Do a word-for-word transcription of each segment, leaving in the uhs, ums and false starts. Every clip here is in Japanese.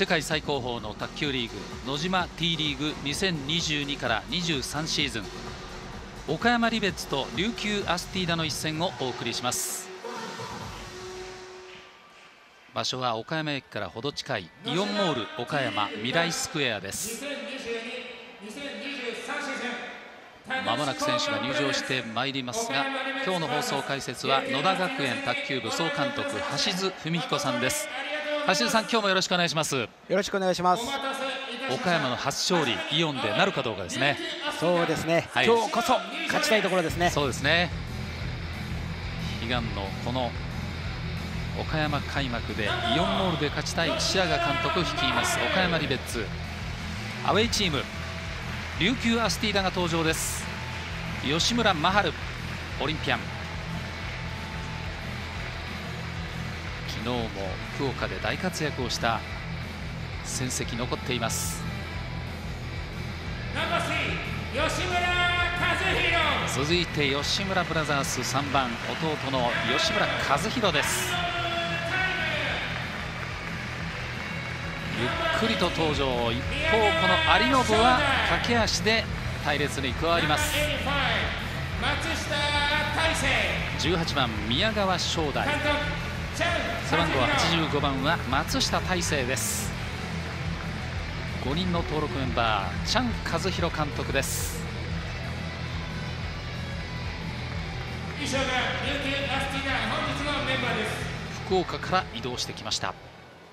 世界最高峰の卓球リーグ野島 T リーグにせんにじゅうにからにじゅうさんシーズン、岡山リベッツと琉球アスティーダの一戦をお送りします。場所は岡山駅からほど近いイオンモール岡山未来スクエアです。まもなく選手が入場してまいりますが、今日の放送解説は野田学園卓球部総監督橋津文彦さんです。橋津さん、今日もよろしくお願いします。よろしくお願いします。 岡山の初勝利、イオンでなるかどうかですね。 そうですね、はい、今日こそ勝ちたいところですね。 そうですね。悲願のこの岡山開幕でイオンモールで勝ちたい白髪監督率います岡山リベッツ。アウェイチーム琉球アスティーダが登場です。吉村真晴、オリンピアン。昨日も福岡で大活躍をした戦績残っています。続いて吉村ブラザースさんばん、弟の吉村和弘です。ゆっくりと登場。一方この有信は駆け足で隊列に加わります。じゅうはちばん宮川正代、背番号はちじゅうごばんは松下大成です。ごにんの登録メンバー、チャン和弘監督です。以上が琉球アスティーダ本日のメンバーです。福岡から移動してきました。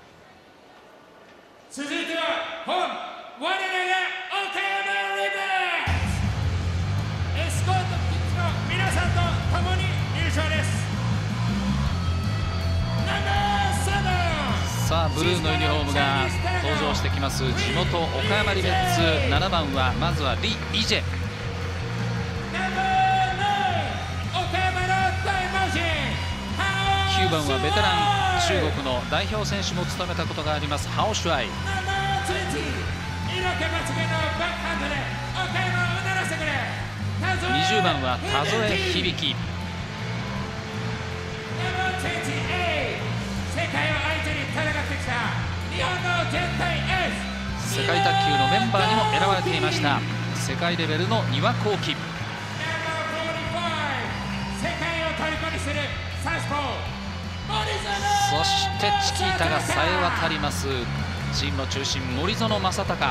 続いては本我らが岡山リベッツ、エスコートキッズの皆さんと共に入場です。さあブルーのユニフォームが登場してきます。地元岡山リベッツ、ななばんはまずはリ・イジェ、きゅうばんはベテラン、中国の代表選手も務めたことがありますハオシュアイ、にじゅうばんは田添響、世界卓球のメンバーにも選ばれていました世界レベルの丹羽孝希、そしてチキータがさえ渡ります。チームの中心森園正孝、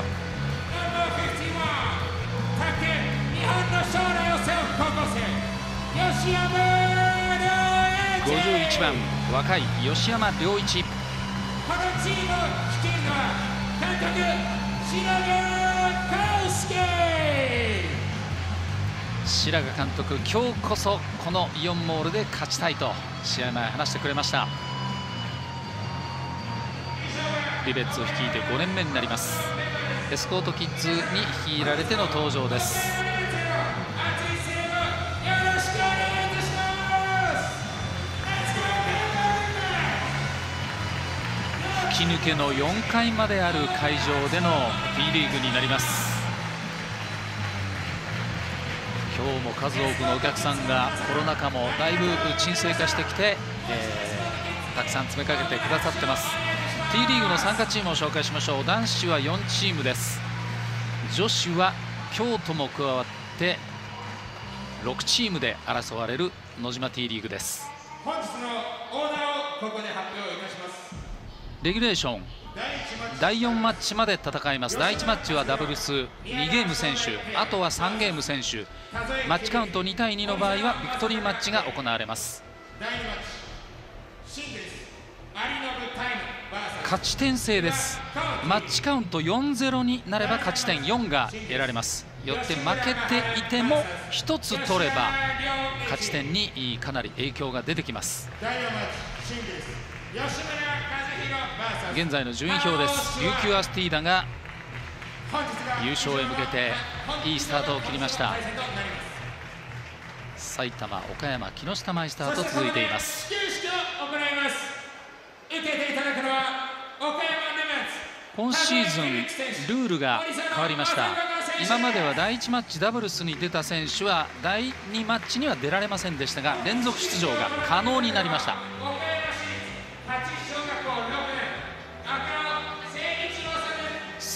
ごじゅういちばん若い吉山良一、このチームを率いるのは監督白髪康介。白髪監督、今日こそこのイオンモールで勝ちたいと試合前話してくれました。リベッツを率いてごねんめになります。エスコートキッズに率いられての登場です。吹き抜けのよんかいまである会場での P リーグになります。今日も数多くのお客さんがコロナ禍もだいぶ沈静化してきて、えー、たくさん詰めかけてくださってます。 T リーグの参加チームを紹介しましょう。男子はよんチームです。女子は京都も加わってろくチームで争われる野島 T リーグです。本日のオーダーをここで発表いたします。レギュレーションだいよんマッチまで戦います。だいいちマッチはダブルスにゲーム選手、あとはさんゲーム選手、マッチカウントにたいにの場合はビクトリーマッチが行われます。勝ち点制です。マッチカウント よんたいゼロ になれば勝ち点よんが得られます。よって負けていてもひとつ取れば勝ち点にかなり影響が出てきます。現在の順位表です。琉球アスティーダが優勝へ向けていいスタートを切りました。埼玉、岡山、木下マイスターと続いています。今シーズンルールが変わりました。今まではだいいちマッチダブルスに出た選手はだいにマッチには出られませんでしたが、連続出場が可能になりました。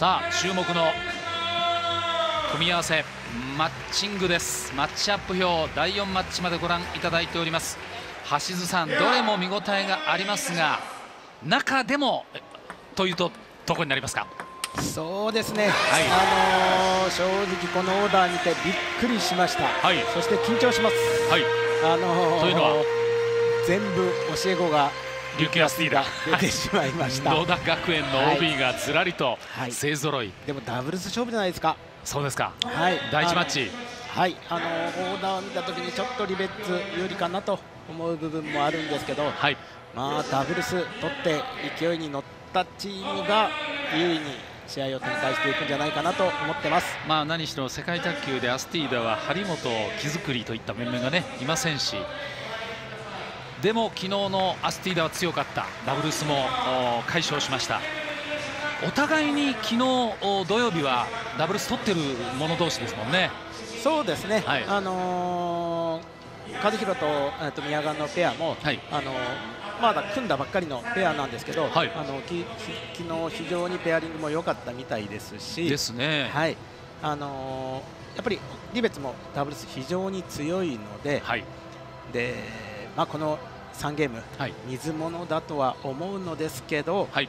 さあ注目の組み合わせマッチングです。マッチアップ表だいよんマッチまでご覧いただいております。橋津さん、どれも見応えがありますが、中でもというとどこになりますか？ そうですね、はい、あのー、正直このオーダーにてびっくりしました、はい、そして緊張します、はい、あのー、というのは全部教え子が琉球アスティーダ出てしまいました。 野田学園の オービー がずらりと勢ぞろい、はい、 でもダブルス勝負じゃないですか。 そうですか、 はい、 だいいちマッチ、 はい、あのー、オーダーを見たときにちょっとリベッツ有利かなと思う部分もあるんですけど、はい、まあダブルス取って勢いに乗ったチームが優位に試合を展開していくんじゃないかなと思ってます。 まあ何しろ世界卓球でアスティーダは張本、木造りといった面々がねいませんし、でも昨日のアスティーダは強かった。ダブルスも快勝しました。お互いに昨日土曜日はダブルス取ってる者同士ですもんね。 そうですね、はい、あのー、和弘と、えっと、宮川のペアも、はい、あのーまだ組んだばっかりのペアなんですけど、はい、あのき昨日非常にペアリングも良かったみたいですし、 ですね、 はい、あのー、やっぱりリベッツもダブルス非常に強いので、はい、でまあ、このさんゲーム、はい、水物だとは思うのですけど、はい、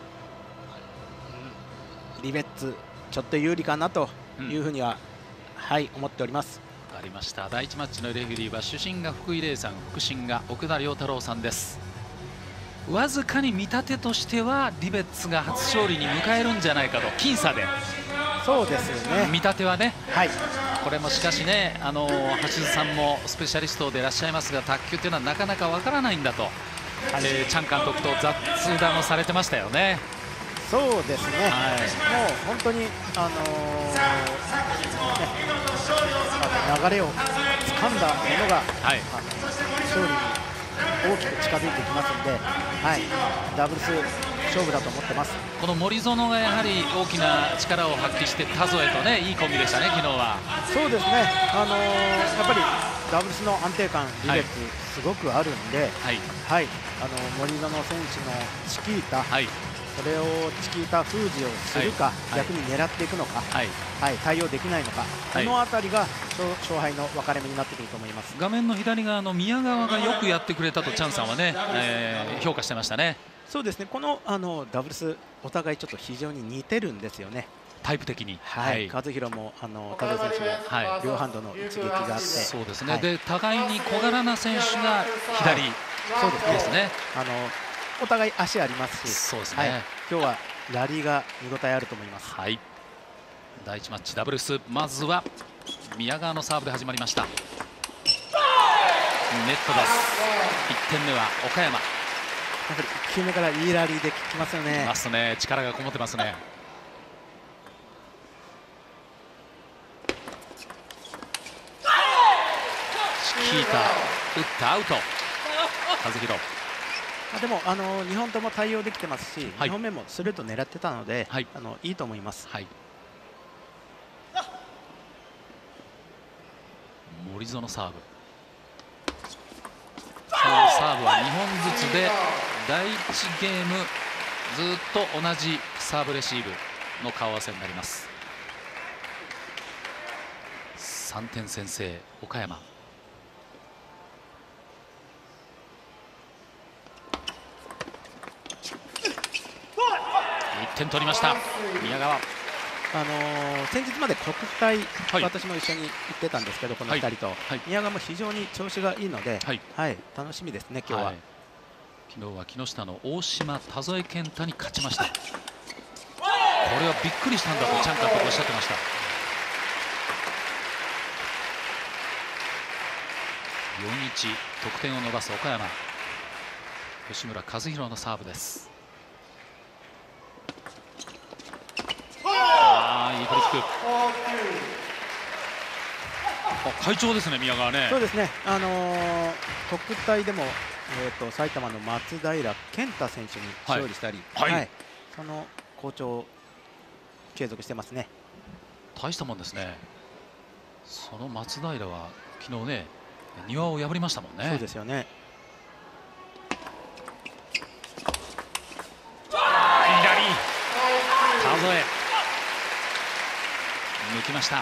リベッツちょっと有利かなというふうには、うん、はい、思っております。 わかりました。だいいちマッチのレフェリーは主審が福井玲さん、副審が奥田亮太郎さんです。わずかに見立てとしてはリベッツが初勝利に迎えるんじゃないかと、僅差で、 そうですよね、 見立てはね、はい、これもしかしね、あの橋津さんもスペシャリストでいらっしゃいますが、卓球というのはなかなかわからないんだと、はい、えー、チャン監督と雑談をされてましたよね。 そうですね、はい、もう本当に、あのーね、流れを掴んだものが、はい、あの勝利に大きく近づいてきますので、はい、ダブルス勝負だと思ってます。 この森薗がやはり大きな力を発揮して田添とね、いいコンビでしたね、昨日は。 そうですね、あのー、やっぱりダブルスの安定感、リベッツすごくあるんで、はいはい、あの森薗選手のチキータ、はい、それをチキータ封じをするか、はい、逆に狙っていくのか、はいはい、対応できないのか、はい、この辺りが勝敗の分かれ目になってくると思います。 画面の左側の宮川がよくやってくれたとチャンさんはね、えー、評価してましたね。 そうですね、このあのダブルスお互いちょっと非常に似てるんですよね、 タイプ的に。 はい、和弘もあの田添選手も、はい、両ハンドの一撃があって、 そうですね、はい、で互いに小柄な選手が左、はい、そうですね、 あのお互い足ありますし、 そうですね、はい、 今日はラリーが見応えあると思います。 はい、だいいちマッチダブルス、まずは宮川のサーブで始まりました。ネットです。いってんめは岡山。 やっぱりいっきゅうめからいいラリーで効きますよね。 ますね、力がこもってますね。チキータ打ったアウト。和弘。 でもあのにほんとも対応できてますし、はい、にほんめもスルート狙ってたので、はい、あのいいと思います。はい、 森薗サーブ。サーブはにほんずつでだいいちゲームずっと同じサーブレシーブの顔合わせになります。さんてん先制岡山。いってん取りました宮川。 あのー、先日まで国体、はい、私も一緒に行ってたんですけど、このふたりと、はいはい、宮川も非常に調子がいいので、はいはい、楽しみですね、今日は、はい、 昨日は木下の大島田添健太に勝ちました。これはびっくりしたんだとチャン監督おっしゃってました。よんいち得点を伸ばす岡山。吉村和弘のサーブです。いいフリック。快調ですね、宮川ね。 そうですね、あのー、国体でも、えー、と埼玉の松平健太選手に勝利したり、はいはい、その好調を継続してますね。 大したもんですね。その松平は昨日ね、庭を破りましたもんね。 そうですよね。 左田添きました。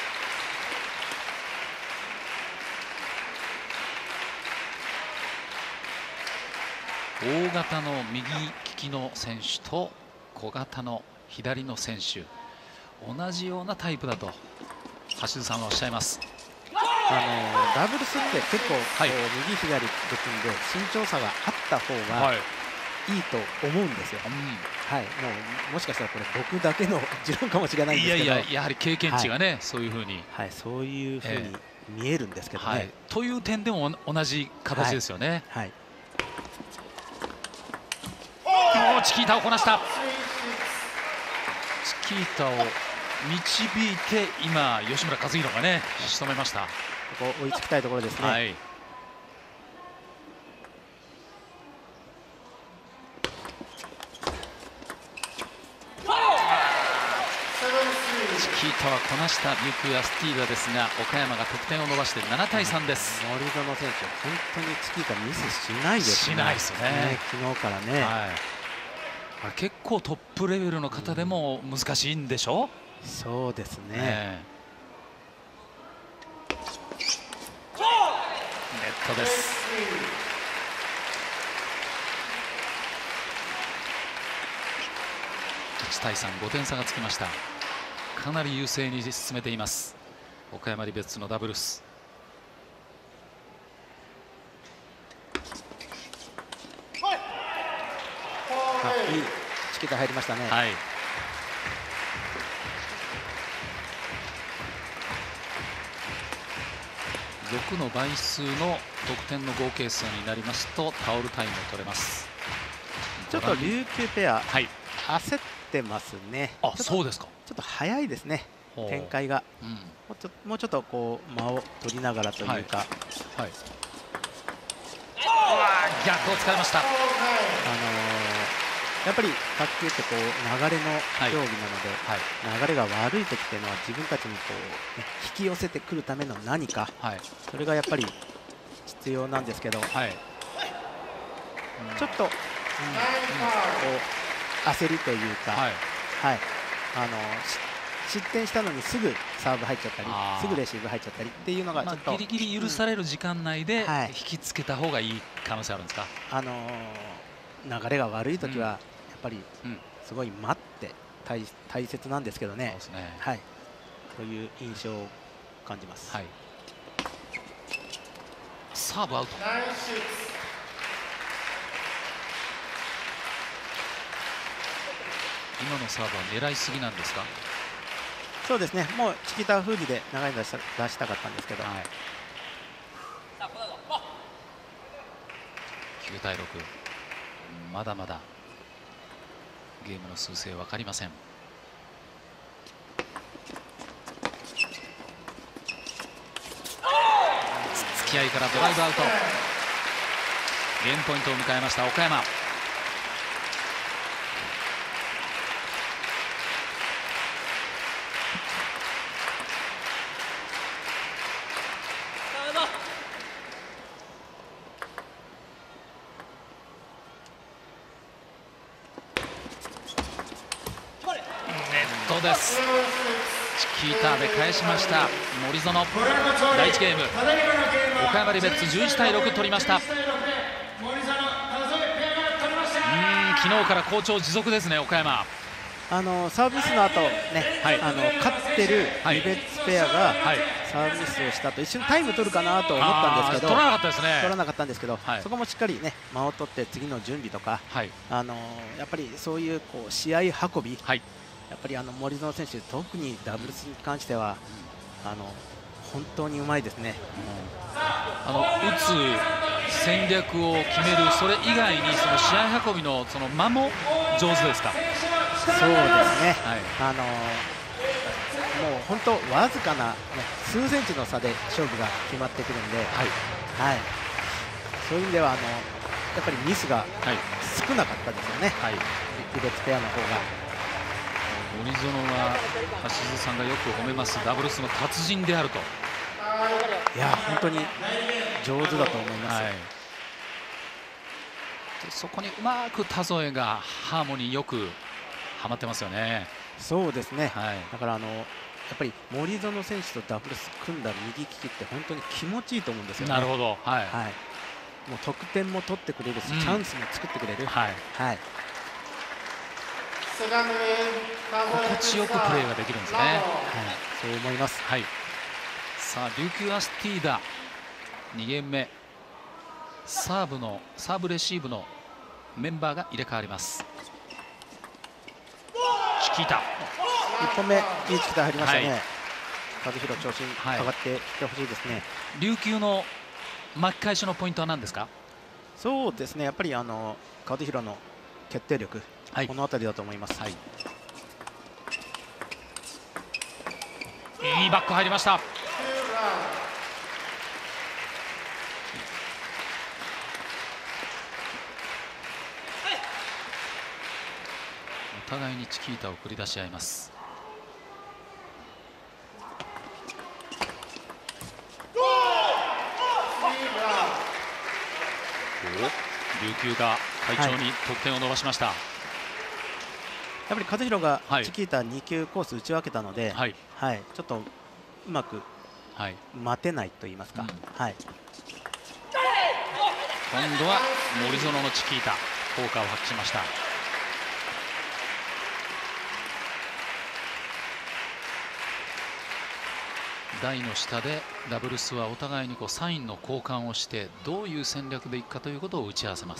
大型の右利きの選手と小型の左の選手、同じようなタイプだと橋津さんはおっしゃいます。 あのダブルスって結構、はい、右左で組んで身長差があった方がいいと思うんですよ。はい、はい、もうもしかしたらこれ僕だけの持論かもしれないんですけど、いやいや、 やはり経験値がね、はい、そういうふうに、 はい、そういうふうに見えるんですけどね。はい、 という点でも同じ形ですよね。はい、はい、もうチキータをこなした。チキータを導いて今吉村和弘がね仕留めました。 ここ追いつきたいところですね。はい、 チキータはこなしたビュク・アスティーダですが、岡山が得点を伸ばしてななたいさんです。 森薗選手本当にチキータミスしないですね。 しないですね、ね、 昨日からね。はい、 結構トップレベルの方でも難しいんでしょう。 うん、そうですね。ね、 ネットです。いちたいさん、ごてん差がつきました。かなり優勢に進めています岡山リベッツのダブルス。 あ、いいチキータ入りましたね。はい、 ろくの倍数の得点の合計数になりますとタオルタイムを取れます。 ちょっと琉球ペア、はい、焦ってますね。 あ、そうですか。 ちょっと早いですね、展開が。うん、もうちょもうちょっとこう間を取りながらというか、はいはい、 逆を突かれました。あのー、やっぱり卓球ってこう流れの競技なので、はいはい、流れが悪い時っていうのは自分たちにこう、ね、引き寄せてくるための何か、はい、それがやっぱり必要なんですけど、はい、うん、ちょっと、うんうん、こう焦りというか、はいはい、あの失点したのにすぐサーブ入っちゃったり、すぐレシーブ入っちゃったりっていうのがちょっと、 まあ、ギリギリ許される時間内で引きつけた方がいい可能性あるんですか。 あのー、流れが悪い時はやっぱりすごい待って大大切なんですけどね。そうですね、はい、そういう印象を感じます。はい、 サーブアウト。今のサーブは狙いすぎなんですか。 そうですね、もうチキータ封じで長いの出した出したかったんですけど、はい、 きゅうたいろく、まだまだゲームの趨勢分かりません。突き合いからドライブアウト、ゲームポイントを迎えました岡山。です。チキータで返しました森薗。だいいちゲーム岡山リベッツじゅういちたいろく取りました。うん、昨日から好調持続ですね岡山。 あのサービスの後ね、はい、あの勝ってるリベッツペアがサービスをしたと一瞬タイム取るかなと思ったんですけど、 取らなかったですね。 取らなかったんですけど、はい、そこもしっかりね間を取って次の準備とか、はい、あのやっぱりそういうこう試合運び、はい、やっぱりあの森薗選手、特にダブルスに関しては、あの本当にうまいですね。 うん、あの打つ戦略を決める、それ以外にその試合運びのその間も上手ですか。 そうですね、はい、あのもう本当、わずかな、ね、数センチの差で勝負が決まってくるんで、はいはい、そういう意味ではあのやっぱりミスが少なかったですよね、はい、リベッツペアの方が。 森薗は橋津さんがよく褒めますダブルスの達人であると。 いや本当に上手だと思います、はい、 でそこにうまく田添がハーモニーよくはまってますよね。 そうですね、はい、だからあのぱり森薗選手とダブルス組んだ右利きって本当に気持ちいいと思うんですよね。 なるほど、はい、 はい、もう得点も取ってくれるし、うん、チャンスも作ってくれる、 はいはい、心地よくプレーができるんですね。はい、 そう思います。 はい、さあ琉球アスティーダにゲーム目、サーブのサーブレシーブのメンバーが入れ替わります。チキータいっぽんめ、いいチキータ入りましたね。はい、和弘調子上がってきてほしいですね。はい、 琉球の巻き返しのポイントは何ですか？ そうですね、やっぱりあの和弘の決定力、はい、この辺りだと思います。はい、 いいバック入りました。お互いにチキータを繰り出し合います。琉球が快調に得点を伸ばしました。はい、 やっぱり和弘がチキータに球コース打ち分けたので、はいはい、ちょっとうまく待てないと言いますか、はいうんはい、 今度は森薗のチキータ効果を発揮しました。台の下でダブルスはお互いにこうサインの交換をしてどういう戦略でいくかということを打ち合わせます。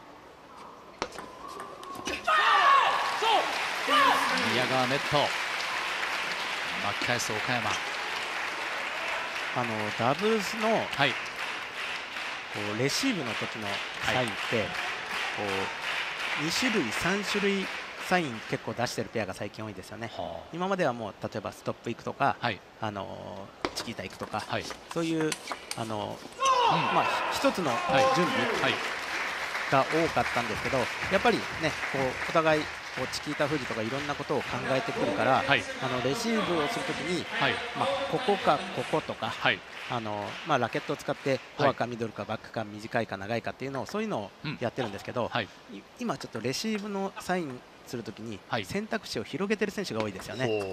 宮川ネット巻き返す岡山。 あのダブルスの、はい、こうレシーブの時のサインって、はい、こうに種類さん種類サイン結構出してるペアが最近多いですよね。はあ、今まではもう例えばストップいくとか、はい、あのチキータいくとか、はい、そういうあの、うん、まあ一つの準備が多かったんですけど、やっぱりねこうお互いこうチキータ封じとかいろんなことを考えてくるから、はい、あのレシーブをするときに、はい、まあここかこことか、はい、あのまあラケットを使ってフォアかミドルかバックか短いか長いかっていうのをそういうのをやってるんですけど、うんはい、今ちょっとレシーブのサインするときに選択肢を広げてる選手が多いですよね。はい、もう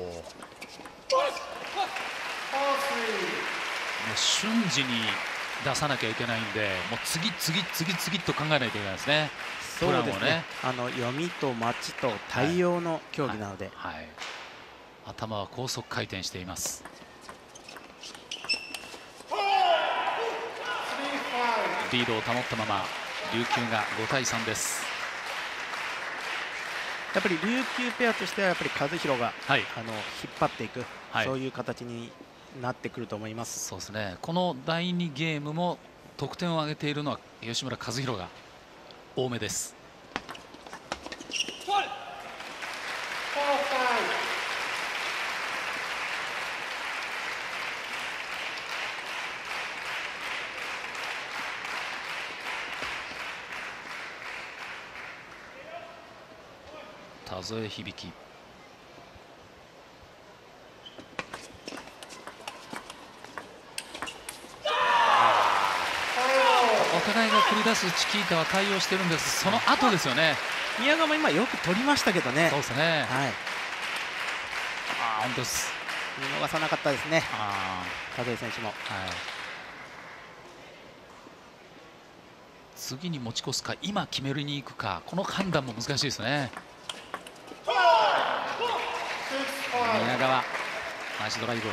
瞬時に出さなきゃいけないんで、もう次次次々と考えないといけないですね。 そうですね。あの読みと待ちと対応の競技なので、 はいはいはい、頭は高速回転しています。リードを保ったまま琉球がごたいさんです。 やっぱり琉球ペアとしてはやっぱり和弘が、はい、あの引っ張っていく、はい、そういう形になってくると思います。 そうですね。このだいにゲームも得点を挙げているのは吉村和弘が多めです。田添響。お互いが繰り出すチキータは対応してるんです。その後ですよね。 宮川も今よく取りましたけどね。 そうですね。はい。ああ、本当です。 見逃さなかったですね。ああ、田添選手も。はい。 次に持ち越すか、今決めるに行くか、この判断も難しいですね。宮川、ナイスドライブ。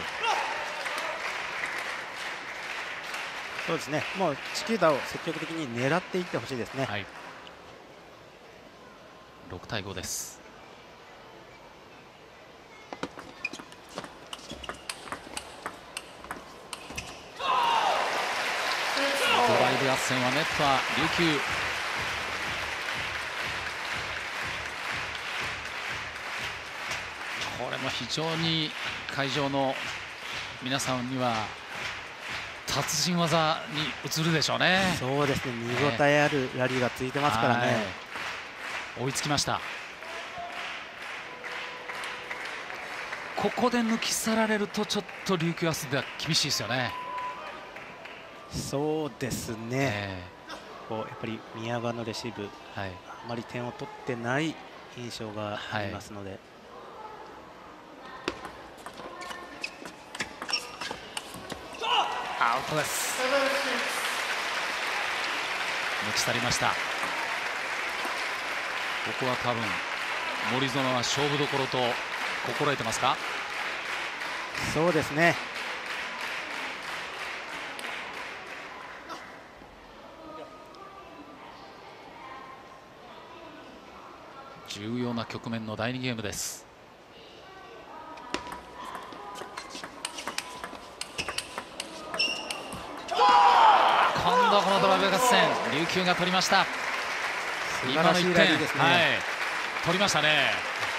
そうですね。もうチキータを積極的に狙っていってほしいですね。はい。 ろくたいごです。ドライブ合戦はネットは琉球。これも非常に会場の皆さんには達人技に移るでしょうね。 そうですね。見応えあるラリーがついてますからね。 追いつきました。ここで抜き去られるとちょっと琉球アスでは厳しいですよね。 そうですね、えー、こうやっぱり宮川のレシーブ、はい、あまり点を取ってない印象がありますので、はアウトです。持ち去りました。ここは多分森薗は勝負どころと心得てますか。 そうですね。 重要な局面のだいにゲームです。今度はこのドライブ合戦、琉球が取りました。今のいってん、はい、取りましたね。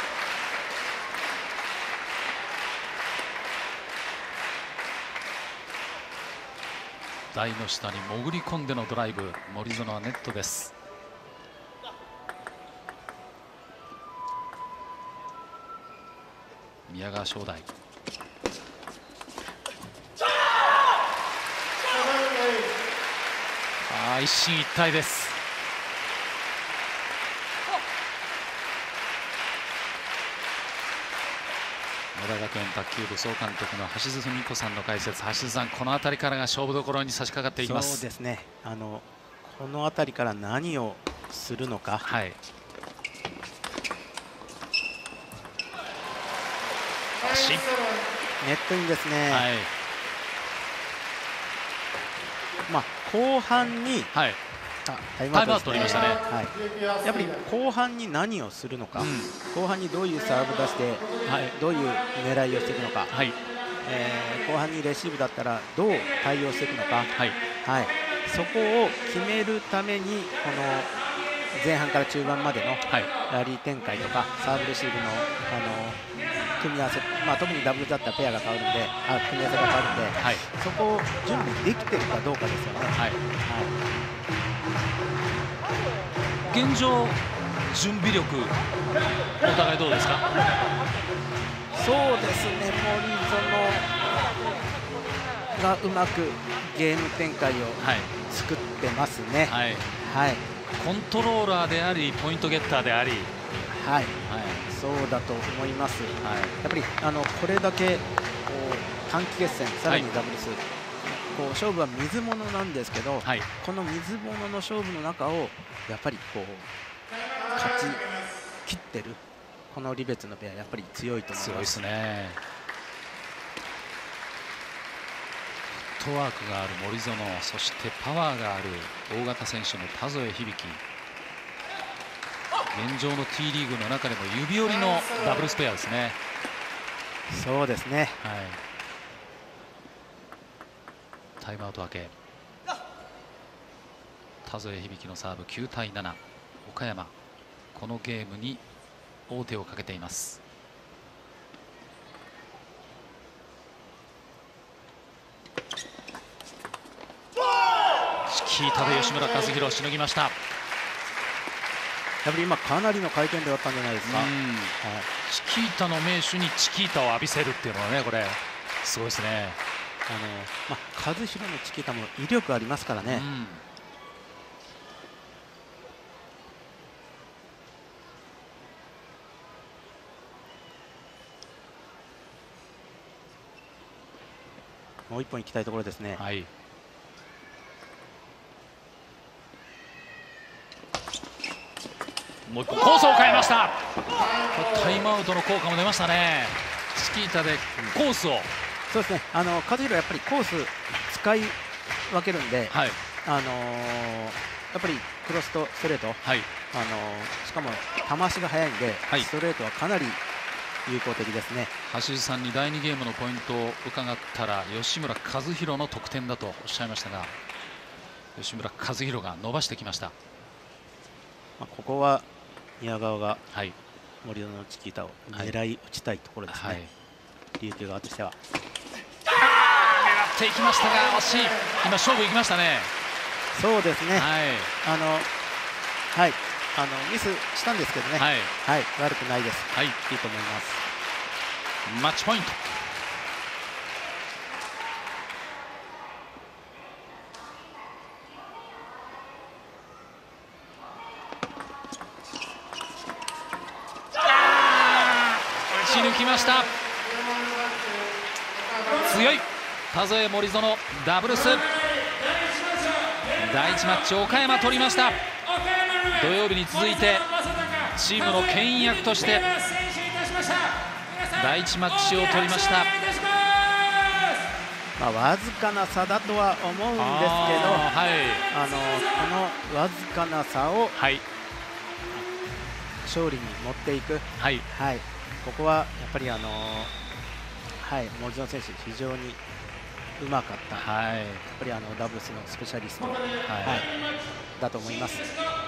台の下に潜り込んでのドライブ、森薗はネットです。宮川正代、あ一進一退です。野田学園卓球部総監督の橋津文子さんの解説、橋津さん、この辺りからが勝負どころに差し掛かっていきます。 そうですね。あのこの辺りから何をするのか。 はい。 ネットインですね。 はい。 まあ後半に、 はい、タイムアウト取りましたね。 はい、やっぱり後半に何をするのか、うん、後半にどういうサーブ出して、はい、どういう狙いをしていくのか、はい、えー、後半にレシーブだったらどう対応していくのか、はいはい、そこを決めるためにこの前半から中盤までのラリー展開とか、サーブレシーブの、あの組み合わせ、まあ、特にダブルだったらペアが変わるんで、あ組み合わせが変わるんで、はい、そこを準備できてるかどうかですよね。はいはい、現状、準備力、お互いどうですか。 そうですね、森薗がうまくゲーム展開を作ってますね。はいはい、 コントローラーであり、ポイントゲッターであり、 はい、はい、そうだと思います。はい、やっぱりあのこれだけこう短期決戦、さらにダブルス、はい、こう勝負は水物なんですけど、はい、この水物の勝負の中をやっぱりこう勝ち切ってるこのリベツのペア、やっぱり強いと思います。 強いですね。フットワークがある森薗、そしてパワーがある大型選手の田添響。現状の T リーグの中でも指折りのダブルスペアですね。 そうですね。 はい。タイムアウト明け。田添響のサーブきゅうたいなな。岡山、このゲームに王手をかけています。チキータで吉村和弘しのぎました。 やっぱり今かなりの回転であったんじゃないですか。はい、 チキータの名手にチキータを浴びせるっていうのはね、これすごいですね。 あの、まあ、和弘のチキータも威力ありますからね。うん、もう一本いきたいところですね。はい、 もう一個コースを変えました。タイムアウトの効果も出ましたね。チキータでコースを、うん、 そうですね。あの和弘やっぱりコース使い分けるんで、はい、あのー、やっぱりクロスとストレート、はい、あのー、しかも球足が速いんで、はい、ストレートはかなり有効的ですね。 橋津さんにだいにゲームのポイントを伺ったら、吉村和弘の得点だとおっしゃいましたが、吉村和弘が伸ばしてきました。 まあここは宮川が森薗のチキータを狙い撃ちたいところですね。はい、琉球側としては。 狙っていきましたが惜しい。今勝負いきましたね。 そうですね。はい、あのはいあのミスしたんですけどね。はい、はい、悪くないです。はい、いいと思います。 マッチポイント。打ち抜きました。強い田添森園ダブルスだいいちマッチ岡山取りました。土曜日に続いてチームの牽引役としてだいいちマッチを取りました。 まあ、わずかな差だとは思うんですけど、あ、はい、あのこのわずかな差を勝利に持っていく、はいはい、ここはやっぱりあの、はい、森園選手、非常にうまかった、はい、やっぱりあのダブルスのスペシャリスト、はいはい、だと思います。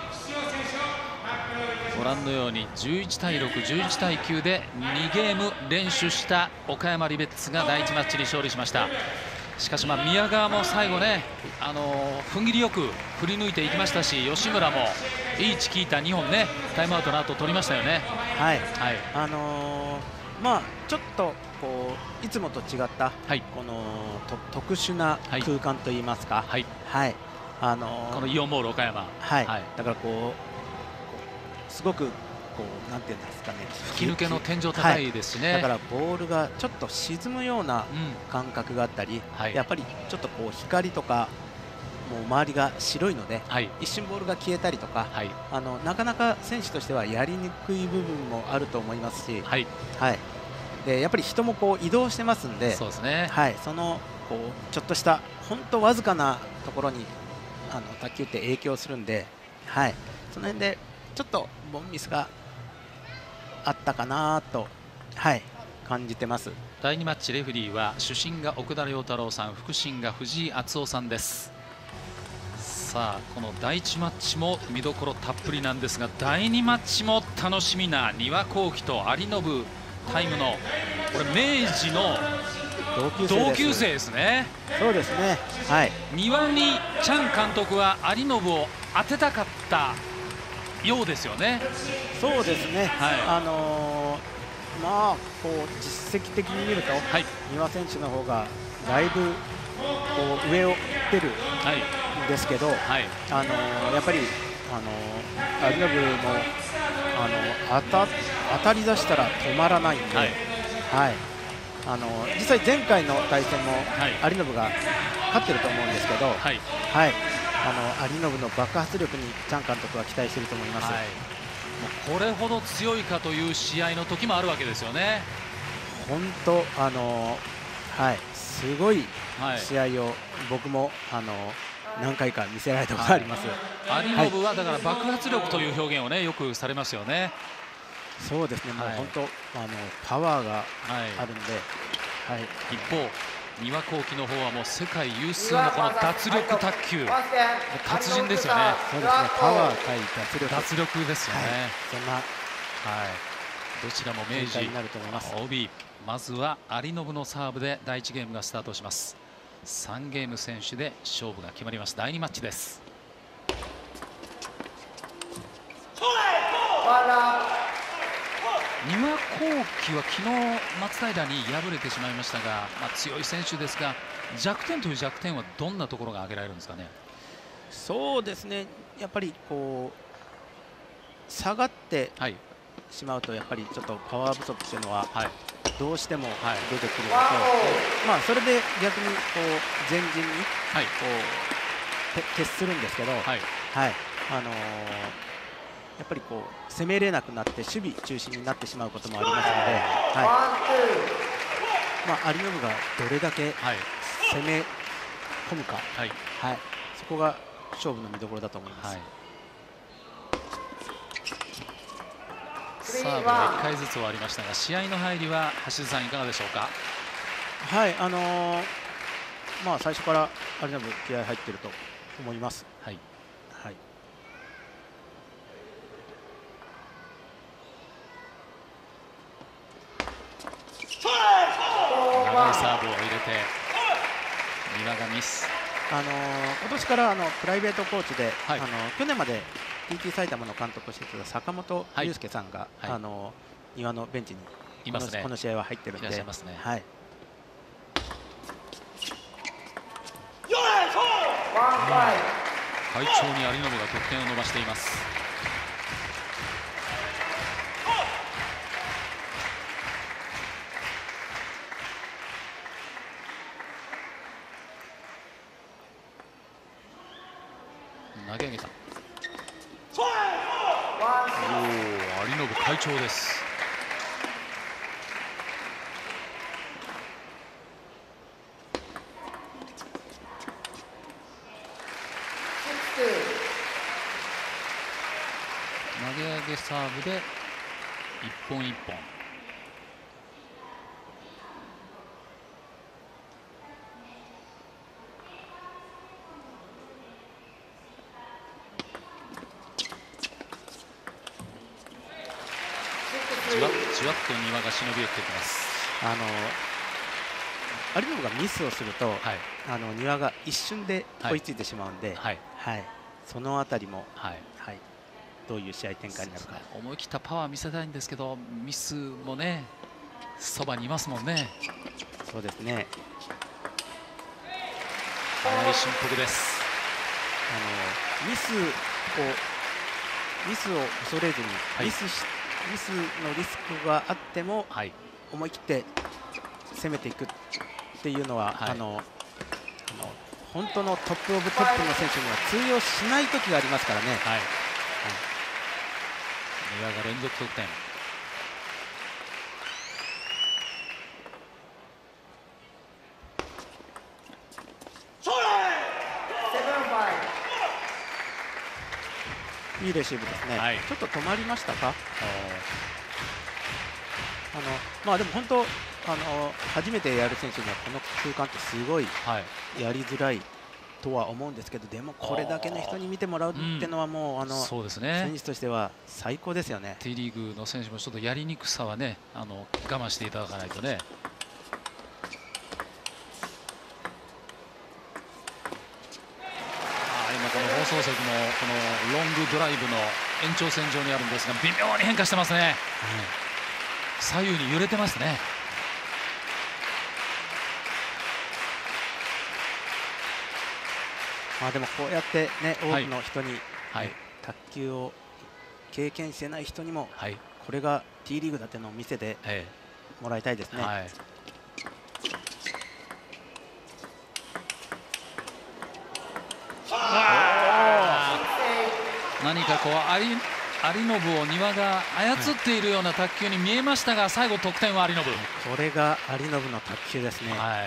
ご覧のようにじゅういちたいろく、じゅういちたいきゅうでにゲーム連取した岡山リベッツがだいいちマッチに勝利しました。しかし、まあ宮川も最後ね、あの踏ん切りよく振り抜いていきましたし、吉村もいいチキータにほんね、タイムアウトの後取りましたよね。 はい、はい、あのー、まあちょっとこういつもと違った、はい、このと特殊な空間といいますか、はい、はい、あのー、 このイオンモール岡山、 はい、はい、だからこうすごくこうなんていうんですかね、 吹き抜けの天井高いですしね、 はい、だからボールがちょっと沈むような感覚があったり、うん、はい、やっぱりちょっとこう光とかもう周りが白いので、はい、一瞬ボールが消えたりとか、はい、あのなかなか選手としてはやりにくい部分もあると思いますし、はいはい、でやっぱり人もこう移動してますんで、そうですね、はい、そのこうちょっとした本当わずかなところにあの卓球って影響するんで、はい、その辺でちょっとボンミスがあったかなと、はい、感じてます。 だいにマッチレフェリーは主審が奥田亮太郎さん、副審が藤井敦夫さんです。さあこのだいいちマッチも見どころたっぷりなんですが、だいにマッチも楽しみな丹羽幸喜と有信タイムのこれ明治の同級生ですね。 そうですね、はい、 丹羽にチャン監督は有信を当てたかったようですよね。 そうですね、はい、あのー、まあこう実績的に見ると、はい、丹羽選手の方がだいぶこう上を行ってるんですけど、はい、あのー、やっぱりあのー、有信もあの当た当たり出したら止まらないんで、はい、はい、あの実際前回の対戦も有信が勝ってると思うんですけど、はい、はい、あの有信の爆発力にチャン監督は期待していると思います。はい、 もうこれほど強いかという試合の時もあるわけですよね。 本当あのはい、すごい試合を僕もあの何回か見せられたことがあります。 はい、有信はだから爆発力という表現をねよくされますよね。 そうですね、もう本当、はい、あのパワーがあるんで、はい、はい、 一方丹羽幸喜の方はもう世界有数のこの脱力卓球達人ですよね。 そうですね、パワー対脱力脱力ですよね。はい、 そんな、はい、 どちらも明治 オービー、 まずは有信のサーブでだいいちゲームがスタートします。さんゲーム先取で勝負が決まります。だいにマッチです。丹羽幸喜は昨日松平に敗れてしまいましたが、まあ、強い選手ですが弱点という弱点はどんなところが挙げられるんですかね。 そうですね、やっぱりこう下がってしまうとやっぱりちょっとパワー不足というのはどうしても出てくるのと、はい、まあそれで逆にこう前陣にこう、はい、徹するんですけど、はいはい、あのーやっぱりこう攻めれなくなって守備中心になってしまうこともありますので、はい、まあ、有信がどれだけ攻め込むか、はいはい、そこが勝負の見どころだと思います。はい、 サーブがいっかいずつ終わりましたが、試合の入りは橋津さんいかがでしょうか。 はい、あのー、まあ最初から有信気合入っていると思います。はい。はい。 長いサーブを入れて丹羽がミス。 あのー、今年からあのプライベートコーチで、はい、あの去年まで ティーティー 埼玉の監督をしていた坂本裕介さんが、はい、あの丹羽のベンチにいます、ね、この試合は入ってるんで、いらっしゃいますね。はい。 快調に有信が得点を伸ばしています。 き上げた。おお、有信快調です。投げ上げサーブで一本一本。じわじわっと丹羽が忍び寄ってきます。 あの有信がミスをすると、はい、あの丹羽が一瞬で追いついてしまうんで、はいはい、そのあたりも、はいはい、どういう試合展開になるか。 思い切ったパワー見せたいんですけど、ミスもねそばにいますもんね。 そうですね。 早い振幅です。 あのミスをミスを恐れずに、はい、ミスしミスのリスクがあっても、はい、思い切って攻めていくっていうのは、はい、あのあの本当のトップオブトップの選手には通用しない時がありますからね。はい、はい、 丹羽が連続得点。 いいレシーブですね。はい、ちょっと止まりましたか。あのまあでも本当あの初めてやる選手にはこの空間ってすごいやりづらいとは思うんですけど、でもこれだけの人に見てもらうっていうのはもう、うん、あのそうですね、選手としては最高ですよね。 T リーグの選手もちょっとやりにくさはね、あの我慢していただかないとね。今この放送席もこのロングドライブの延長線上にあるんですが、微妙に変化してますね。うん、左右に揺れてますね。 まあでもこうやってね、多くの人に、はい、卓球を経験してない人にも、はい、これが T リーグだってのを見せてもらいたいですね。はい、 何かこう有信を丹羽が操っているような卓球に見えましたが、最後得点は有信。これが有信の卓球ですね。はい、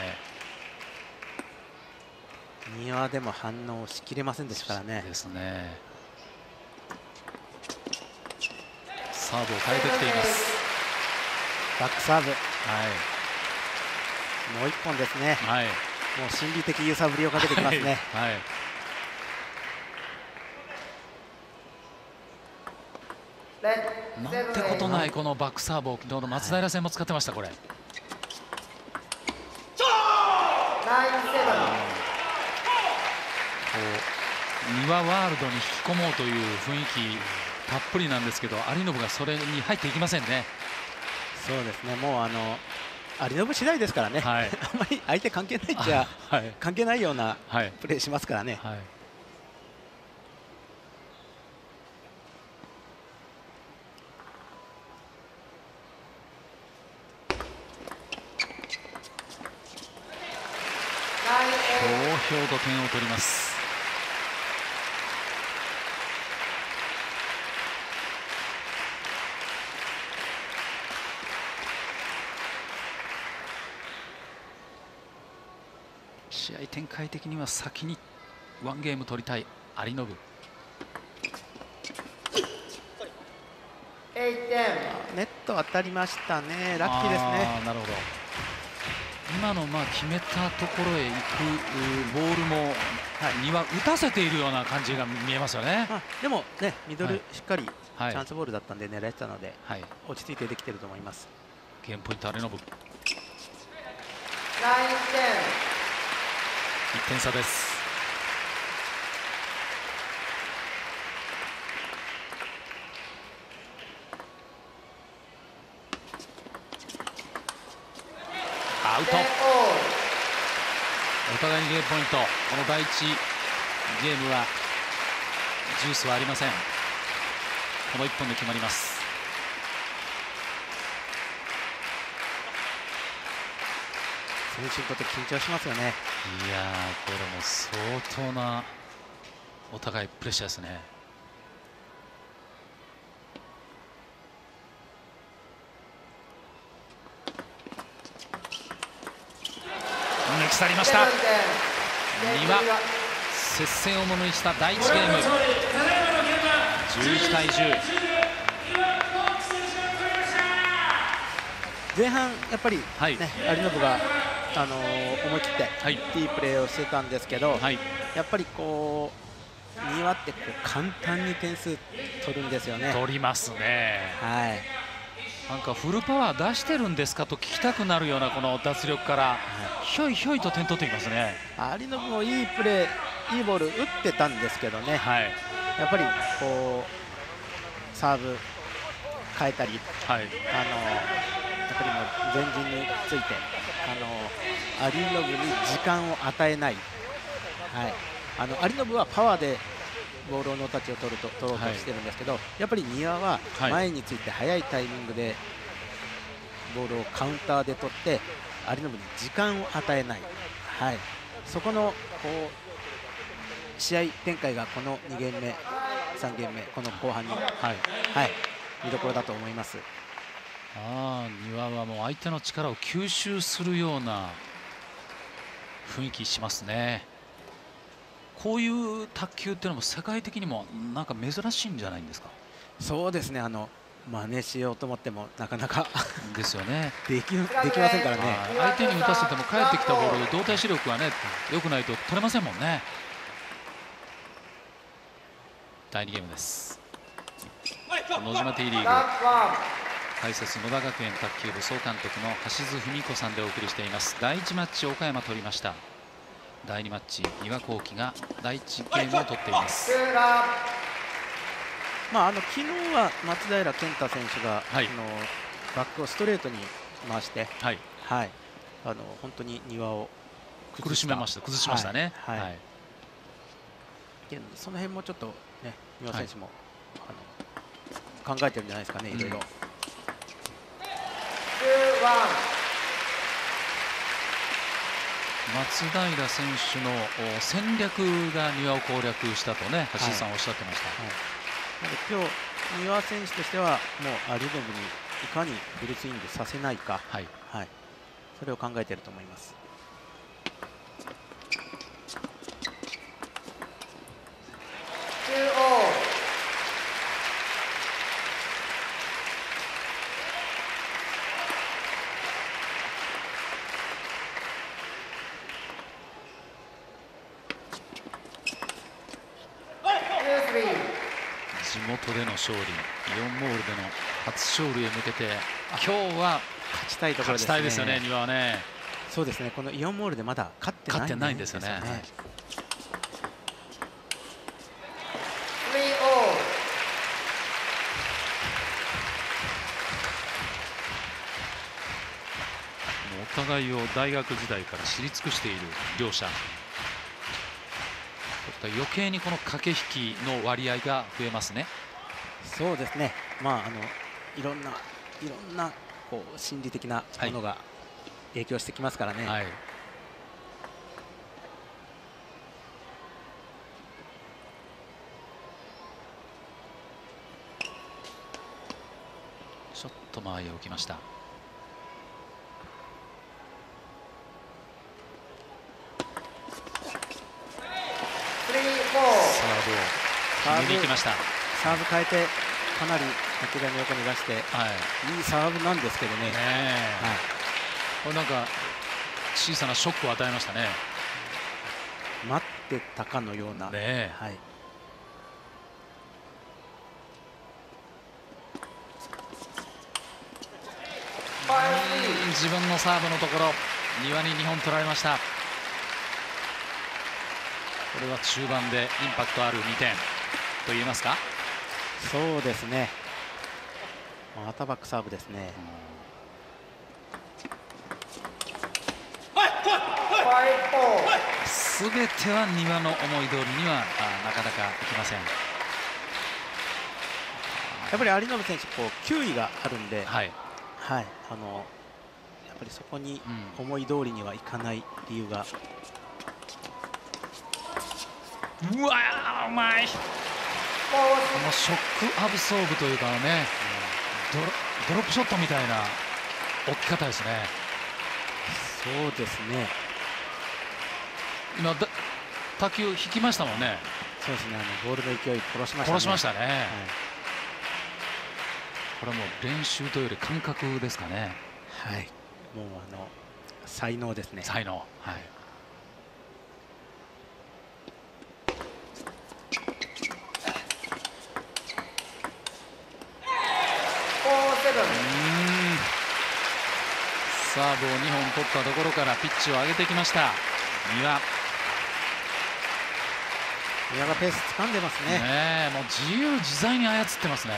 丹羽でも反応しきれませんでしたからね。 ですね。サーブを変えてきています。 バックサーブ、はい、もう一本ですね。はい、もう心理的揺さぶりをかけてきますね。はい、はい、 なんてことないこのバックサーブを昨日の松平戦も使ってました。これ、はい、丹羽ワールドに引き込もうという雰囲気たっぷりなんですけど、有信がそれに入っていきませんね。 そうですね、もうあの有信次第ですからね、はい、あんまり相手関係ないっちゃ、はい、関係ないようなプレーしますからね。はい、 ひょうど点を取ります。試合展開的には先にワンゲーム取りたい有信。 ネット当たりましたね。ラッキーですね。 なるほど。今のまあ決めたところへ行くボールも丹羽打たせているような感じが見えますよね。 あでもね、ミドルしっかりチャンスボールだったんで狙えてたので、はい、落ち着いてできていると思います。 ゲームポイント有信。いってん差です。アウト。お互いにゲームポイント。この第一ゲームはジュースはありません。このいっぽんで決まります。 選手にとって緊張しますよね。 いやー、これも相当なお互いプレッシャーですね。抜き去りました。丹羽、接戦をものにしただいいちゲーム、じゅういちたいじゅう。 前半やっぱり、ね、はい、有信が、あのー、思い切って、 はい、 いいプレーをしてたんですけど、 はい、 やっぱりこう丹羽ってこう簡単に点数取るんですよね。 取りますね。 はい。 なんかフルパワー出してるんですかと聞きたくなるようなこの脱力から、はい、ひょいひょいと点取ってきますね。 有信もいいプレー、いいボール打ってたんですけどね、はい、やっぱりこうサーブ変えたり、はい、あのやっぱりもう前陣についてあの有信に時間を与えない、はい、あの有信はパワーでボールのタッチを取ると取ろうとしてるんですけど、はい、やっぱり丹羽は前について早いタイミングでボールをカウンターで取って有信に時間を与えない、はい、そこのこう試合展開がこのにゲーム目、さんゲーム目、この後半に、はいはい、見どころだと思います。 ああ、丹羽はもう相手の力を吸収するような雰囲気しますね。こういう卓球っていうのも世界的にもなんか珍しいんじゃないんですか。 そうですね、あの真似しようと思ってもなかなかですよね。 できできませんからね。 相手に打たせても返ってきたボール、動体視力がね良くないと取れませんもんね。だいにゲームです。野島 T リーグ解説野田学園卓球部総監督の橋津文子さんでお送りしています。だいいちマッチ岡山取りました。だいにマッチ丹羽幸喜がだいいちゲームを取っています。 まあ、あの昨日は松平健太選手が、はい、あのバックをストレートに回して、はいはい、あの本当に丹羽を苦しめました、崩しましたね。はいはいはい、 その辺もちょっとね、丹羽選手も、はい、あの考えてるんじゃないですかね、いろいろ。うん、 松平選手の戦略が丹羽を攻略したとね、橋井さんおっしゃってました。はいはい、 なので今日丹羽選手としてはもう有信にいかにフルスイングさせないか、はいはい、それを考えていると思います。 地元での勝利、イオンモールでの初勝利へ向けて今日は勝ちたいところですね。 勝ちたいですよね、丹羽はね。 そうですね、このイオンモールでまだ勝ってない、 勝ってないんですよね。はい、お互いを大学時代から知り尽くしている両者。余計にこの駆け引きの割合が増えますね。 そうですね、まあ、あのいろんないろんなこう心理的なものが影響してきますからね。はい、 ちょっと間合いを置きました。サーブを決めに行きました。 サーブ変えてかなり竹田の横に出して、はい、いいサーブなんですけどね。ね、はい、 これなんか小さなショックを与えましたね。 待ってたかのような。ね、はい、 自分のサーブのところ丹羽ににほん取られました。これは中盤でインパクトあるにてんと言えますか。 そうですね、またバックサーブですね。 すべては丹羽の思い通りにはなかなかいきません。 やっぱり有信選手こう球威があるんで、はいはい、あのやっぱりそこに思い通りにはいかない理由が、 うわー、うまい。このショックアブソーブというかね、ドロ、ドロップショットみたいな置き方ですね。 そうですね。 今だ打球引きましたもんね。 そうですね。あのボールの勢い殺しましたね。 殺しましたね。はい、これはもう練習というより感覚ですかね。 はい。もうあの才能ですね。 才能。はい。サーブをにほん取ったところからピッチを上げてきました丹羽。 丹羽がペース掴んでますね。 ね、もう自由自在に操ってますね。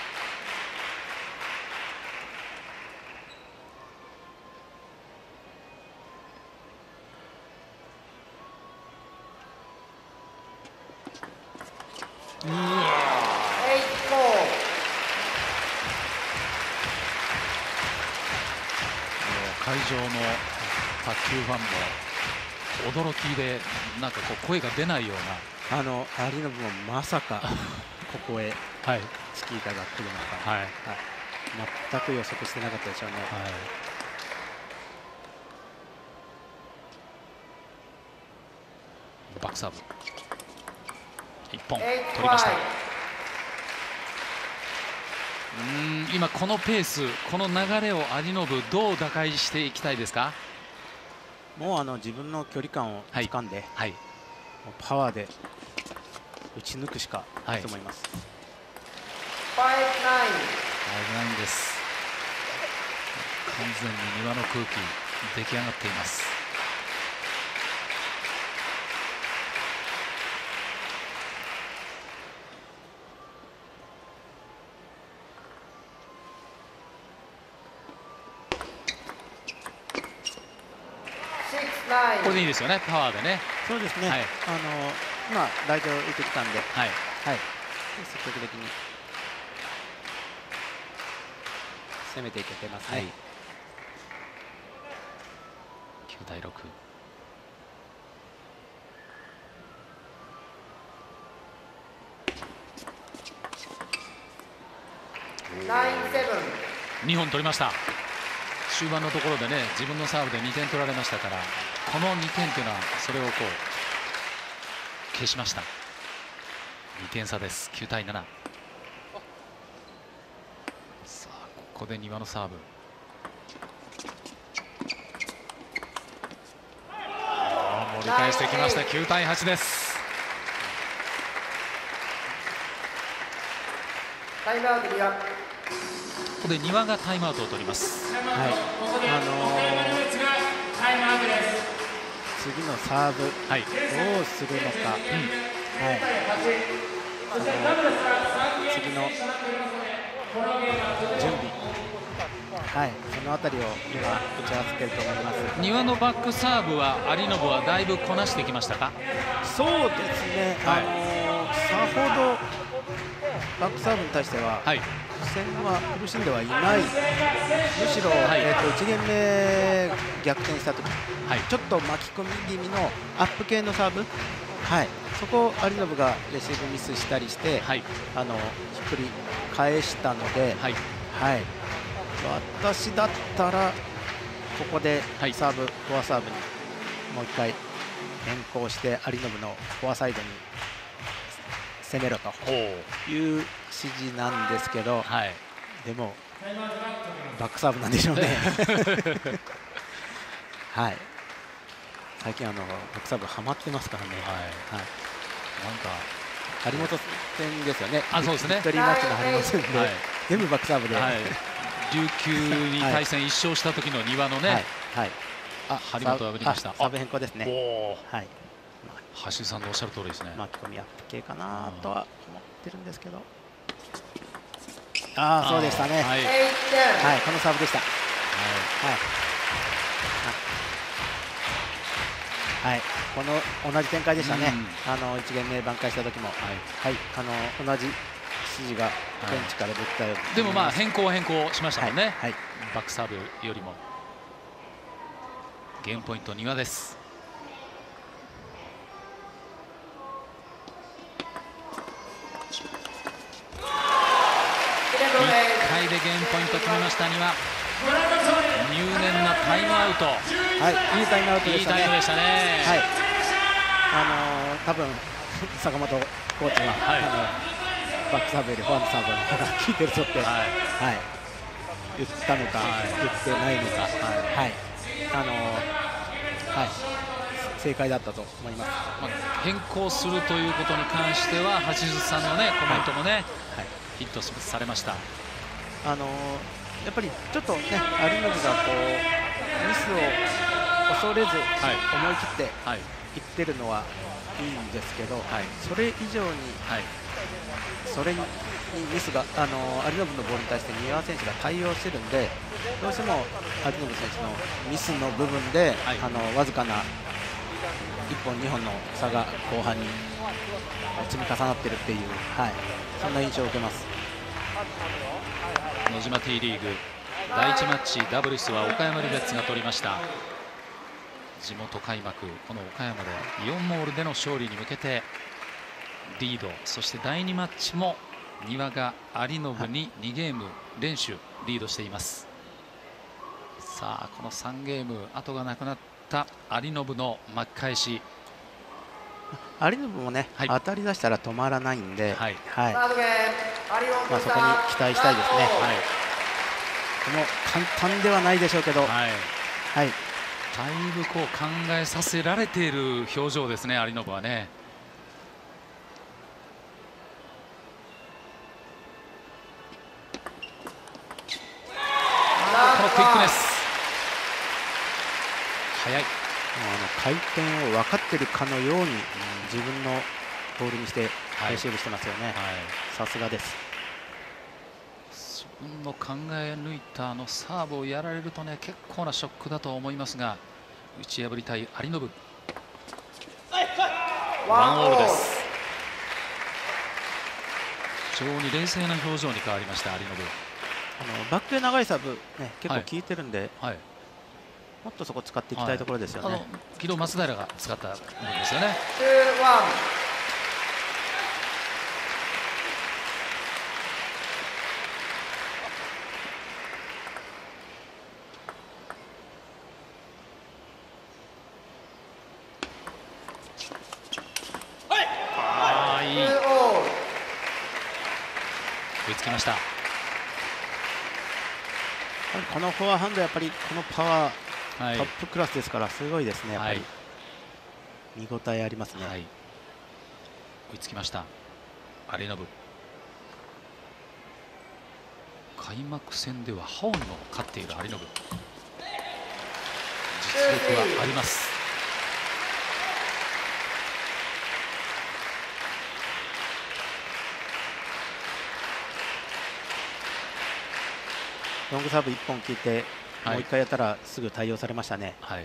うわ会場の卓球ファンも驚きで、なんかこう声が出ないような、あの有信もまさかここへチキータが来るのか、はいはい、全く予測してなかったでしょうね。はい、 バックサーブいっぽん取りました。うん今このペース、この流れを有信どう打開していきたいですか。 もうあの自分の距離感を掴んで、はいはい、もうパワーで打ち抜くしかないと思います。 はい、ファイブナイン。ファイブナインです。完全に庭の空気出来上がっています。これでいいですよね、パワーでね。 そうですね。はい、あの今ライト打ってきたんで、はい、はい、積極的に攻めていけてますね。はい、 きゅうたいろく。にほん取りました。終盤のところでね、自分のサーブでにてん取られましたから、このにてんというのはそれをこう消しました。にてん差です。きゅうたいなな。さあここで丹羽のサーブ。盛り返してきました。きゅうたいはちです。タイムアウト丹羽。ここで丹羽がタイムアウトを取ります。はい、あのー、 次のサーブ、はい、どうするのか、うんはい、次の準備、はい、そのあたりを今打ち合わせていると思います。 丹羽のバックサーブは有信はだいぶこなしてきましたか。 そうですね、はい、あのー、さほどバックサーブに対しては、はい、苦戦は苦しんではいない、むしろ、はいえー、といちゲーム目逆転したとき、はい、ちょっと巻き込み気味のアップ系のサーブ、はい、そこを有信がレシーブミスしたりして、はい、あのひっくり返したので、はいはい、私だったらここでサーブ、はい、フォアサーブにもういっかい変更して有信のフォアサイドに攻めろという指示なんですけど、はい、でもバックサーブなんでしょうね。はい、最近あのバックサーブはまってますからね。はい、はい、なんか張本戦ですよね。あ、そうですね。ビクトリーマッチの張本戦で、はい、全部バックサーブで、はい、 琉球に対戦いっ勝した時の丹羽のね、はい、はい、あ、張本を破りました。 サーブ変更ですね。はい。 橋井さんのおっしゃる通りですね。 巻き込みアップ系かなとは思ってるんですけど、ああそうでしたね。はい、はい、このサーブでした。はい、はい、この同じ展開でしたね。あのいちゲーム目挽回した時も、はい、はい、あの同じ指示がベンチから出たように、 でもまあ変更は変更しましたもんね。はい、バックサーブよりもゲームポイント丹羽です。 回でゲームポイント決めましたには入念なタイムアウト、はい、 いいタイムアウトでしたね。 いいタイムでしたね。 はい、あのー、多分坂本コーチが、はい、あのバックサーブよりフォアのサーブの方が効いてるぞって、はいはい、言ったのか、はい、言ってないのか、はいはい、あのーはい、正解だったと思います。 まあ、変更するということに関しては橋津さんの、ね、コメントもね、はいはい、ヒットされました。 あのー、やっぱりちょっとね、アリノブがこうミスを恐れず、はい、思い切っていってるのはいいんですけど、はい、それ以上に、はい、それにミスが、あのー、アリノブのボールに対して三輪選手が対応してるんで、どうしてもアリノブ選手のミスの部分で、はい、あのわずかないっぽんにほんの差が後半に積み重なっているっていう、はい、そんな印象を受けます。 野島 T リーグだいいちマッチダブルスは岡山リベッツが取りました。地元開幕、この岡山でよんモールでの勝利に向けてリード、そしてだいにマッチも丹羽が有延ににゲーム連取リードしています。さあこのさんゲーム後がなくなった有延の巻き返し。 有延もね、はい、当たり出したら止まらないんで、はいはい、まあ、そこに期待したいですね。はい、この簡単ではないでしょうけど、はいはい、 だいぶこう考えさせられている表情ですね、有延はね。このクイックネス速い。 あの回転を分かっているかのように自分のボールにしてレシーブしてますよね。さすがです。 自分の考え抜いたあのサーブをやられるとね、結構なショックだと思いますが、打ち破りたい有延。ワンオールです。非常に冷静な表情に変わりました有延。 あのバックで長いサーブ、ね、結構効いてるんで、はいはい、もっとそこ使っていきたいところですよね。はい、 昨日松平が使ったものですよね。ああ、いい。追いつきました。 このフォアハンド、やっぱりこのパワー、はい、トップクラスですからすごいですね。やっぱり、はい、見応えありますね。はい、 追いつきました有延。開幕戦ではハオンの勝っている有延、実力はあります。 ロングサーブいっぽん効いて、はい、もういっかいやったらすぐ対応されましたね。はい、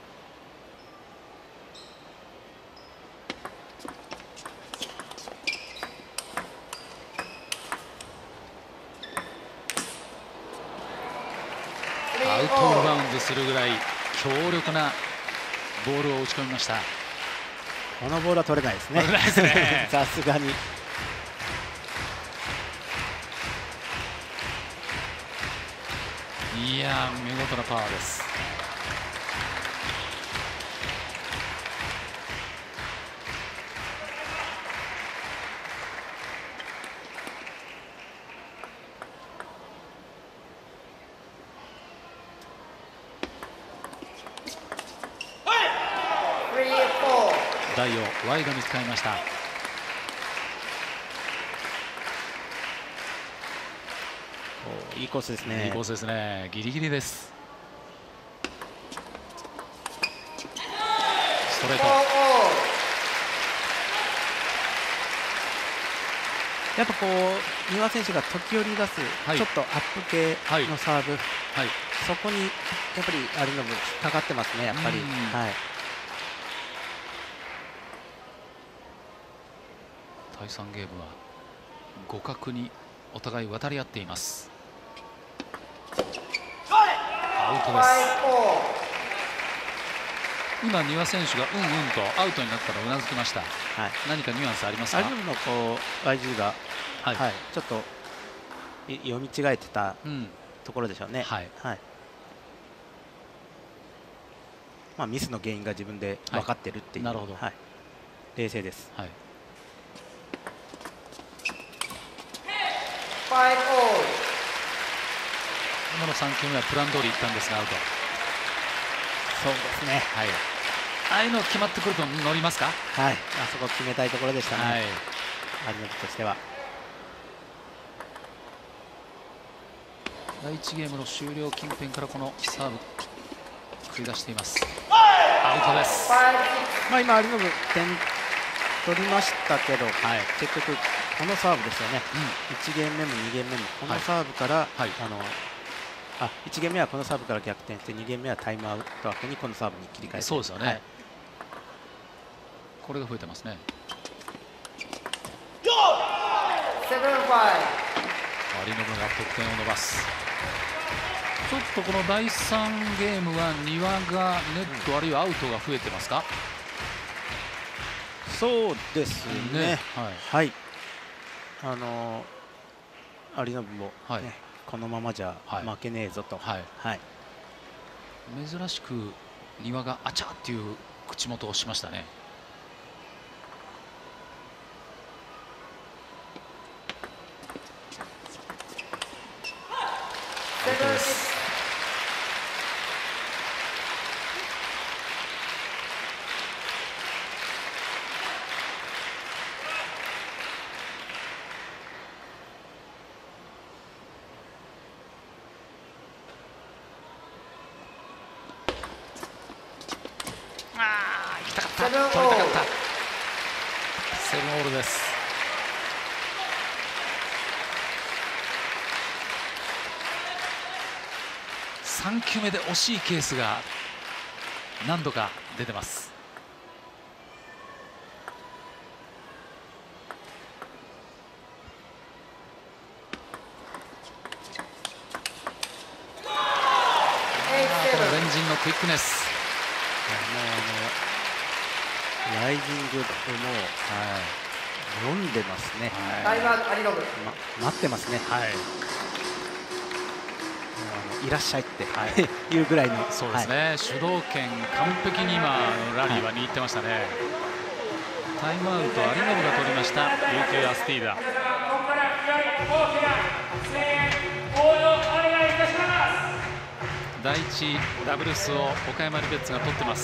アウトオブバウンドするぐらい強力なボールを打ち込みました。 このボールは取れないですね。さすがに。 いやー、見事なパワーです。台をワイドに使いました。 いいコースですね。 いいコースですね。ギリギリです。ストレート。 やっぱこう丹羽選手が時折出す、はい、ちょっとアップ系のサーブ、はいはい、そこにやっぱり有延引っかかってますね。やっぱり。はい。 だいさんゲームは互角にお互い渡り合っています。アウトです。今丹羽選手がうんうんとアウトになったらうなずきました。はい、何かニュアンスありますか？ 有延のこう ワイジー が、はいはい、ちょっと読み違えてたところでしょうね。はい、はい、まあ、ミスの原因が自分で分かってるっていう、はい、なるほど、はい、冷静です。はい、 今のさん球目はプラン通りいったんですがアウト。 そうですね、 はい、ああいうの決まってくると乗りますか。 はい、あそこ決めたいところでしたね、はい、有野としては。 だいいちゲームの終了近辺からこのサーブ繰り出しています。アウトです。 まあ今有野部点取りましたけど、はい、結局このサーブですよね、うん、いちゲーム目もにゲーム目もこのサーブから、はい、あのあいちゲーム目はこのサーブから逆転してにゲーム目はタイムアウト明けにこのサーブに切り替えて、 そうですよね、はい、これが増えてますね。有野部が得点を伸ばす。ちょっとこのだいさんゲームは丹羽がネット、うん、あるいはアウトが増えてますか。 そうですね、ね、はい、はい、あの有野部も、ね、はい、このままじゃ負けねえぞと、はいはい、 珍しく丹羽があちゃっていう口元をしましたね。アウトです。ああ、行きたかった、取りたかった。セブンオールです。さん球目で惜しいケースが何度か出てます。この前陣のクイックネス、 もうあのライジングも、はい、読んでますね。はい、ま、待ってますね。はい、いらっしゃいって、はい、いうぐらいの、 そうですね、はい、主導権完璧に今ラリーは握ってましたね。はい、タイムアウト有野部が取りました。琉球アスティーダ。だいいちダブルスを岡山リベッツが取ってます。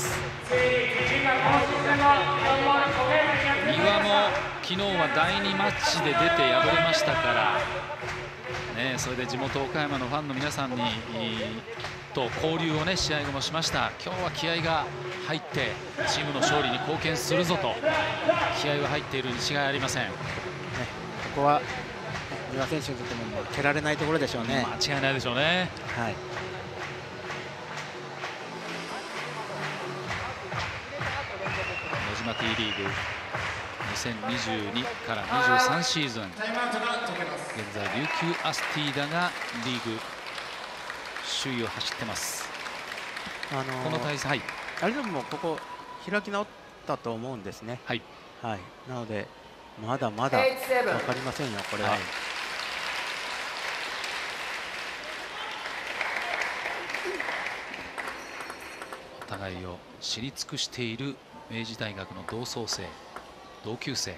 丹羽も昨日はだいにマッチで出て敗れましたからね、それで地元岡山のファンの皆さんにと交流をね試合後もしました。今日は気合が入ってチームの勝利に貢献するぞと気合が入っているに違いありません、ね、 ここは丹羽選手にとっても負けられないところでしょうね。 間違いないでしょうね。はい、野島 T リーグにせんにじゅうにからにじゅうさんシーズン、現在琉球アスティーダがリーグ首位を走ってます。あのー、この対戦、はい、 有野部もここ開き直ったと思うんですね。はい、はい、なのでまだまだ分かりませんよ、これは。はい、 お互いを知り尽くしている明治大学の同窓生、同級生。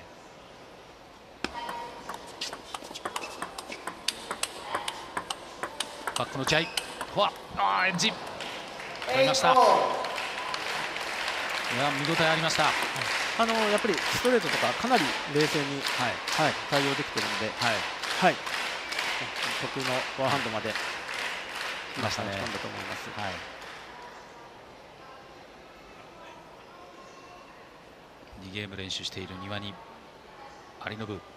バックの打ち合い、フォア、あーエッジ取りました。いや見応えありました。 あのやっぱりストレートとかかなり冷静に、はいはい、対応できているので、はいはい、得意のフォアハンドまで来ましたね。だと思います。はい、 にゲーム連取している丹羽に有野部取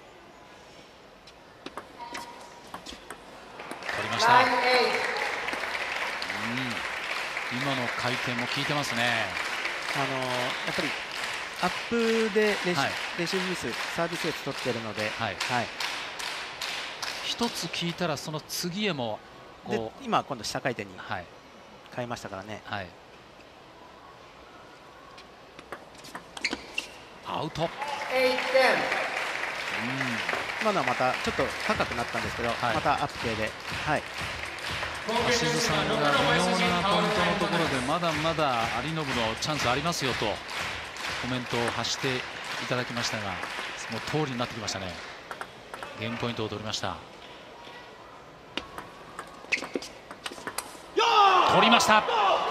りました。うん、今の回転も効いてますね。 あのやっぱりアップでレシ、はい、レシーブミスサービスエース取っているので、はいはい、 一つ効いたらその次へもこう今今度下回転に変えましたからね。はい、 アウト。 今のはまたちょっと高くなったんですけど、はい、またアップ系で、はい、 橋津さんが微妙なポイントのところでまだまだ有延のチャンスありますよとコメントを発していただきましたが、その通りになってきましたね。ゲームポイントを取りました。取りました。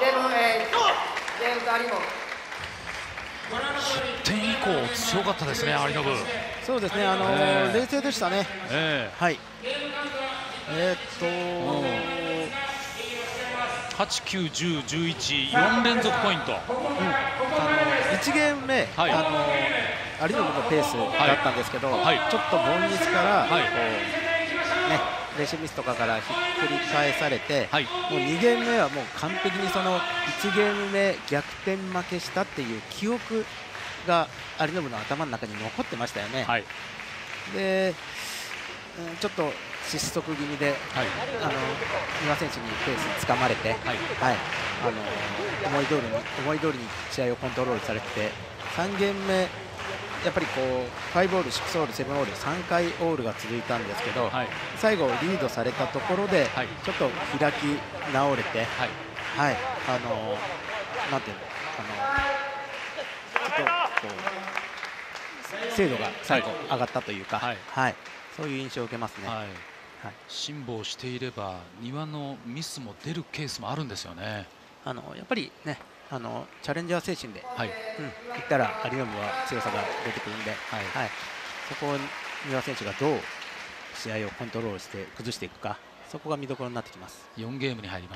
失点以降強かったですね、有延。 そうですね、あのーえー、冷静でしたね。えー、はい。えー、っとはち、きゅう、じゅう、じゅういち、よん連続ポイント。うん、あのいちゲーム目、はい、あのー、有延のペースだったんですけど、はいはい、ちょっと凡ミスから、はい、こうね。レシーブミスとかからひっくり返されて、はい、もうにゲーム目はもう完璧にそのいちゲーム目逆転負けしたっていう記憶が有延の頭の中に残ってましたよね。はい、で、うん、ちょっと失速気味で、はい、あの丹羽選手にペースつかまれて、はいはい、あの思い通りに思い通りに試合をコントロールされてさんゲーム目やっぱりこうごオール、ろくオール、ななオールさんかいオールが続いたんですけど、はい、最後リードされたところで、はい、ちょっと開き直れて、はいはい、あのなんていうの、あのちょっとこう精度が最後上がったというか、はいはい、そういう印象を受けますね。はいはい、 辛抱していれば丹羽のミスも出るケースもあるんですよね。 あのやっぱりね、あのチャレンジャー精神で、はい、うん、いったら有延は強さが出てくるんで、はいはい、そこを丹羽選手がどう試合をコントロールして崩していくか、そこが見どころになってきます。 よんゲームに入ります。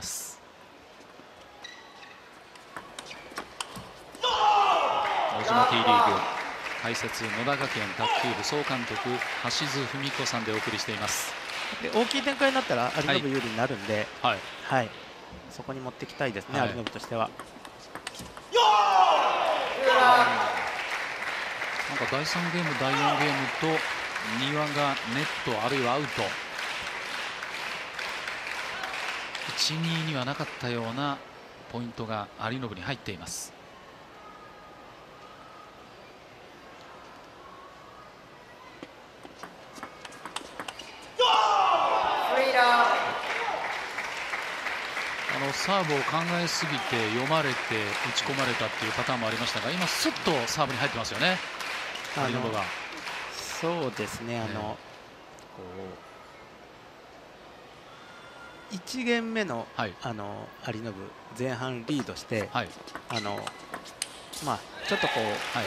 大島 T リーグ解説野田学園卓球部総監督橋津文子さんでお送りしています。 で大きい展開になったら有延有利になるんで、はいはい、そこに持っていきたいですね、はい、有延としては。 なんかだいさんゲームだいよんゲームと丹羽がネットあるいはアウトいちににはなかったようなポイントが有延に入っています。あのサーブを考えすぎて読まれて打ち込まれたっていうパターンもありましたが、今スッとサーブに入ってますよね、有延が。 そうですね、あの、ね、こういちゲーム目の、はい、あの有延前半リードして、はい、あのまあちょっとこう、はい、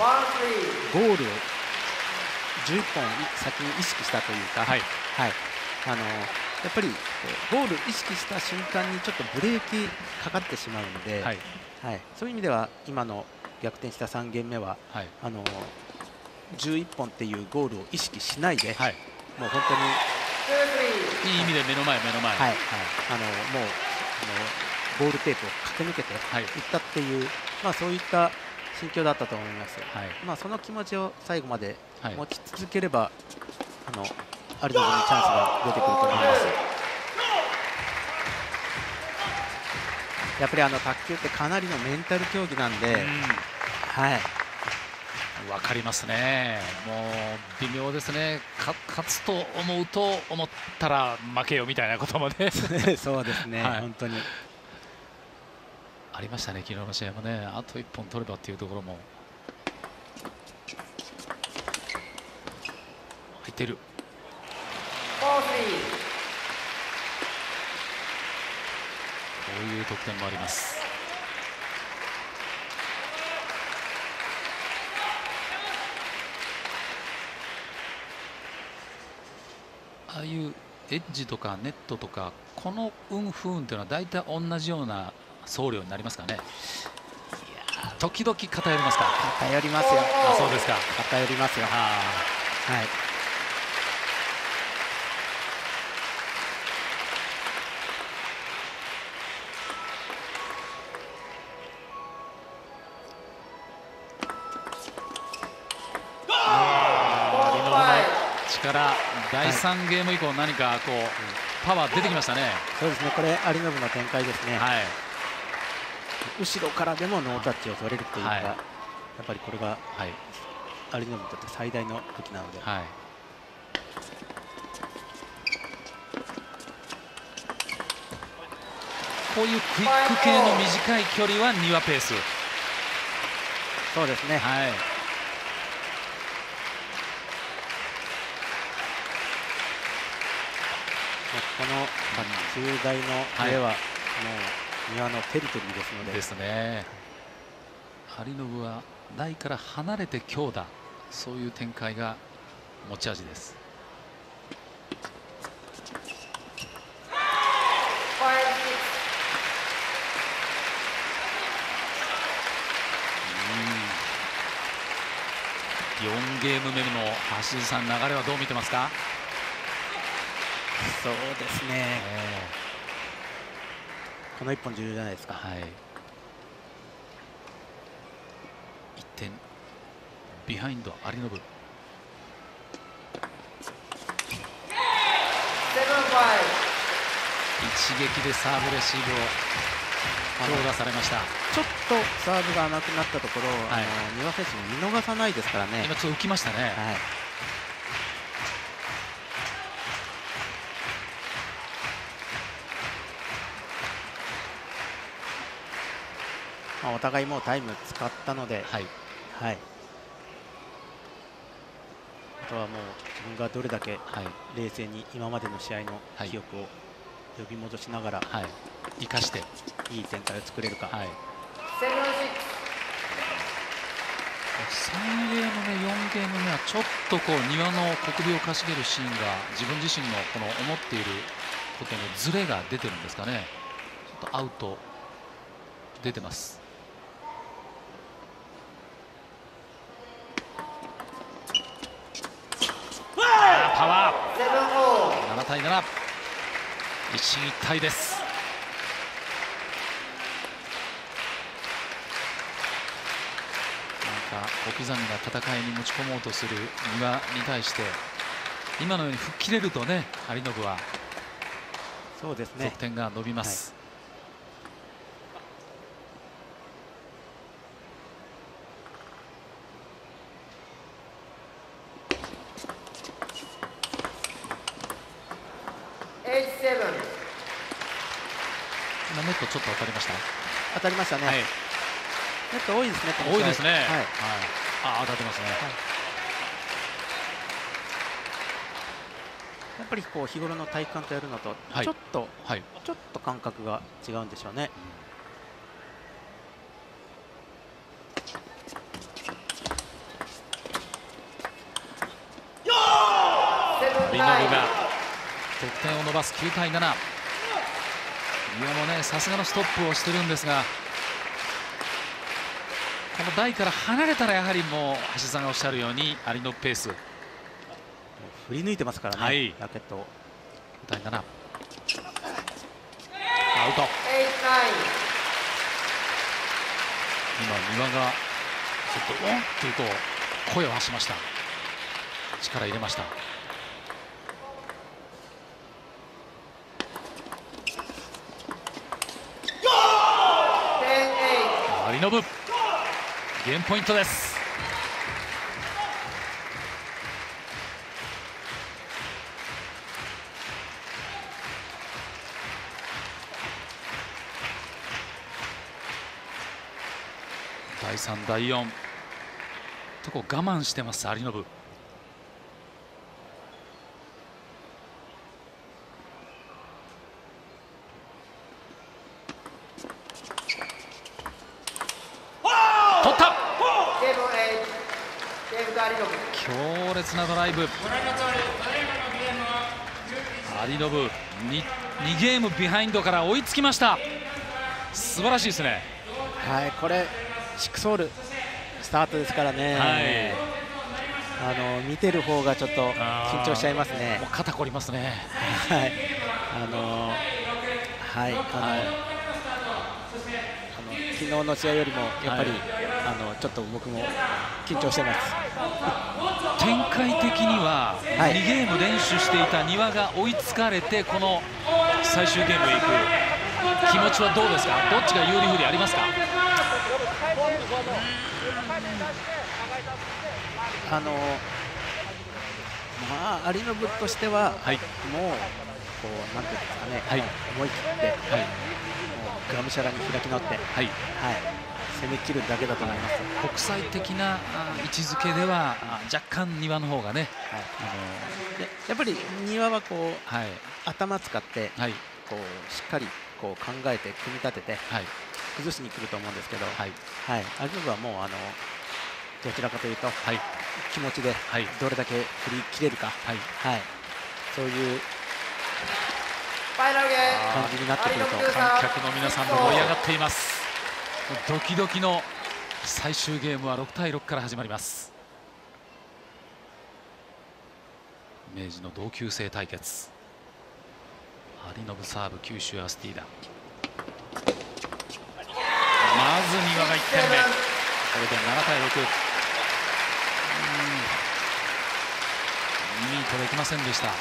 ゴールをじゅういっぽん先に意識したというか、はいはい、あのやっぱりゴール意識した瞬間にちょっとブレーキかかってしまうので、はいはい、そういう意味では今の逆転したさんゲーム目は、はい、あのじゅういっぽんっていうゴールを意識しないで、はい、もう本当にいい意味で目の前目の前、はいはい、 あのもうあのゴールテープを駆け抜けていったっていう、はい、まあ、そういった心境だったと思います。はい、まあ、その気持ちを最後まで持ち続ければ、はい、あの有延にチャンスが出てくると思います。やっぱりあの卓球ってかなりのメンタル競技なんで、うん、はい、 分かりますね。もう微妙ですね。か勝つと思うと思ったら負けよみたいなこともねそうですね、はい、本当にありましたね、昨日の試合もね。あといっぽん取ればっていうところも入っている。こういう得点もあります。ああいうエッジとかネットとかこの運不運というのは大体同じような総量になりますかね。いや時々偏りますか。 偏りますよ。 あ、そうですか。 偏りますよ。はい。 力だいさんゲーム以降何かこう、はい、パワー出てきましたね。 そうですね、これ有延の展開ですね。はい、後ろからでもノータッチを取れるというのが、はい、やっぱりこれが、はい、有延にとって最大の武器なので、はい、 こういうクイック系の短い距離は丹羽ペース。 そうですね。 はい。 この卓球台の上はもう庭のテリトリーですので。 ですね。張信は台から離れて強打、そういう展開が持ち味です。よんゲーム目の橋井さん、流れはどう見てますか？ そうですね、えー、このいっぽん重要じゃないですか。 はい、いってんビハインド有信。一撃でサーブレシーブを強打されました。 ちょっとサーブが甘くなったところ、はい、あの丹羽選手も見逃さないですからね。 今ちょっと浮きましたね。はい、 まあ、お互いもうタイム使ったので、はいはい、あとはもう自分がどれだけ冷静に今までの試合の記憶を呼び戻しながら、はい、 生かしていい展開を作れるか。はい、 さんゲーム目、よんゲーム目はちょっとこう庭の小首をかしげるシーンが自分自身のこの思っていることのズレが出てるんですかね。ちょっとアウト出てます。パワーななたいなな、一進一退です。なんか小刻みな戦いに持ち込もうとする丹羽に対して今のように吹っ切れるとね、有信はそうですね、 得点が伸びます。今ネットちょっと当たりました。 当たりましたね。はい、ネット多いですね。 多いですね。はい。はい、あ、当たってますね。はい、 やっぱりこう日頃の体育館とやるのとちょっと、はい、ちょっと感覚が違うんでしょうね。 リノブが得点を伸ばすきゅうたいなな。丹羽もね、さすがのストップをしてるんですが、この台から離れたらやはりもう橋さんがおっしゃるように有信ペース振り抜いてますからね、はい、ラケットを。 きゅうたいなな、アウト。今丹羽がちょっとオンっていうと声を発しました。力入れました。有信ゲームポイントです。だいさん、だいよんとこ我慢してます有信。取った。強烈なドライブ。有信 2, 2ゲームビハインドから追いつきました。素晴らしいですね。 はい、これシックスホールスタートですからね。はい、あの見てる方がちょっと緊張しちゃいますね。 もう肩こりますね。 はい、あのはい、あの、はい、あの昨日の試合よりもやっぱり、はい、あのちょっと僕も緊張してます。 展開的にはにゲーム連取していた丹羽が追いつかれてこの最終ゲームへ行く気持ちはどうですか。どっちが有利不利ありますか。 あのまあ、有信としては、はい、もうこうなんていうんですかね、はい、思い切って、はい、もうがむしゃらに開き直って、はいはい、攻め切るだけだと思います。 国際的な位置づけでは若干丹羽の方がね、はい、 あのでやっぱり丹羽はこう、はい、頭使って、はい、こうしっかりこう考えて組み立てて、はい、崩しに来ると思うんですけど、はいはい、有信はもうあのどちらかというと、はい、気持ちでどれだけ振り切れるか、はいはい、そういう感じになってくると観客の皆さんも盛り上がっています。ドキドキの最終ゲームはろくたいろくから始まります。明治の同級生対決、有信サーブ、九州アスティーダ。まず丹羽がいってんめ、これでななたいろく。ミートできませんでした。 本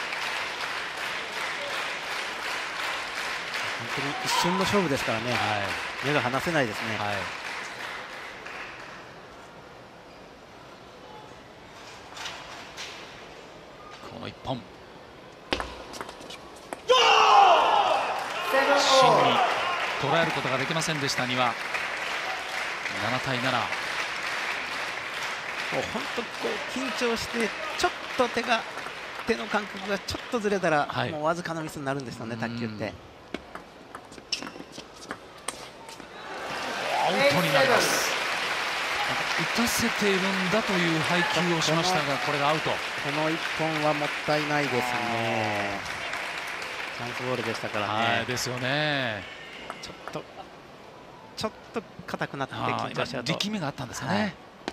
当に一瞬の勝負ですからね、はい、目が離せないですね。はい、 このいっぽん、芯に捉えることができませんでした丹羽。ななたいなな。 もう本当こう緊張してちょっと手が手の感覚がちょっとずれたら、はい、もうわずかなミスになるんですよね、卓球って。 アウトになります。打たせているんだという配球をしましたが、これがアウト。 このいっぽんはもったいないですね。チャンスボールでしたからね。 ですよね。 ちょっとちょっと硬くなって緊張しちゃうと力みがあったんですかね。はい、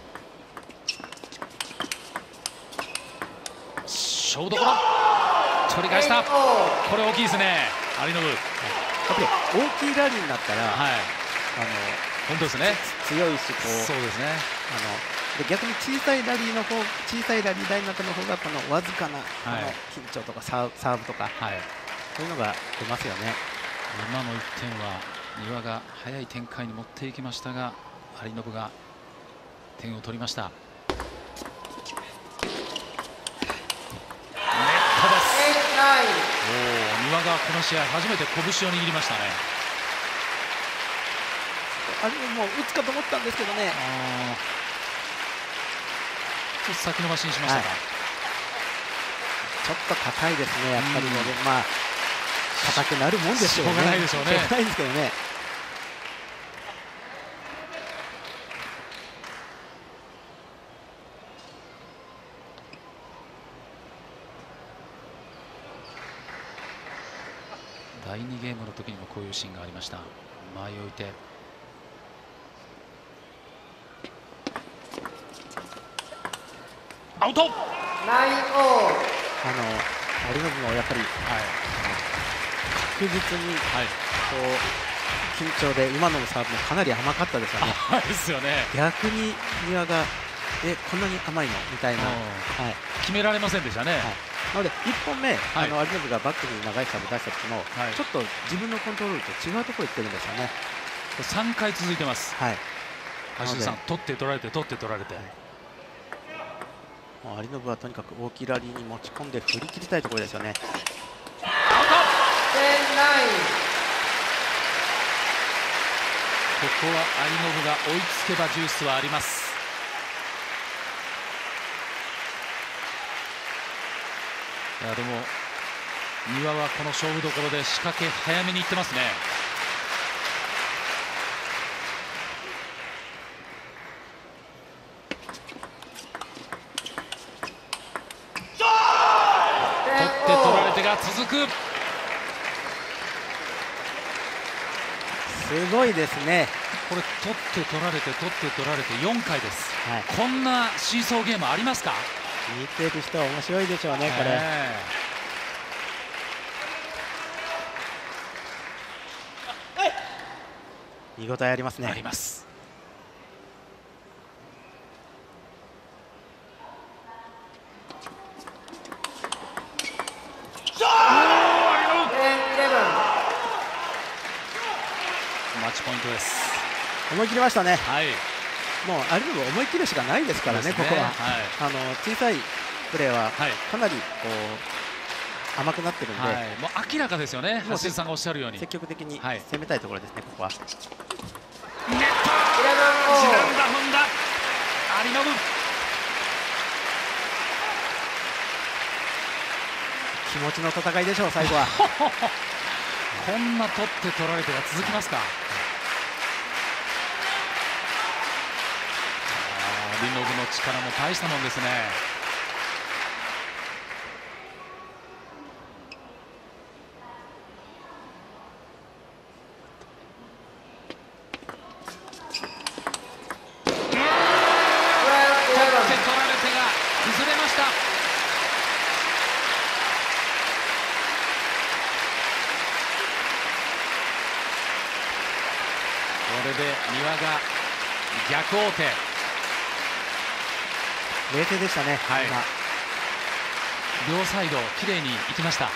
勝負どころ、取り返した。これ大きいですね、有信。やっぱり大きいラリーになったら、はい、あの本当ですね、 強いし、こう、 そうですね。 あので逆に小さいラリーの方、小さいラリー台の中の方がこのわずかなこの緊張とかサーブ、サーブとか、はい、そういうのが出ますよね。 今のいってんは丹羽が早い展開に持っていきましたが、有信が点を取りました。おお、丹羽がこの試合初めて拳を握りましたね。 あれもう打つかと思ったんですけどね。 ちょっと先延ばしにしましたか。はい、 ちょっと硬いですね、やっぱりので、まあ硬くなるもんでしょうね。 しょうがないでしょうね。 しょうがないですけどね。 だいにゲームの時にもこういうシーンがありました。前を置いてアウト。 ナインオー。あの有信もやっぱり、はい、確実に、はい、こう緊張で今のサーブもかなり甘かったですよね。 甘いですよね。 逆に丹羽がえこんなに甘いのみたいな、はい、 決められませんでしたね。はい、 なのでいっぽんめ、はい、あの有信がバックに長いサーブ出した時も、はい、ちょっと自分のコントロールと違うところ行ってるんですよね。 さんかい続いてます。はい。橋田さん、取って取られて取って取られて。はい、 有信はとにかく大きいラリーに持ち込んで振り切りたいところですよね。 アウト。ここは有信が追いつけばジュースはあります。いやでも丹羽はこの勝負どころで仕掛け早めにいってますね。取って取られてが続く。 すごいですね。 これ取って取られて取って取られてよんかいです。はい、こんなシーソーゲームありますか？ 見てる人は面白いでしょうね、これ。見応えありますね。 あります。マッチポイントです。 思い切りましたね。 はい。 もう有信思い切るしかないですからね、ここは。はい、あの小さいプレーはかなりこう甘くなってるんで、はい、 もう明らかですよね、橋井さんがおっしゃるように積極的に攻めたいところですね、ここは。ネットジランダ本田有信、 気持ちの戦いでしょう、最後は。 こんな取って取られてが続きますか。有信の力も大したもんですね。これで三輪が逆王手。 冷静でしたね、 はい、両サイドきれいにいきました。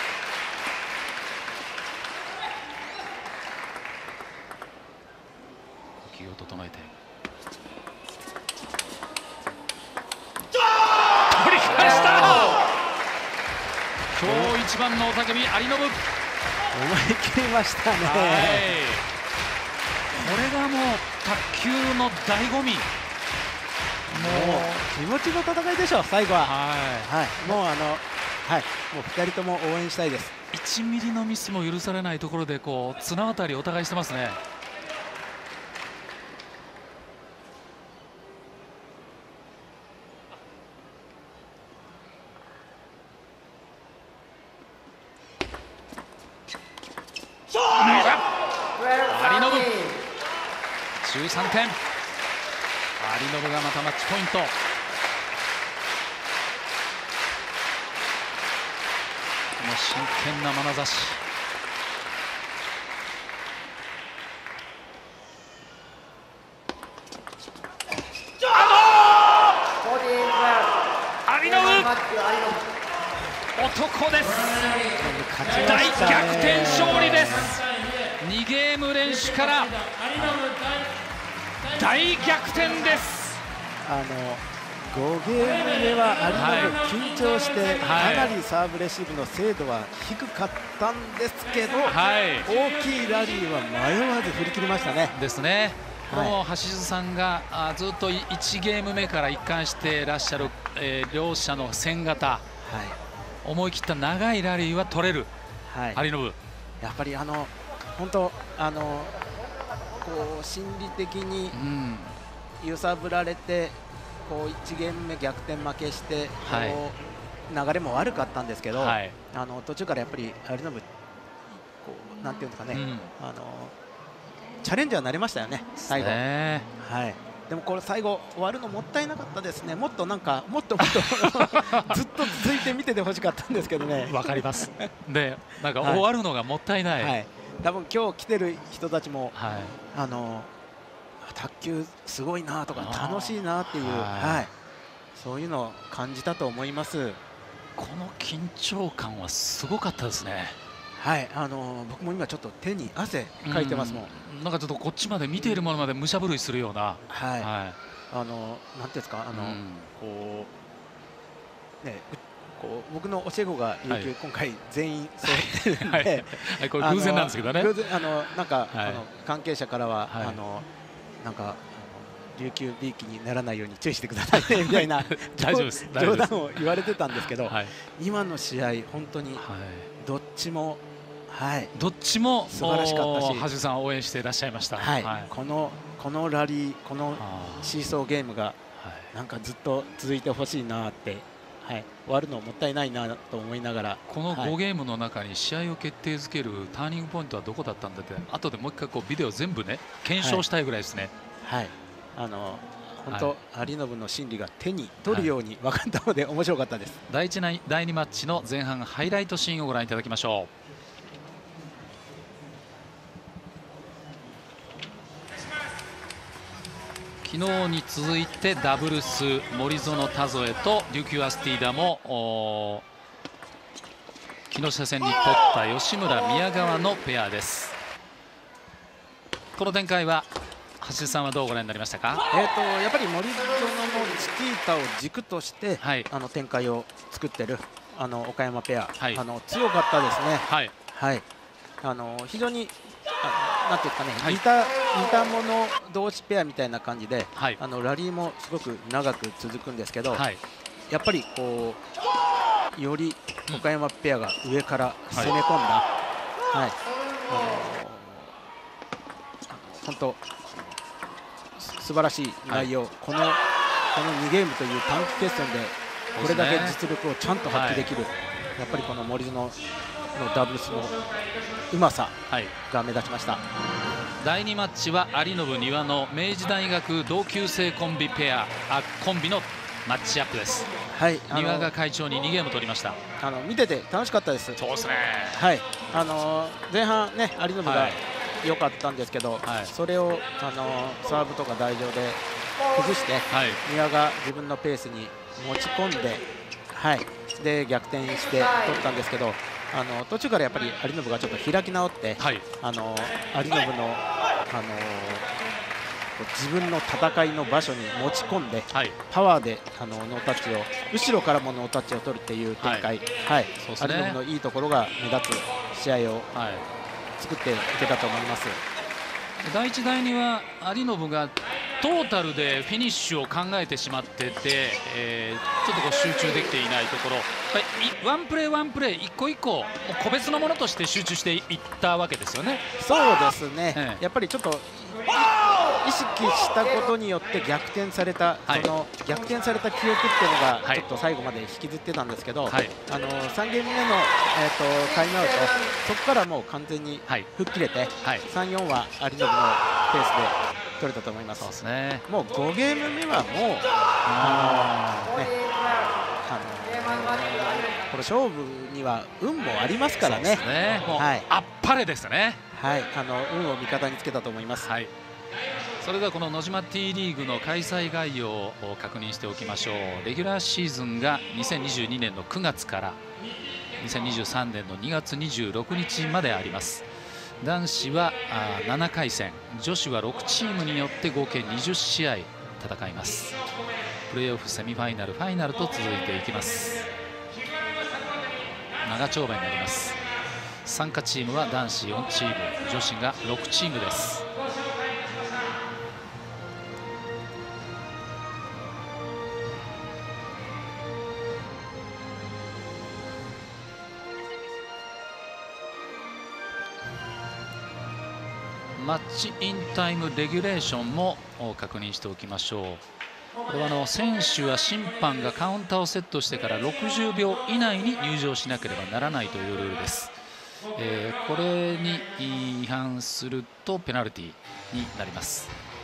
呼吸を整えて取り返した。今日一番の雄たけび有信、思い切りましたね。 これがもう卓球の醍醐味。 もう気持ちの戦いでしょう、最後は。はい、はい、もうあの、はい、もうふたりとも応援したいです。 いちミリのミスも許されないところでこう綱渡りお互いしてますね。有信じゅうさんてん、有信がまたマッチポイント。この真剣な眼差し。有信男です。大逆転勝利です。にゲーム連取から大逆転です。 あのごゲーム目は有信緊張して、はい、かなりサーブレシーブの精度は低かったんですけど、はい、大きいラリーは迷わず振り切りましたね。 ですね。この橋津さんがあずっといちゲーム目から一貫してらっしゃる、えー、両者の戦型、はい、思い切った長いラリーは取れる、はい、有信。 やっぱりあの本当あのこう心理的に揺さぶられて、こういちゲーム目逆転負けして、はい、こう流れも悪かったんですけど、はい、あの途中からやっぱり有信こうなんていうんですかね、うん、あのチャレンジャーになりましたよね、最後。はい、でもこれ最後終わるのもったいなかったですね。もっとなんかもっともっとずっと続いて見ててほしかったんですけどね。 わかります。で、なんか終わるのがもったいない。はいはい、 多分今日来てる人たちも、はい、あの卓球すごいなとか楽しいなっていう、はい、そういうのを感じたと思います。 この緊張感はすごかったですね。 はい、あの僕も今ちょっと手に汗かいてますもん。 んなんかちょっとこっちまで見ているものまで武者震いするような。 はい。はい、あのなんていうんですか、あの、うん、こうね、こう僕の教え子が琉球、はい、今回全員揃ってるんで、はいはい、 これ偶然なんですけどね。 偶然あのなんか、はい、あの関係者からは、はい、あのなんか琉球 B 期にならないように注意してくださいねみたいな大丈夫です冗談を言われてたんですけど、はい、今の試合本当にどっちも、はい、 どっちも素晴らしかったし、 橋さん応援していらっしゃいました。 はいはい、このこのラリー、このシーソーゲームがなんかずっと続いてほしいなって、はい、終わるのもったいないなと思いながら、 このごゲームの中に試合を決定づけるターニングポイントはどこだったんだって、後でもう一回こうビデオ全部ね検証したいぐらいですね。 はい、はい、あの本当、はい、有信の心理が手に取るように分かったので、面白かったです。 だいいちだいにマッチの前半ハイライトシーンをご覧いただきましょう。昨日に続いてダブルス、森薗田添と琉球アスティーダも木下戦に取った吉村宮川のペアです。この展開は橋さんはどうご覧になりましたか？ えーとやっぱり森薗のチキータを軸として、はい、あの展開を作っているあの岡山ペア、はい、あの強かったですね。はい、はい、あの非常にあなんていうかね、はい、似た似たもの同士ペアみたいな感じで、はい、あのラリーもすごく長く続くんですけど、はい、やっぱりこうより岡山ペアが上から攻め込んだ、はいはい、あの本当素晴らしい内容、はい、このこのにゲームという短期決戦でこれだけ実力をちゃんと発揮できる、はい、やっぱりこの森薗のダブルスのうまさが目立ちました。はい、 だいにマッチは有信丹羽の明治大学同級生コンビペアあコンビのマッチアップです。はい、丹羽が会長ににゲーム取りました。 あの見てて楽しかったです。 そうですね。 はい、あの前半ね有信が良かったんですけど、はい、それをあのサーブとか台上で崩して、はい、丹羽が自分のペースに持ち込んで、はい、で逆転して取ったんですけど、あの途中からやっぱり有信がちょっと開き直って、はい、あの有信の、あの自分の戦いの場所に持ち込んで、はい、パワーであのノータッチを後ろからもノータッチを取るっていう展開、はいはい、有信のいいところが目立つ試合を作っていけたと思います。 だいいちだいには有信がトータルでフィニッシュを考えてしまってて、えー、ちょっとこう集中できていないところ、ワンプレーワンプレー一個一個個別のものとして集中していったわけですよね。 そうですね、ええ、やっぱりちょっと意識したことによって逆転された、はい、その逆転された記憶っていうのがちょっと最後まで引きずってたんですけど、はい、あのさんゲーム目の、えー、とタイムアウト、そこからもう完全に吹っ切れて、はい、さん、よんは有信のペースで取れたと思います。そうですね、もうごゲーム目はもうあの、ね、あのこの勝負には運もありますからね。そうですね、 もう、はい、あっぱれですね。 はい、あの運を味方につけたと思います。はい、 それではこの野島 T リーグの開催概要を確認しておきましょう。レギュラーシーズンがにせんにじゅうにねんのくがつからにせんにじゅうさんねんのにがつにじゅうろくにちまであります。男子はななかい戦、女子はろくチームによって合計にじゅっしあい戦います。プレーオフ、セミファイナル、ファイナルと続いていきます。長丁場になります。参加チームは男子よんチーム、女子がろくチームです。マッチインタイムレギュレーションも確認しておきましょう。これはあの選手や審判がカウンターをセットしてからろくじゅうびょう以内に入場しなければならないというルールです。えー、これに違反するとペナルティになります。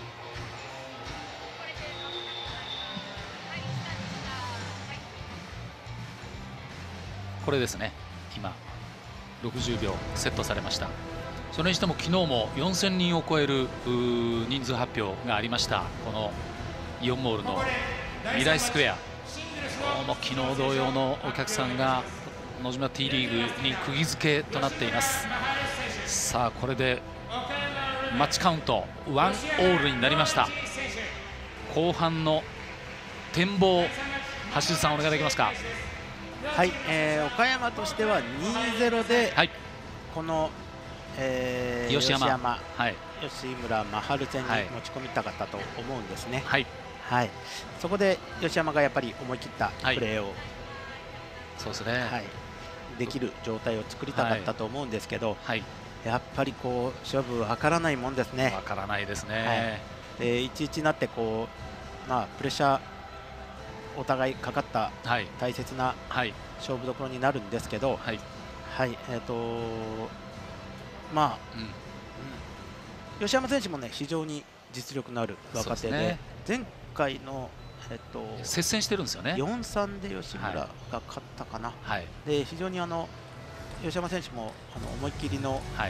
これですね、今ろくじゅうびょうセットされました。それにしても昨日もよんせんにんを超える人数発表がありました。このイオンモールの未来スクエア、も昨日同様のお客さんが野島 T リーグに釘付けとなっています。さあこれでマッチカウントワンオールになりました。後半の展望、橋津さんお願いできますか。 はい、えー、岡山としては にたいゼロ で、はい、このえー、吉山、吉山はい、吉村真春戦に持ち込みたかったと思うんですね。はい、はい、そこで吉山がやっぱり思い切ったプレーを、はい、 そうですね、 はい、できる状態を作りたかったと思うんですけど、はい、やっぱりこう勝負分からないもんですね。 分からないですね。 はい、でいちいちになってこう、まあ、プレッシャーお互いかかった大切な勝負どころになるんですけど、はい、はい、えっ、ー、とまあ、うん、吉山選手もね非常に実力のある若手で、ね、前回の、えっと、 接戦してるんですよね。 よんさんで吉村が勝ったかな、はい、で非常にあの吉山選手もあの思いっきりの、はい、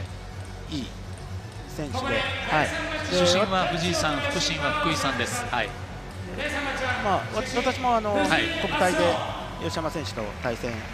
いい選手で、はい、 主審は藤井さん、副審は福井さんです。はい、 まあ、私もあの、はい、国体で吉山選手と対戦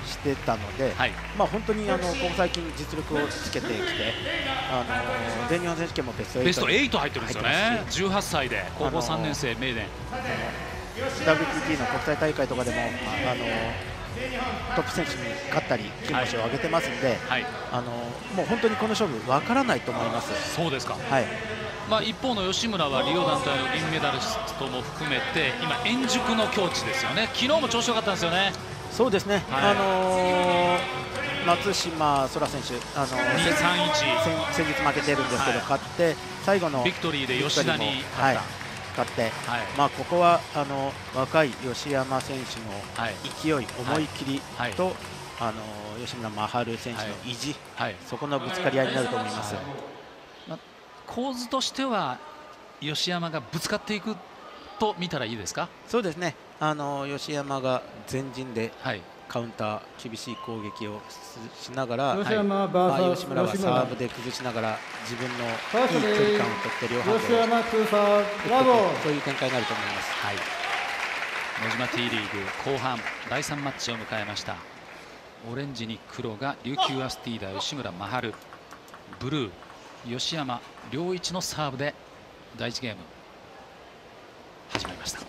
してたので、はい、まあ本当にあのここ最近実力をつけてきて、あの全日本選手権もベストエイトベストエイト入ってるんですよね。じゅうはっさいで高校さんねん生、名電ダブリューティーティー の国際大会とかでもあのトップ選手に勝ったり金星を上げてますんで、はい、あのもう本当にこの勝負分からないと思います。 そうですか。 はい。 まあ一方の吉村はリオ団体の銀メダリストも含めて今円熟の境地ですよね。昨日も調子良かったんですよね。 そうですね。はい、あのー、松島空選手、あのー、 にさんいち先日負けてるんですけど、はい、勝って最後のビクトリーで吉田に勝った。はい勝って、はい、まあここはあの若い吉山選手の勢い、はい、思い切りと、はい、あの吉村真晴選手の意地、はい、そこのぶつかり合いになると思います。はい、 まあ、構図としては吉山がぶつかっていくと見たらいいですか。 そうですね。あの吉山が前陣でカウンター、厳しい攻撃をしながら、吉村はサーブで崩しながら自分のいい距離感を取って両ハンドを打っていく、そういう展開になると思います。 はい、野島 T リーグ後半だいさんマッチを迎えました。オレンジに黒が琉球アスティーダ吉村真晴、ブルー吉山良一のサーブでだいいちゲーム始まりました。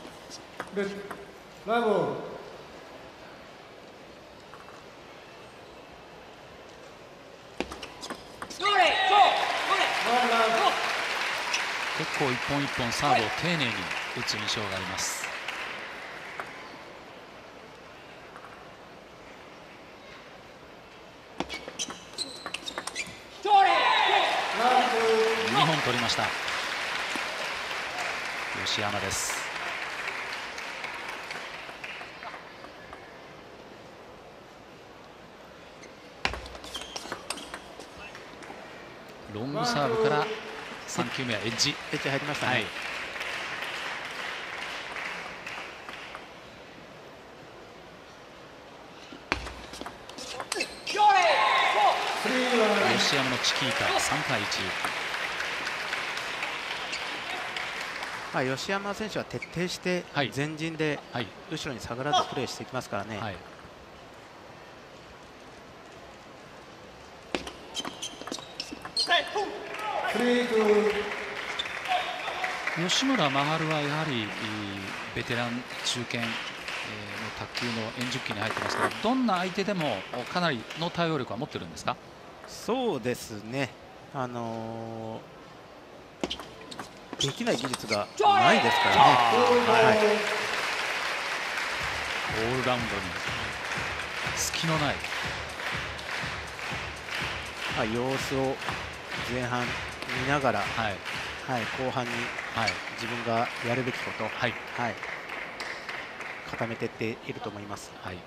ラボ結構一本一本サーブを丁寧に打つ印象があります。にほん取りました吉山です。ロングサーブからさん球目はエッジエッジ入りましたね。はい、 吉山のチキータさんたいいち。 まあ吉山選手は徹底して前陣で後ろに下がらずプレーしていきますからね。はい、 吉村真晴はやはりベテラン中堅の卓球の円熟期に入ってますけど、どんな相手でもかなりの対応力は持ってるんですか。 そうですね、あのー、できない技術がないですからね。はい、 オールラウンドに隙のない、 まあ、様子を前半見ながら、はいはい、後半に自分がやるべきこと、はいはい、固めていっていると思います。はい、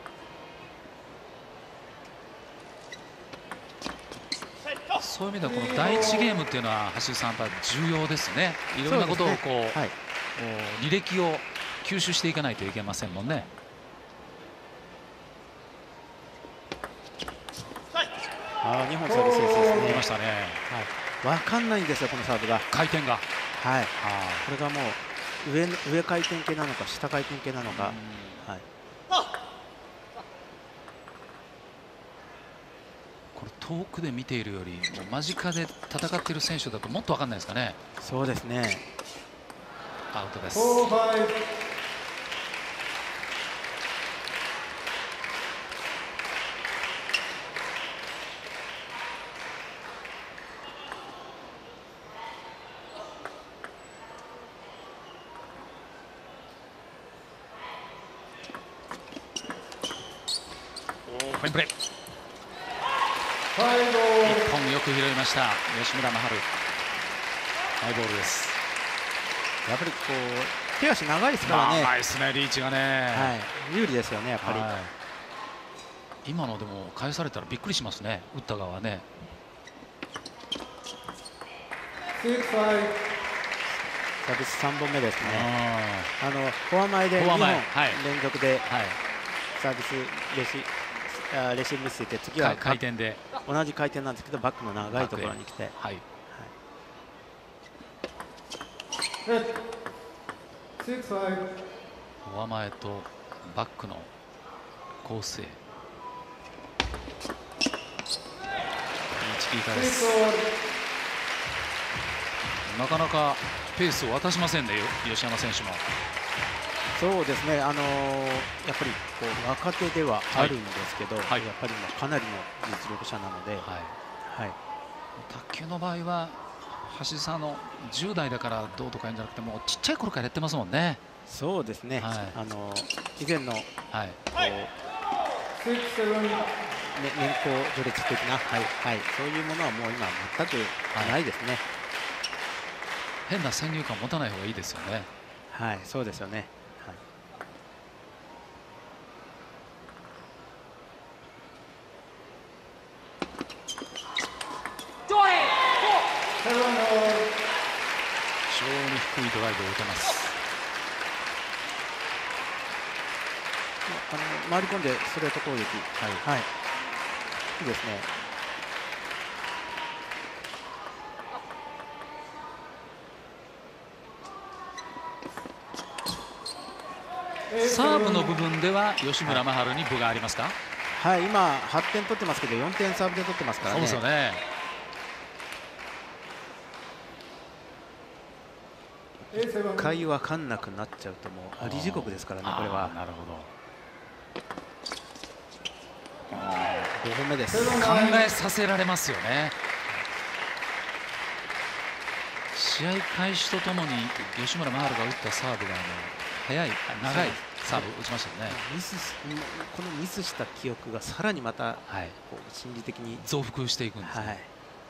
そういう意味ではこのだいいちゲームっていうのは橋井さんやっぱ重要ですね。いろんなことをこう、ね、はい、履歴を吸収していかないといけませんもんね。 ああ、日本サービスエースですね。 出ましたね。 はい、分かんないんですよこのサーブが。 回転が。 はい。これがもう上上回転系なのか下回転系なのか。はい。 これ遠くで見ているよりも間近で戦っている選手だともっと分かんないですかね。 そうですね。 アウトです。ファインプレー。一本よく拾いました吉村真晴。ハイボールです。 やっぱりこう手足長いですからね。 長いですね、リーチがね。 はい、有利ですよねやっぱり。はい、 今のでも返されたらびっくりしますね、打った側はね。 サービスさんぼんめですね。あのフォア前でにほん連続でサービスレシレシーブミスして次は回転で同じ回転なんですけどバックの長いところに来て、はい、 フォア前とバックの構成チキータです。なかなかペースを渡しませんね、吉山選手も。 そうですね、あのー、やっぱりこう若手ではあるんですけど、はいはい、やっぱりもうかなりの実力者なので、はいはい、 卓球の場合は橋さんのじゅう代だからどうとか言うんじゃなくて、もうちっちゃい頃からやってますもんね。 そうですね、はい、あの以前の、はい、こう、ね、年功序列的な、はいはい、そういうものはもう今全くないですね、はい、 変な先入観を持たない方がいいですよね。 はい、そうですよね。はい、 非常に低いドライブを打てます。 あの回り込んでストレート攻撃、はいはい、いいですね。サーブの部分では吉村真晴に分がありますか。 はい、今はってん取ってますけどよんてんサーブで取ってますからね。 そうですよね。 いっかい分かんなくなっちゃうともうあり地獄ですからね、これは。 なるほど。 ごほんめです。 考えさせられますよね。試合開始とともに吉村真晴が打ったサーブがあの速い長いサーブ打ちましたよね。 ミスこのミスした記憶がさらにまた、はい、こう心理的に増幅していくんですね。はい、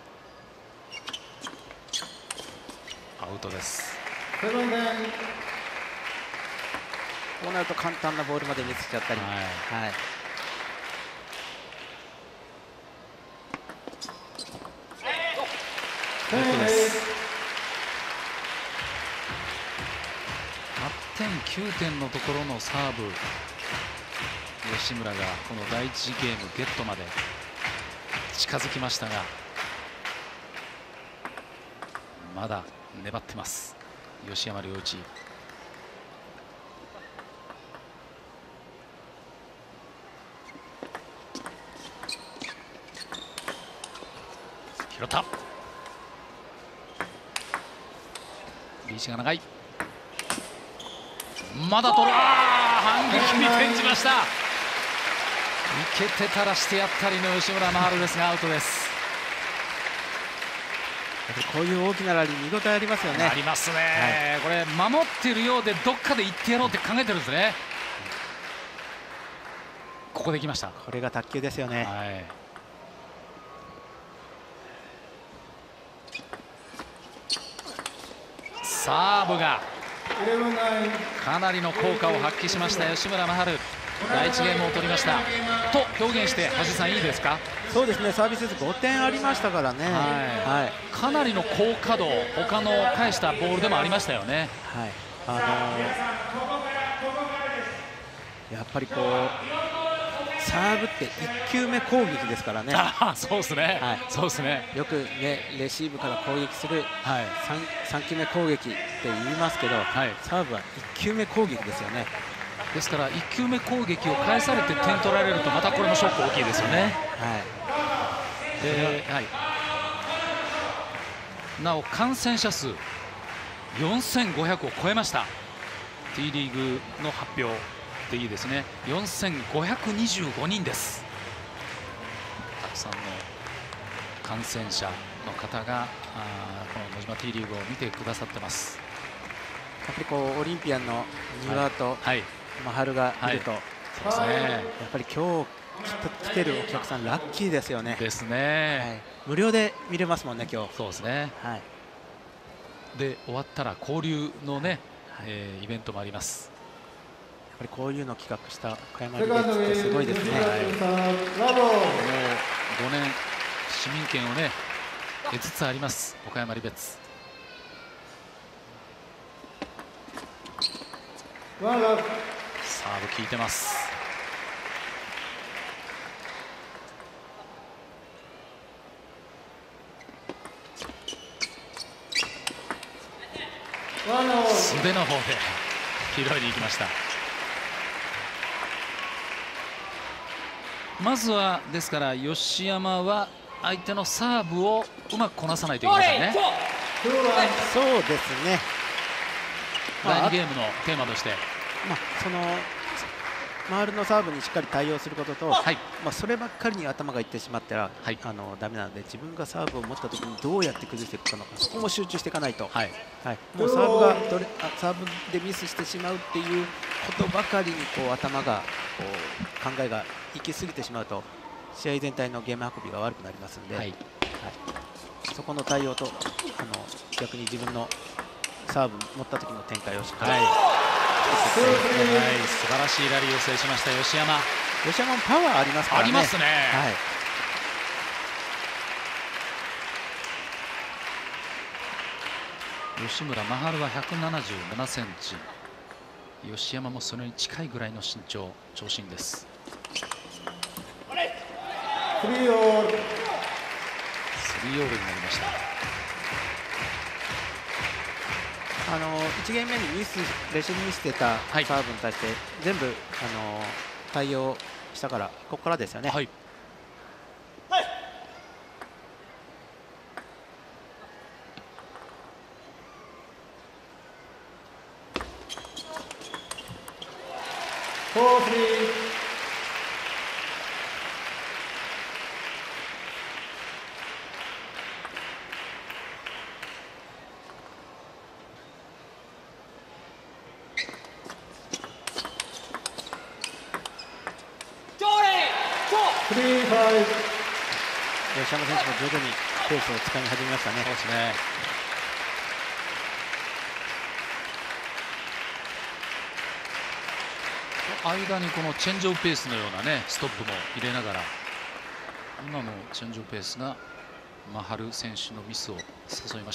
アウトです。こうなると簡単なボールまでミスしちゃったり、はいはい、 アウトです。はってんきゅうてんのところのサーブ、吉村がこのだいいちゲームゲットまで近づきましたが、まだ粘ってます、吉山良一。拾った、リーチが長い、まだ取る、反撃に転じました。いけてたらしてやったりの吉村真晴ですがアウトです。 こういう大きなラリー見応えありますよね。 ありますね、はい、これ守っているようでどっかで行ってやろうって考えてるんですね。ここできました。 これが卓球ですよね。はい、 サーブがかなりの効果を発揮しました吉村真晴。だいいちゲームを取りましたと表現して橋さんいいですか。 そうですね、サービスごてんありましたからね、はいはい、かなりの高稼働、他の返したボールでもありましたよね。 はい、あのー、やっぱりこうサーブっていっきゅうめ攻撃ですからね。 あ、そうですね、はい、そうですね。 よくねレシーブから攻撃する、はい、さんきゅうめ攻撃って言いますけど、はい、サーブはいっきゅうめ攻撃ですよね。 ですからいっきゅうめ攻撃を返されて点取られるとまたこれもショック大きいですよね。はい、で、はい、なお感染者数よんせんごひゃくを超えました。 T リーグの発表でいいですね。よんせんごひゃくにじゅうごにんです。たくさんの感染者の方があこの野島 T リーグを見てくださってます。 やっぱりこうオリンピアンの丹羽と、はいはい、真晴がいると、はい、そうですね、やっぱり今日来てるお客さんラッキーですよね。 ですね、 はい、無料で見れますもんね今日。 そうですね、はい、で終わったら交流のね、はい、えー、イベントもあります。 やっぱりこういうのを企画した岡山リベッツってすごいですね。はい、もうごねん市民権をね得つつあります岡山リベッツ。サーブ効いてます。素手の方で拾いに行きました。まずはですから吉山は相手のサーブをうまくこなさないといけませんね。 そうですね。 だいにゲームのテーマとして、 まあ、その周りのサーブにしっかり対応することと、はい、まあそればっかりに頭がいってしまったら、はい、あのダメなので、自分がサーブを持ったときにどうやって崩していくかのか、そこも集中していかないと、はいはい、もうサーブがどれあサーブでミスしてしまうっていうことばかりにこう頭がこう考えが行き過ぎてしまうと、試合全体のゲーム運びが悪くなりますので、はいはい、そこの対応とあの逆に自分のサーブ持った時の展開をしっかり、はい、はい、 素晴らしいラリーを制しました吉山。 吉山もパワーありますからね。 ありますね。はい、吉村真春はひゃくななじゅうななセンチ、吉山もそれに近いぐらいの身長、長身です。スリーオール、スリーオールになりました。 あのいちゲーム目にミスレシーブミスしてたサーブに対して全部、はい、あの対応したから、ここからですよね。はい、フォースリー。吉山選手も徐々にペースをつかみ始めましたね。そうですね。 間にこのチェンジオブペースのようなねストップも入れながら、今のチェンジオブペースが真春選手のミスを誘いました。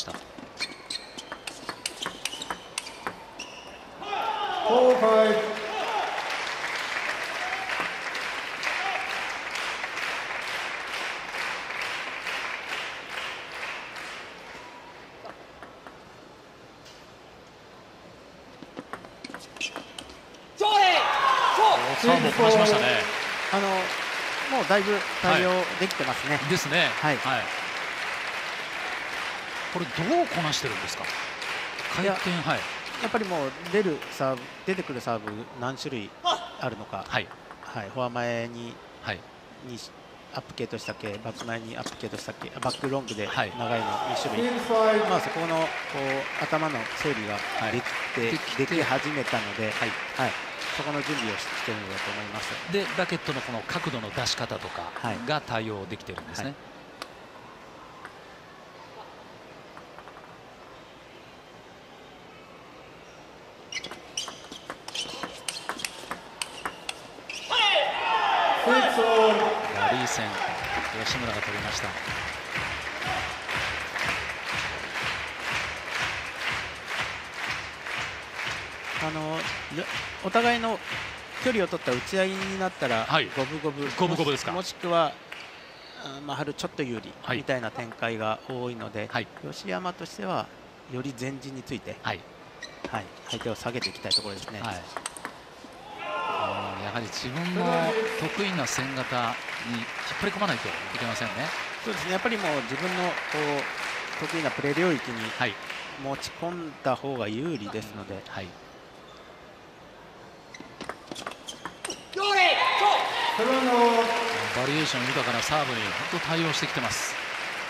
サーブをこなしましたね。 あのもうだいぶ対応できてますね。 はい、ですね。はい。はい、これどうこなしてるんですか。回転、はい。 やっぱりもう出るサーブ、出てくるサーブ何種類あるのか。はい。はい。フォア前に、はい、にアップ系としたっけ、バック前にアップ系としたっけ、バックロングで長いのに種類。はい、まあそこのこう頭の整理ができて、はい、でき始めたので、はい。はい。そこの準備をしているのだと思います。 でラケットのこの角度の出し方とかが対応できてるんですね。はい、ラリー戦、吉村が取りました。 あのお互いの距離を取った打ち合いになったら、はい、五分五分五分五分ですか。 もしくは真春ちょっと有利みたいな展開が多いので、はい、吉山としてはより前陣について、はいはい、相手を下げていきたいところですね。はい、 あやはり自分の得意な戦型に引っ張り込まないといけませんね。 そうですね。やっぱりもう自分のこう得意なプレー領域に持ち込んだ方が有利ですので。はい、バリエーション豊かなサーブに本当対応してきてます。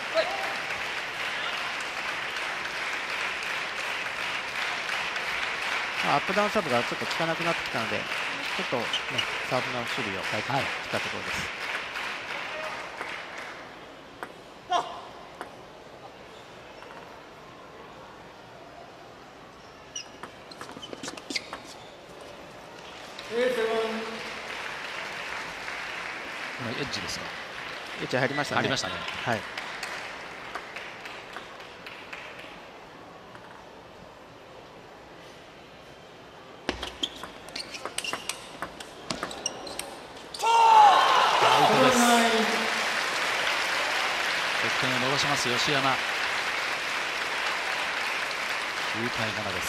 アップダウンサーブがちょっと効かなくなってきたので、ちょっと、ね、サーブの種類を変えてきたところです。 エッジですか。 エッジ入りましたね。 入りましたね。はい。アウトです。得点を伸ばします吉山。きゅうたいななです。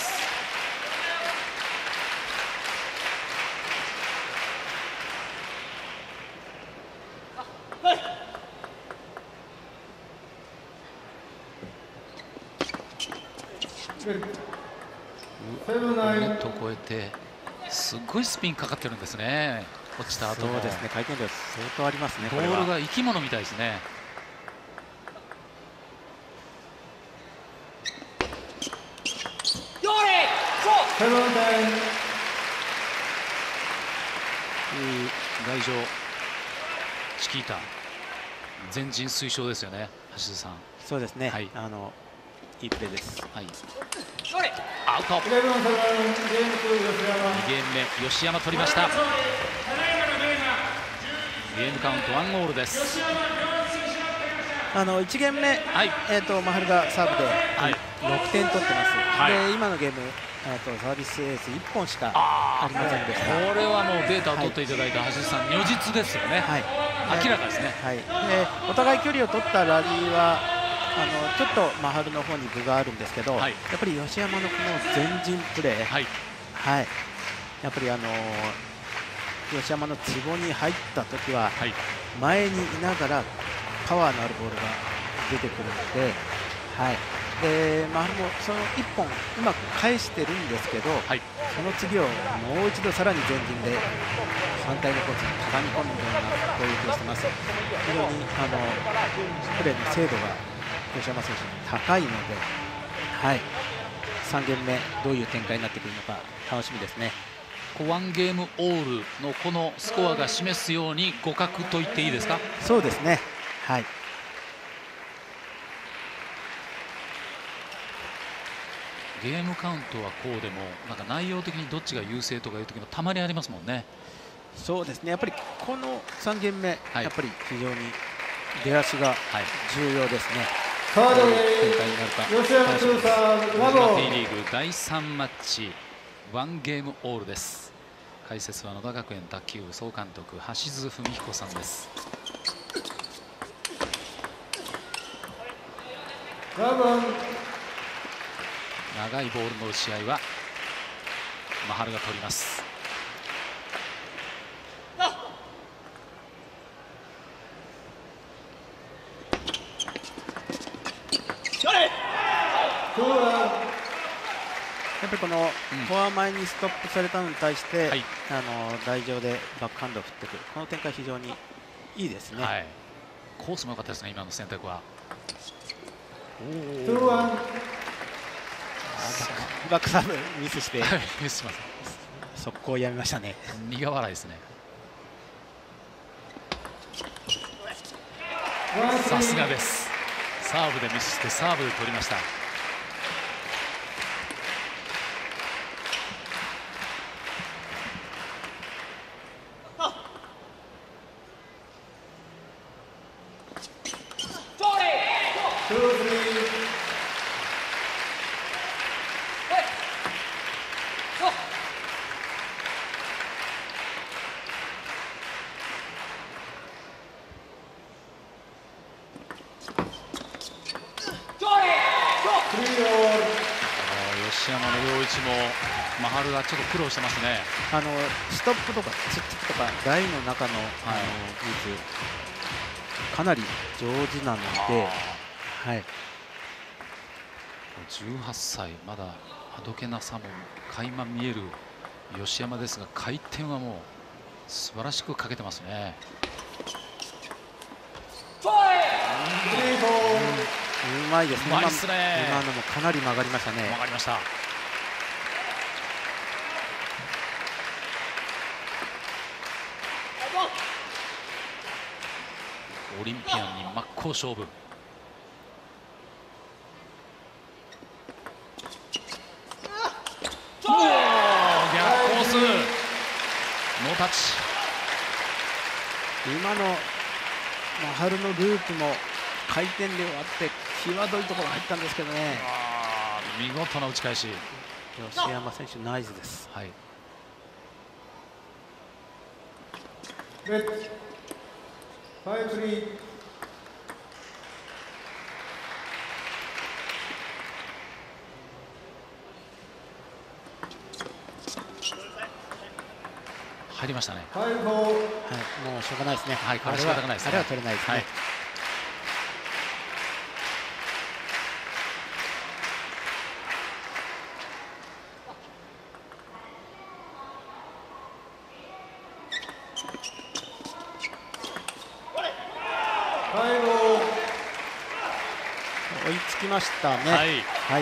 ネットを越えてすごいスピンかかってるんですね。落ちた後もそうですね、回転量相当ありますね。 ボールが生き物みたいですね。台上チキータ前陣推奨ですよね、橋津さん。 そうですね、はい、あのいいプレーです。はい、 アウト。にゲーム目吉山取りました。ゲームカウントワンゴールです。 あのいちゲーム目、はい、えーとマハルがサーブでろくてん取ってます。はい、で今のゲームとサービスエースいっぽんしかありませんでした。 これはもうデータを取っていただいた橋津さん、如実ですよね。はい、明らかですね。はい、でお互い距離を取ったラリーはあのちょっとマハルの方に分があるんですけど、はい、やっぱり吉山のこの前陣プレー、はいはい、やっぱりあの吉山のツボに入った時は、はい、前にいながらパワーのあるボールが出てくるので、はい、でマハルもそのいっぽんうまく返してるんですけど、はい、その次をもう一度さらに前陣で反対のコースにかがみ込むような攻撃をしてます。非常にあのプレーの精度が吉山選手高いので、はい、さんゲーム目どういう展開になってくるのか楽しみですね。 ワンゲームオールのこのスコアが示すように互角と言っていいですか。 そうですね、はい、 ゲームカウントはこうでもなんか内容的にどっちが優勢とかいう時もたまにありますもんね。 そうですね、やっぱりこのさんゲーム目、はい、やっぱり非常に出足が重要ですね。 カードで吉山通さん、ブラボー。 T リーグだいさんマッチワンゲームオールです。解説は野田学園卓球部総監督橋津文彦さんです。長いボールの打ち合いはマハルが取ります。 やっぱりこのフォア前にストップされたのに対して、うん、はい、あの台上でバックハンドを振ってくる、この展開非常にいいですね。はい、 コースも良かったですね、今の選択は。 バックサーブミスしてミスします。 速攻やめましたね。 苦笑いですね。さすがです。サーブでミスしてサーブで取りました。吉山の陽一もマハルがちょっと苦労してますね。 あのストップとかツッツキとか台の中の、はい、あの技術かなり上手なので、はい、 じゅうはっさい、まだあどけなさも垣間見える吉山ですが、回転はもう素晴らしくかけてますね。 うまいですね。 うまいですね。 今のもかなり曲がりましたね。 曲がりました。オリンピアンに真っ向勝負。おお、逆コース、ノータッチ。 今のマハルのループも回転量あって際どいところ入ったんですけどね。 あ、見事な打ち返し。 吉山選手ナイスです。はい。 レッツファイブスリー。 入りましたね。 はい、もうしょうがないですね。 はい、これは仕方がないですね。 あれは取れないですね。はい、 ましたね。 はい、 はい、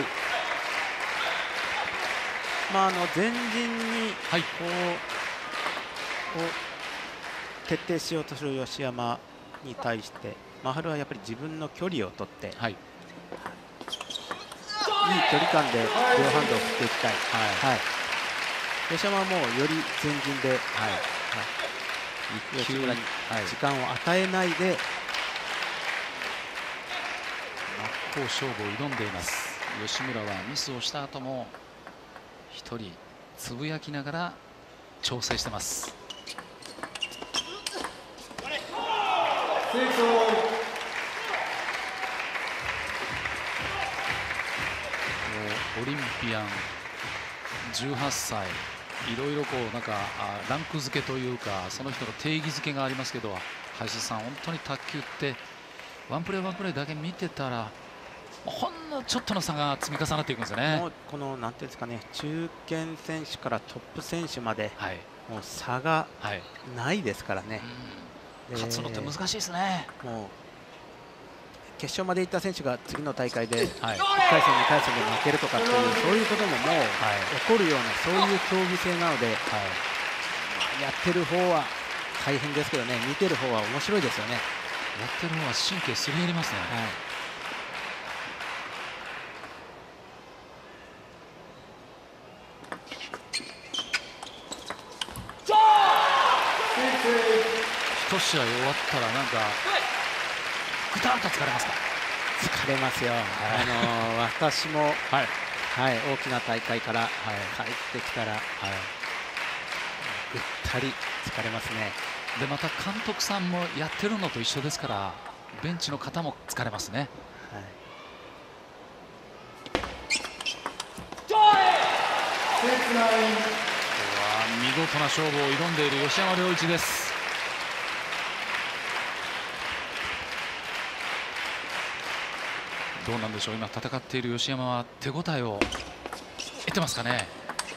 まあ、あの前陣にこう、はい、を徹底しようとする吉山に対してマハルはやっぱり自分の距離を取って、はい、いい距離感で両ハンドを振っていきたい、はいはい、吉山はもうより前陣で、はいはい、吉村に時間を与えないで真っ向勝負を挑んでいます。吉村はミスをした後も一人つぶやきながら調整してます。オリンピアンじゅうはっさい、いろいろこうなんかランク付けというかその人の定義付けがありますけど、林さん本当に卓球ってワンプレーワンプレーだけ見てたらほんのちょっとの差が積み重なっていくんですよね。 もうこのなんていうんですかね、中堅選手からトップ選手まで、はい、もう差がないですからね。 はい、勝つのって難しいですね。 もう決勝まで行った選手が次の大会でいっかいせん、にかいせんで負けるとかっていうそういうことももう起こるようなそういう競技性なので、はい、やってる方は大変ですけどね、見てる方は面白いですよね。 やってる方は神経すり減りますね。はい、一試合終わったらなんかぐたっと疲れますか？ 疲れますよ。はい、あの私も、はいはい、大きな大会から帰ってきたら、はい、ぐったり疲れますね。 でまた監督さんもやってるのと一緒ですからベンチの方も疲れますね。はい、見事な勝負を挑んでいる吉山良一です。どうなんでしょう、今戦っている吉山は手応えを得てますかね。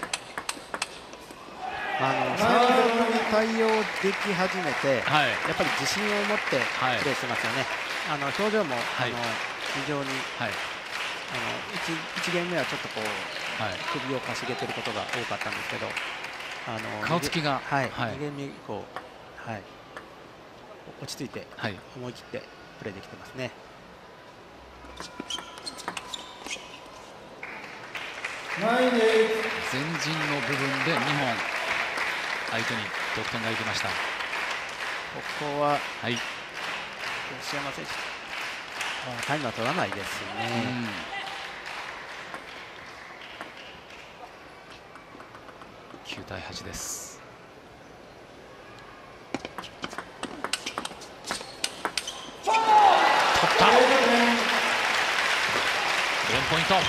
あのサーブに対応でき始めて、はい、やっぱり自信を持ってプレーしてますよね。はい、あの表情も、はい、あの非常に、はい、あの 1, いちゲーム目はちょっとこう、はい、首をかしげてることが多かったんですけど、あの顔つきが、 はい、はい、にゲーム目以降、はい、落ち着いて、はい、思い切ってプレーできてますね。 前陣の部分でにほん相手に得点がいきました。ここは、はい、吉山選手タイムは取らないですね。 きゅうたいはちです。取ったよんポイント。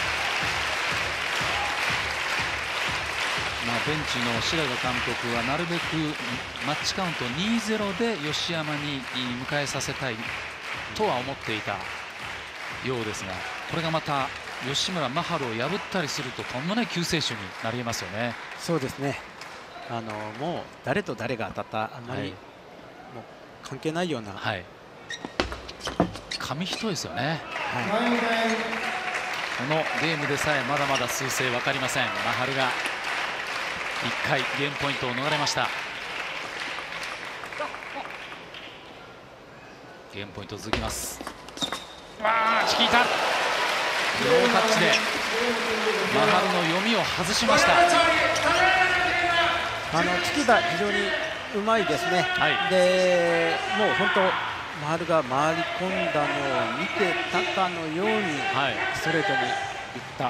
まあ、ベンチの白田監督はなるべくマッチカウント にたいゼロ で吉山に迎えさせたいとは思っていたようですが、これがまた吉村真晴を破ったりするととんでもない救世主になり得ますよね。 そうですね、あのもう誰と誰が当たったあまり、はい、もう関係ないような、はい、 紙一重ですよね。はい、このゲームでさえまだまだ趨勢分かりません。真晴がいっかいゲームポイントを逃れました。ゲームポイント続きます。わあ、チキータ、ロータッチで真晴の読みを外しました。 あのチキータ非常にうまいですね。はい、でもう本当真晴が回り込んだのを見てたかのようにストレートにいった、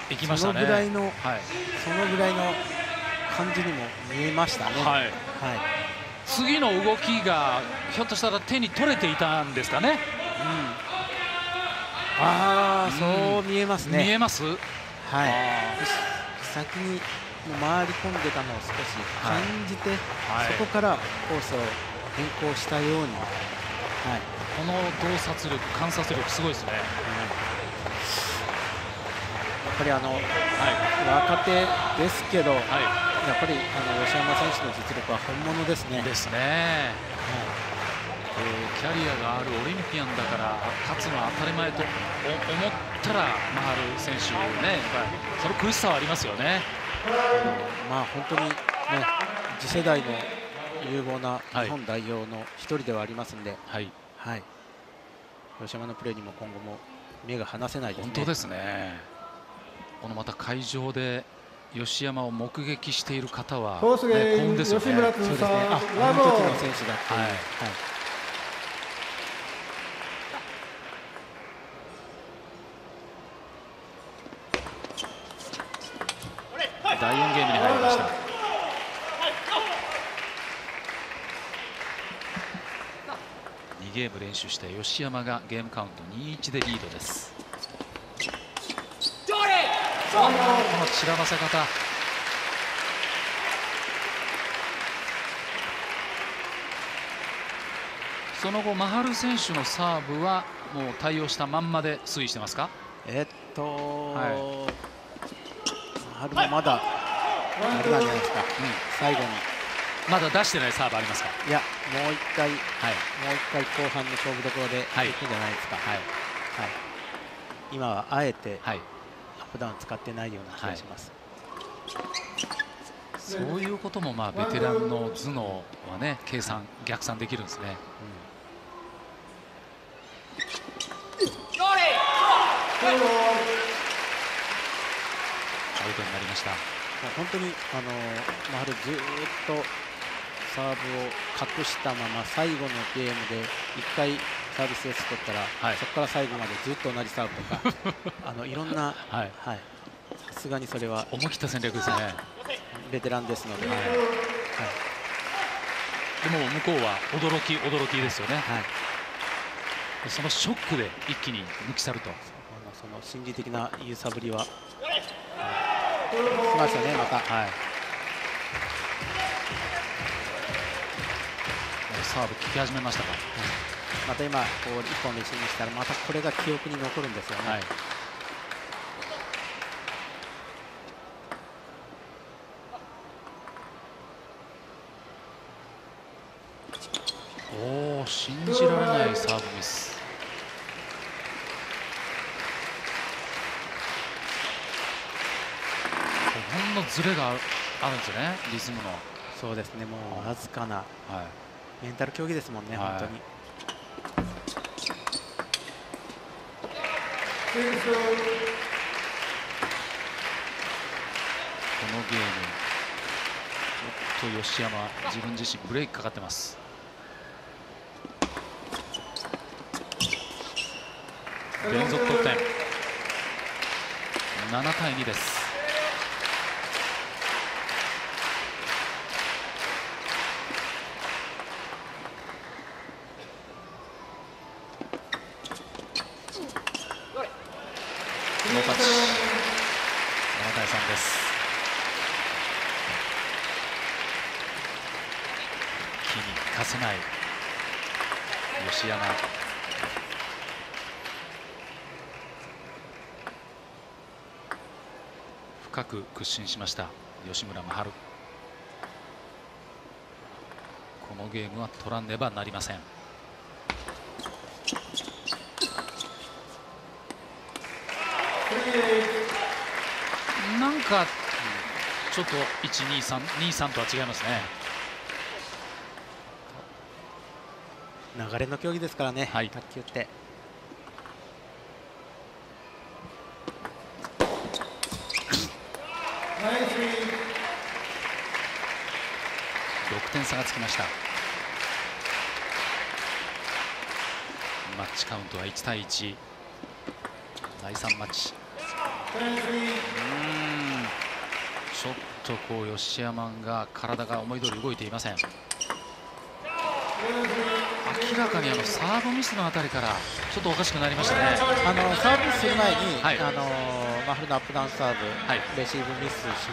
行きましたね。 そのぐらいの、はい、そのぐらいの感じにも見えましたね。はい、はい、 次の動きがひょっとしたら手に取れていたんですかね。うん、 ああ、うん、そう見えますね。 見えます。はい。 先に回り込んでたのを少し感じて、はい、そこからコースを変更したように、はい、 この洞察力、観察力すごいですね。 やっぱりあの、はい、若手ですけど、はい、やっぱりあの吉山選手の実力は本物ですね。 ですね。はい、 キャリアがあるオリンピアンだから勝つのは当たり前と思ったらマハル選手ね、やっぱりその苦しさはありますよね。 まあ本当にね、次世代の有望な日本代表の一人ではありますので、はい、はい、吉山のプレーにも今後も目が離せないですね。 本当ですね。このまた会場で吉山を目撃している方は、ね、幸運ですよね。 そうですね。あ、あの時の選手だっていう。はい。はいだいよんゲームに入りました。にゲーム連取して吉山がゲームカウント にたいいち でリードです。この散らばせ方、その後マハル選手のサーブはもう対応したまんまで推移してますか？ えっと、はい、マハルもまだあれなんじゃないですか、うん、最後にまだ出してないサーブありますか？ いや、もう一回、はい、もう一回後半の勝負どころでいくんじゃないですか。はいはい、今はあえて、はい、アップダウン使ってないような気がします。 はい、そういうこともまあベテランの頭脳はね、計算逆算できるんですね。うん、アウトになりました。 本当にあのマハルずっとサーブを隠したまま最後のゲームでいっかいサービスエース取ったら、はい、そこから最後までずっと同じサーブとかあのいろんな、はい、はい、さすがにそれは思い切った戦略ですね。 ベテランですので、はいはい、 でも向こうは驚き驚きですよね。はい、そのショックで一気に抜き去ると、 その心理的な揺さぶりは、はい、しましたね、また。はい、 サーブ効き始めましたか。 うん、また今こういっぽんで一緒にしたらまたこれが記憶に残るんですよね。はい、 おお、信じられないサーブミス。ほんのズレがあるんですよね、リズムの。 そうですね、もうわずかな、はい、メンタル競技ですもんね、はい、本当に。 このゲーム、ちょっと吉山、自分自身ブレーキかかってます。連続得点、ななたいにです。ノータッチ、ななたいさんです。気に引かせない吉山。深く屈伸しました吉村真晴。このゲームは取らねばなりません。なんかちょっといちにさんにさんとは違いますね。 流れの競技ですからね、はい、卓球って。 ろくてん差がつきました。マッチカウントはいちたいいち。だいさんマッチ。うん、ちょっとこう吉山が体が思い通り動いていません。明らかにあのサーブミスのあたりからちょっとおかしくなりましたね。 あのサーブする前に、はい、あのマハルのアップダウンサーブ、はい、レシーブミスして、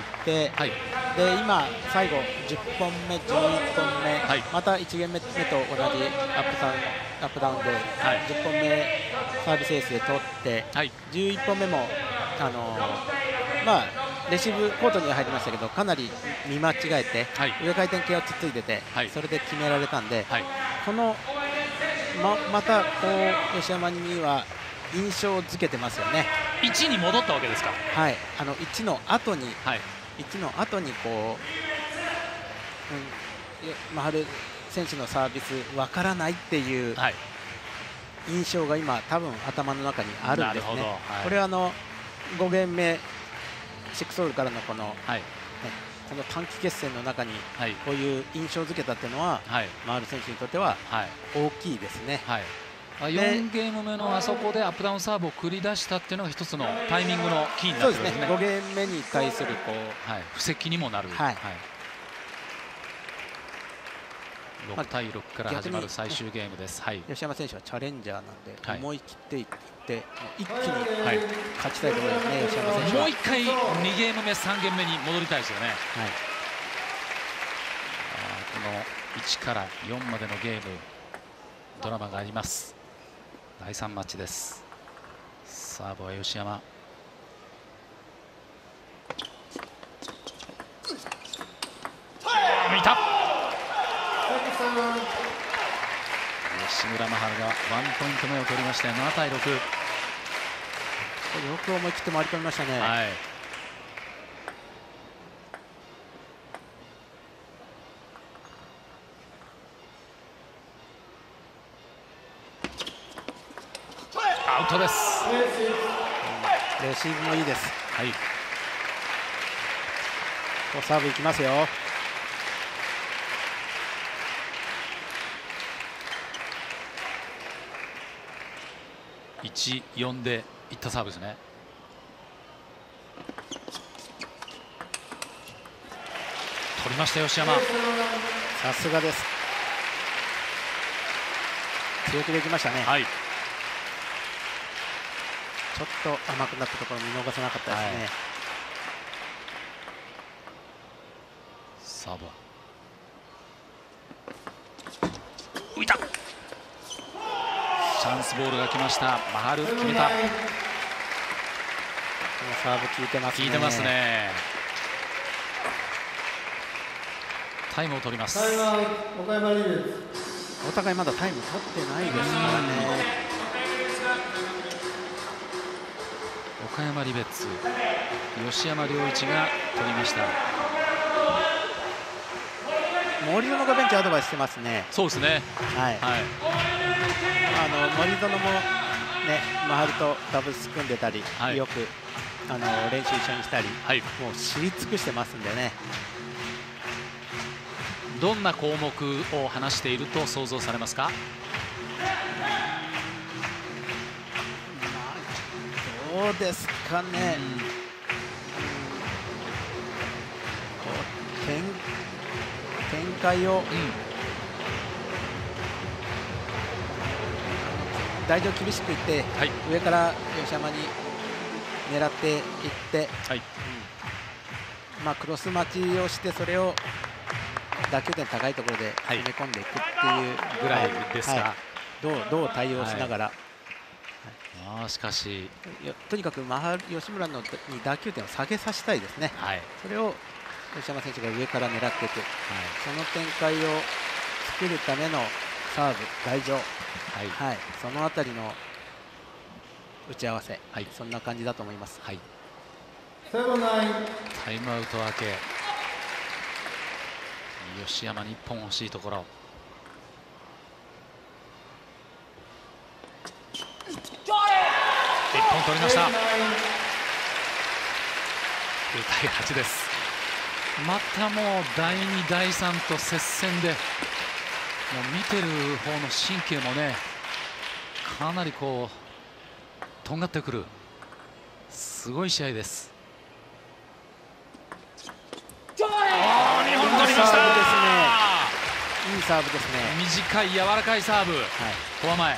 はい、で今最後じゅっぽんめ、じゅういっぽんめ、はい、またいちゲーム目と同じアップダウンアップダウンで、はい、じゅっぽんめサービスエースで取って、はい、じゅういっぽんめもあのまあレシーブコートには入りましたけど、かなり見間違えて、はい、上回転系をつっついてて、はい、それで決められたんで、はい、このままたこう吉山には印象づけてますよね。 いちに戻ったわけですか。 はい、あのいちの後に、 はい、 いちの後にこう、うん、マハル選手のサービスわからないっていう印象が今多分頭の中にあるんですね。はい、これはあのごゲーム目シックスホールからのこの、はい、この短期決戦の中にこういう印象づけたっていうのは、はい、マハル選手にとっては大きいですね。はい、 よんゲーム目のあそこでアップダウンサーブを繰り出したっていうのが一つのタイミングのキーになってるんですね。 ごゲーム目に対するこう、 はい、布石にもなる。はいはい、ろくたいろくから始まる最終ゲームです。はい、 吉山選手はチャレンジャーなんで、はい、思い切っていって一気に勝ちたいところですね。吉山選手はもういっかいにゲーム目さんゲーム目に戻りたいですよね。はい、あこのいちからよんまでのゲームドラマがあります。だいさんマッチです。サーブは吉山。見た。吉村真晴がワンポイント目を取りましてななたいろく。 よく思い切って回り込みましたね。はい、 アウトです。 レシーブもいいです。 はい。 こうサーブいきますよ。 いちよんでいったサーブですね。取りました吉山。 さすがです。強気でいきましたね。はい。ちょっと甘くなったところ見逃さなかったですね。はい、 サーブは浮いた。チャンスボールが来ました。マハル決めた。このサーブ効いてますね。 効いてますね。タイムを取ります。 お互いまだタイム取ってないですからね。 岡山リベッツ、吉山良一が取りました。 森園がベンチアドバイスしてますね。 そうですね。はい。はい、 あの森園もね、マハルとダブルス組んでたり、はい、よくあの練習一緒にしたり、はい、もう知り尽くしてますんでね。 どんな項目を話していると想像されますか？ どうですかね。展展開を、うん、台上厳しくいって、はい、上から吉山に狙っていって、はい、うん、まあ、クロス待ちをしてそれを打球点高いところで攻め込んでいくっていうぐらいですが、はい、どうどう対応しながら、はい、 あしかしとにかくマハル吉村のに打球点を下げさせたいですね。はい、それを吉山選手が上から狙っていく、はい、その展開を作るためのサーブ、台上、はいはい、そのあたりの打ち合わせ、はい、そんな感じだと思います。はい、 タイムアウト明け、吉山にいっぽん欲しいところ。いっぽん取りました。きゅうたいはちです。またもうだいにだいさんと接戦で、もう見てる方の神経もねかなりこうとんがってくるすごい試合です。にほん取りました。 いいサーブですね。 短い柔らかいサーブ、はい、フォア前、はい、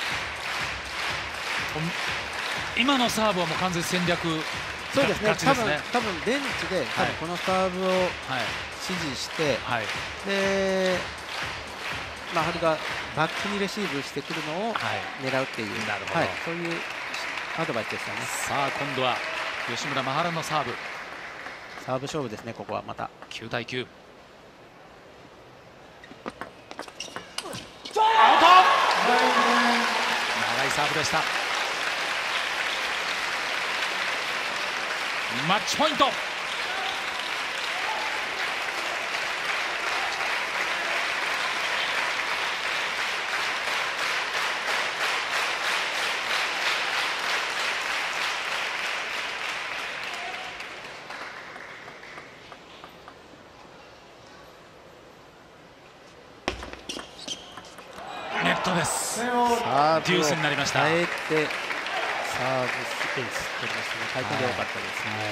今のサーブはもう完全戦略。 そうですね。多分多分ベンチで多分このサーブを指示して、はい、でマハルがバックにレシーブしてくるのを狙うっていう、なるほど、はい、そういうアドバイスですよね。 さあ今度は吉村真晴のサーブ。 サーブ勝負ですね。ここはまたきゅうたいきゅう。アウト。 サーブでした。マッチポイント。ネットです。 サーブデュースになりました。 変えてサーブスペース取りますね。回転で良かったですね。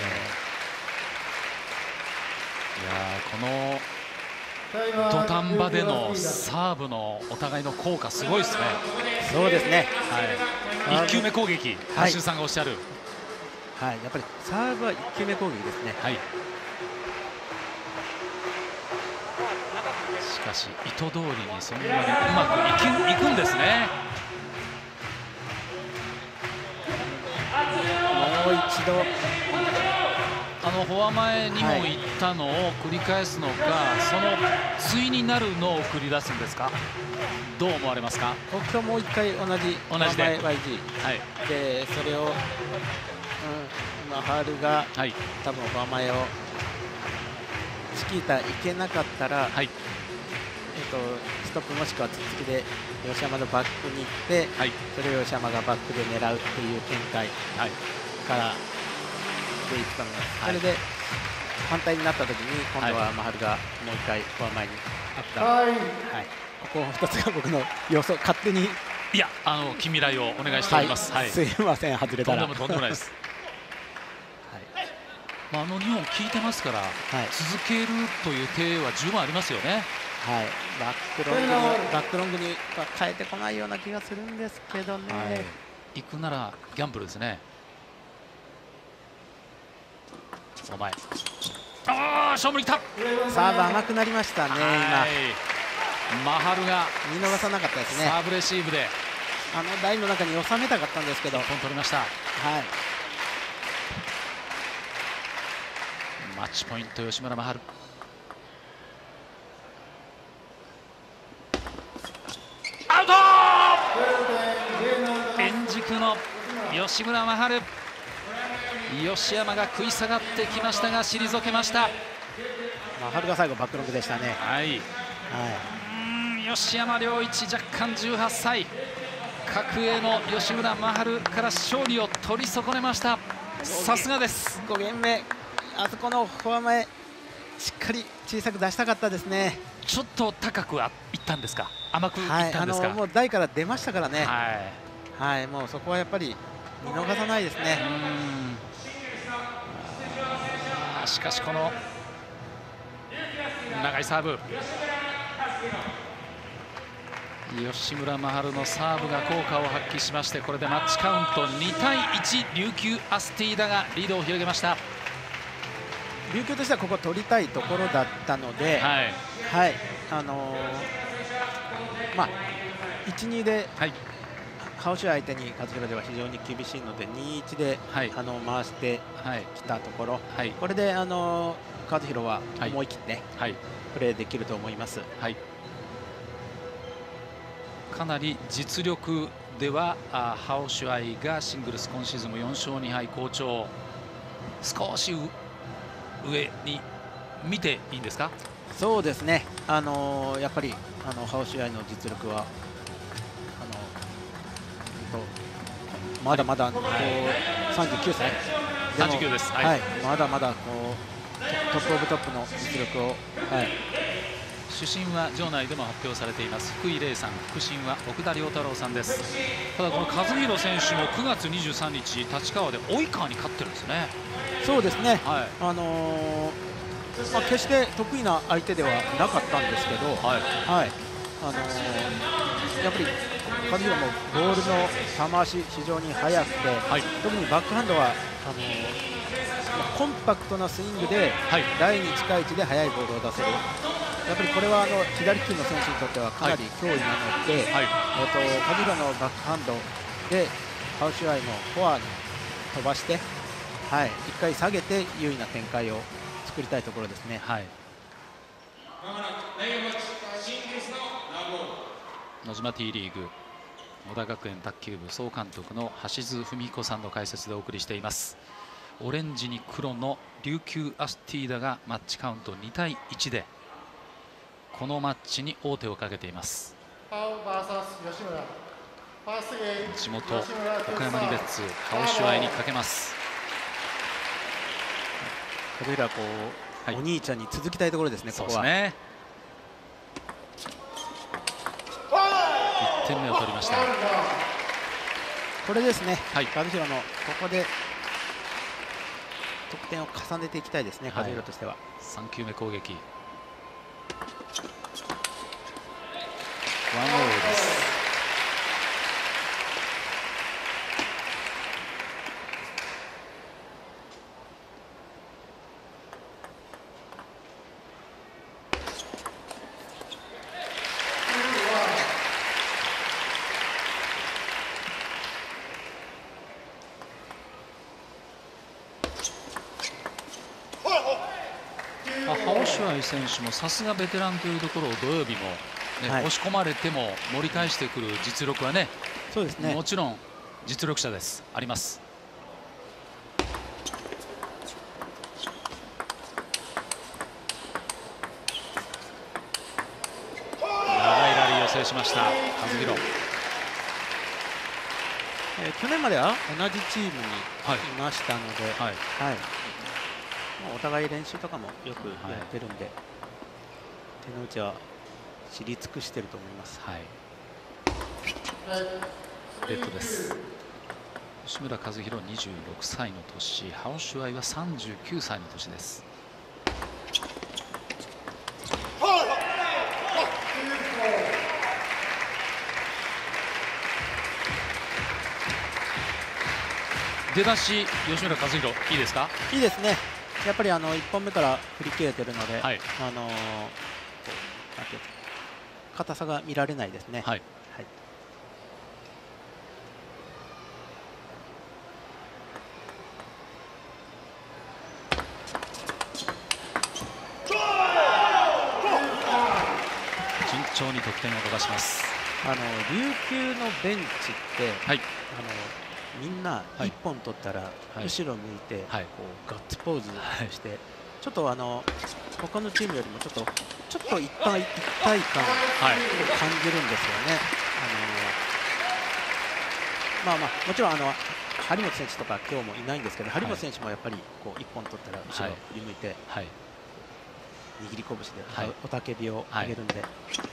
いやー、この土壇場でのサーブのお互いの効果すごいですね。 そうですね。 はい。いっきゅうめ攻撃、橋さんがおっしゃる。 はい、やっぱりサーブはいっきゅうめ攻撃ですね。 はい。しかし意図通りにそんなにうまくいく、いくんですね。 もう一度あのフォア前にも行ったのを繰り返すのか、はい、その対になるのを繰り出すんですか。どう思われますか。 今日もう一回同じ同じでワイジー、はい、でそれを、うん、マハルが、はい、多分フォア前をチキータいけなかったら、はい、えっと、ストップもしくはツッツキで吉山のバックに行って、はい、それを吉山がバックで狙うっていう展開からでいくと思います。それで反対になった時に今度はマハルがもう一回フォア前にアップダウン、はいはい、ここふたつが僕の予想、勝手にいやあの近未来をお願いしております。 はい、すいません、外れたらとんでもとんでもないです。はい、まあ、あのにほん効いてますから、はい、続けるという手は十分ありますよね。 はい、バックロングにバックロングに変えてこないような気がするんですけどね。はい、 行くならギャンブルですね。お前、ああ勝負に来た。 サーブ甘くなりましたね。 今マハルが見逃さなかったですね。 サーブレシーブであの台の中に収めたかったんですけど、 いっぽん取りました。はい、マッチポイント吉村真晴。アウト。円軸の吉村真晴、吉山が食い下がってきましたが退けました。 真晴が最後バックロングでしたね。 はい、はい、うん、吉山良一若干じゅうはっさい、格上の吉村真晴から勝利を取り損ねました。さすがです。 ごゲーム目、あそこのフォア前しっかり小さく出したかったですね。 ちょっと高くはいったんですか、甘くいったんですか。 はい、あのもう台から出ましたからね。 はい、 はい、もうそこはやっぱり見逃さないですね。 うん、しかしこの長いサーブ、吉村真晴のサーブが効果を発揮しまして、これでマッチカウントにたいいち、琉球アスティーダがリードを広げました。 琉球としてはここ取りたいところだったので、はい、はい、あのー、まあいちにで、はい、ハオシュ相手に勝弘では非常に厳しいのでにいちで、はい、あの回してきたところ、はい、これであの勝弘は思い切って、はい、プレーできると思います。はい、 かなり実力ではあハオシュアイがシングルス今シーズンもよんしょうにはい好調、少し上に見ていいんですか。 そうですね、あのー、やっぱりあのハオシュアイの実力はあのまだまだこうさんじゅうきゅうさいさんじゅうきゅうです、 はいはい、まだまだこうトップオブトップの実力を、はい、 主審は場内でも発表されています福井玲さん、副審は奥田亮太郎さんです。ただこの和弘選手もくがつにじゅうさんにち立川で及川に勝ってるんですね。 そうですね、はい、あのーまあ、決して得意な相手ではなかったんですけど、はいはい、あのー、やっぱり和弘もボールの球足非常に速くて、はい、特にバックハンドはあのー、コンパクトなスイングで、はい、台に近い位置で速いボールを出せる。やっぱりこれはあの左利きの選手にとってはかなり脅威なので、はい、えー、と和弘のバックハンドでハオシュアイのフォアに飛ばして、はい、いっかい下げて優位な展開を作りたいところですね。はい、 野島 T リーグ小田学園卓球部総監督の橋津文彦さんの解説でお送りしています。オレンジに黒の琉球アスティーダがマッチカウントにたいいちでこのマッチに王手をかけています。地元岡山リベッツハオシュアイにかけます。 これらこう、はい、お兄ちゃんに続きたいところですね。ここはそうですね。 いってんめを取りました。 これですね、はい、和弘のここで得点を重ねていきたいですね、和弘としては。 さん球目攻撃、ワンオールです。ハオシュアイ選手もさすがベテランというところを土曜日も、ね、はい、押し込まれても盛り返してくる実力はね、 そうですね、 もちろん実力者です、あります。長いラリーを制しました和弘。 えー、去年までは同じチームにいましたので、はいはいはい、お互い練習とかもよくやってるんで、はい、手の内は知り尽くしていると思います。 はい、レッドです。吉村和弘にじゅうろくさいの年、ハオシュアイはさんじゅうきゅうさいの年です。出だし吉村和弘いいですか？ いいですね。やっぱりあのいっぽんめから振り切れているので、はい、あの硬さが見られないですね。はい、はい、 順調に得点を伸ばします。 あの琉球のベンチって、はい、あのみんないっぽん取ったら後ろ向いてこうガッツポーズして、ちょっとあの他のチームよりもちょっとちょっと一体一体感を感じるんですよね。あのまあまあもちろんあの張本選手とか今日もいないんですけど、張本選手もやっぱりこういっぽん取ったら後ろ振り向いて握り拳で雄たけびを上げるんで、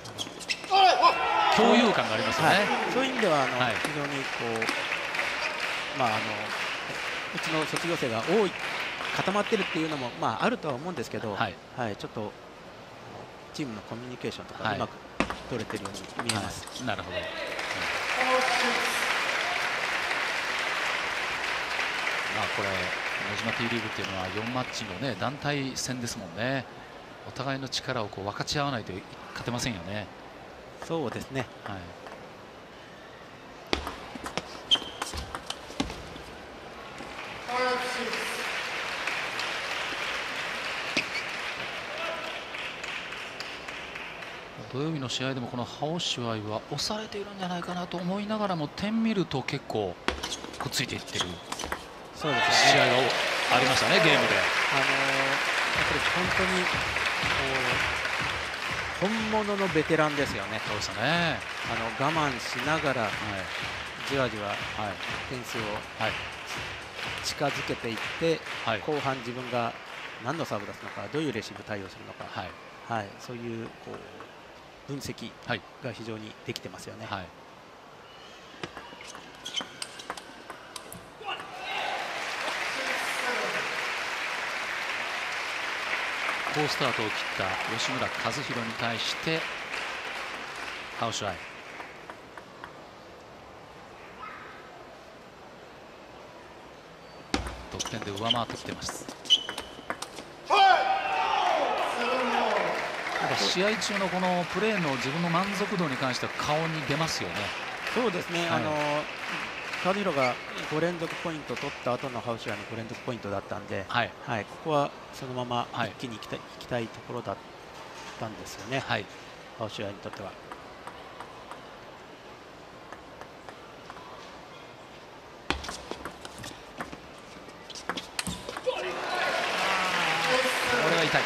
共有感がありますよね。 そういう意味ではあの非常にこうまあ、あのうちの卒業生が多い固まってるっていうのも、まあ、あるとは思うんですけど、はいはい、ちょっとチームのコミュニケーションとかうまく取れてるように見えます。 はい、なるほど、うん、まあ、これ野島 T リーグっていうのはよんマッチの、ね、団体戦ですもんね。お互いの力をこう分かち合わないと勝てませんよね。 そうですね、はい、 土曜日の試合でもこのハオシュアイは押されているんじゃないかなと思いながらも点見ると結構くっついていってる試合がありましたね、ゲームで。あのー、やっぱり本当に本物のベテランですよね。 そうですね。 あの我慢しながら、はい、じわじわ点数を近づけていって、はい、後半自分が何のサーブ出すのか、どういうレシーブ対応するのか、はいはい、そういうこう分析が非常にできてますよね。はい、 好スタートを切った吉村和弘に対してハオシュアイ。得点で上回ってきてます。試合中のこのプレーの自分の満足度に関しては顔に出ますよね。 そうですね、はい、あの和弘がご連続ポイント取った後のハウシュアイのご連続ポイントだったんで、はいはい、ここはそのまま一気にいきたい、はい、いきたいところだったんですよね、はい、ハウシュアイにとっては。 たい。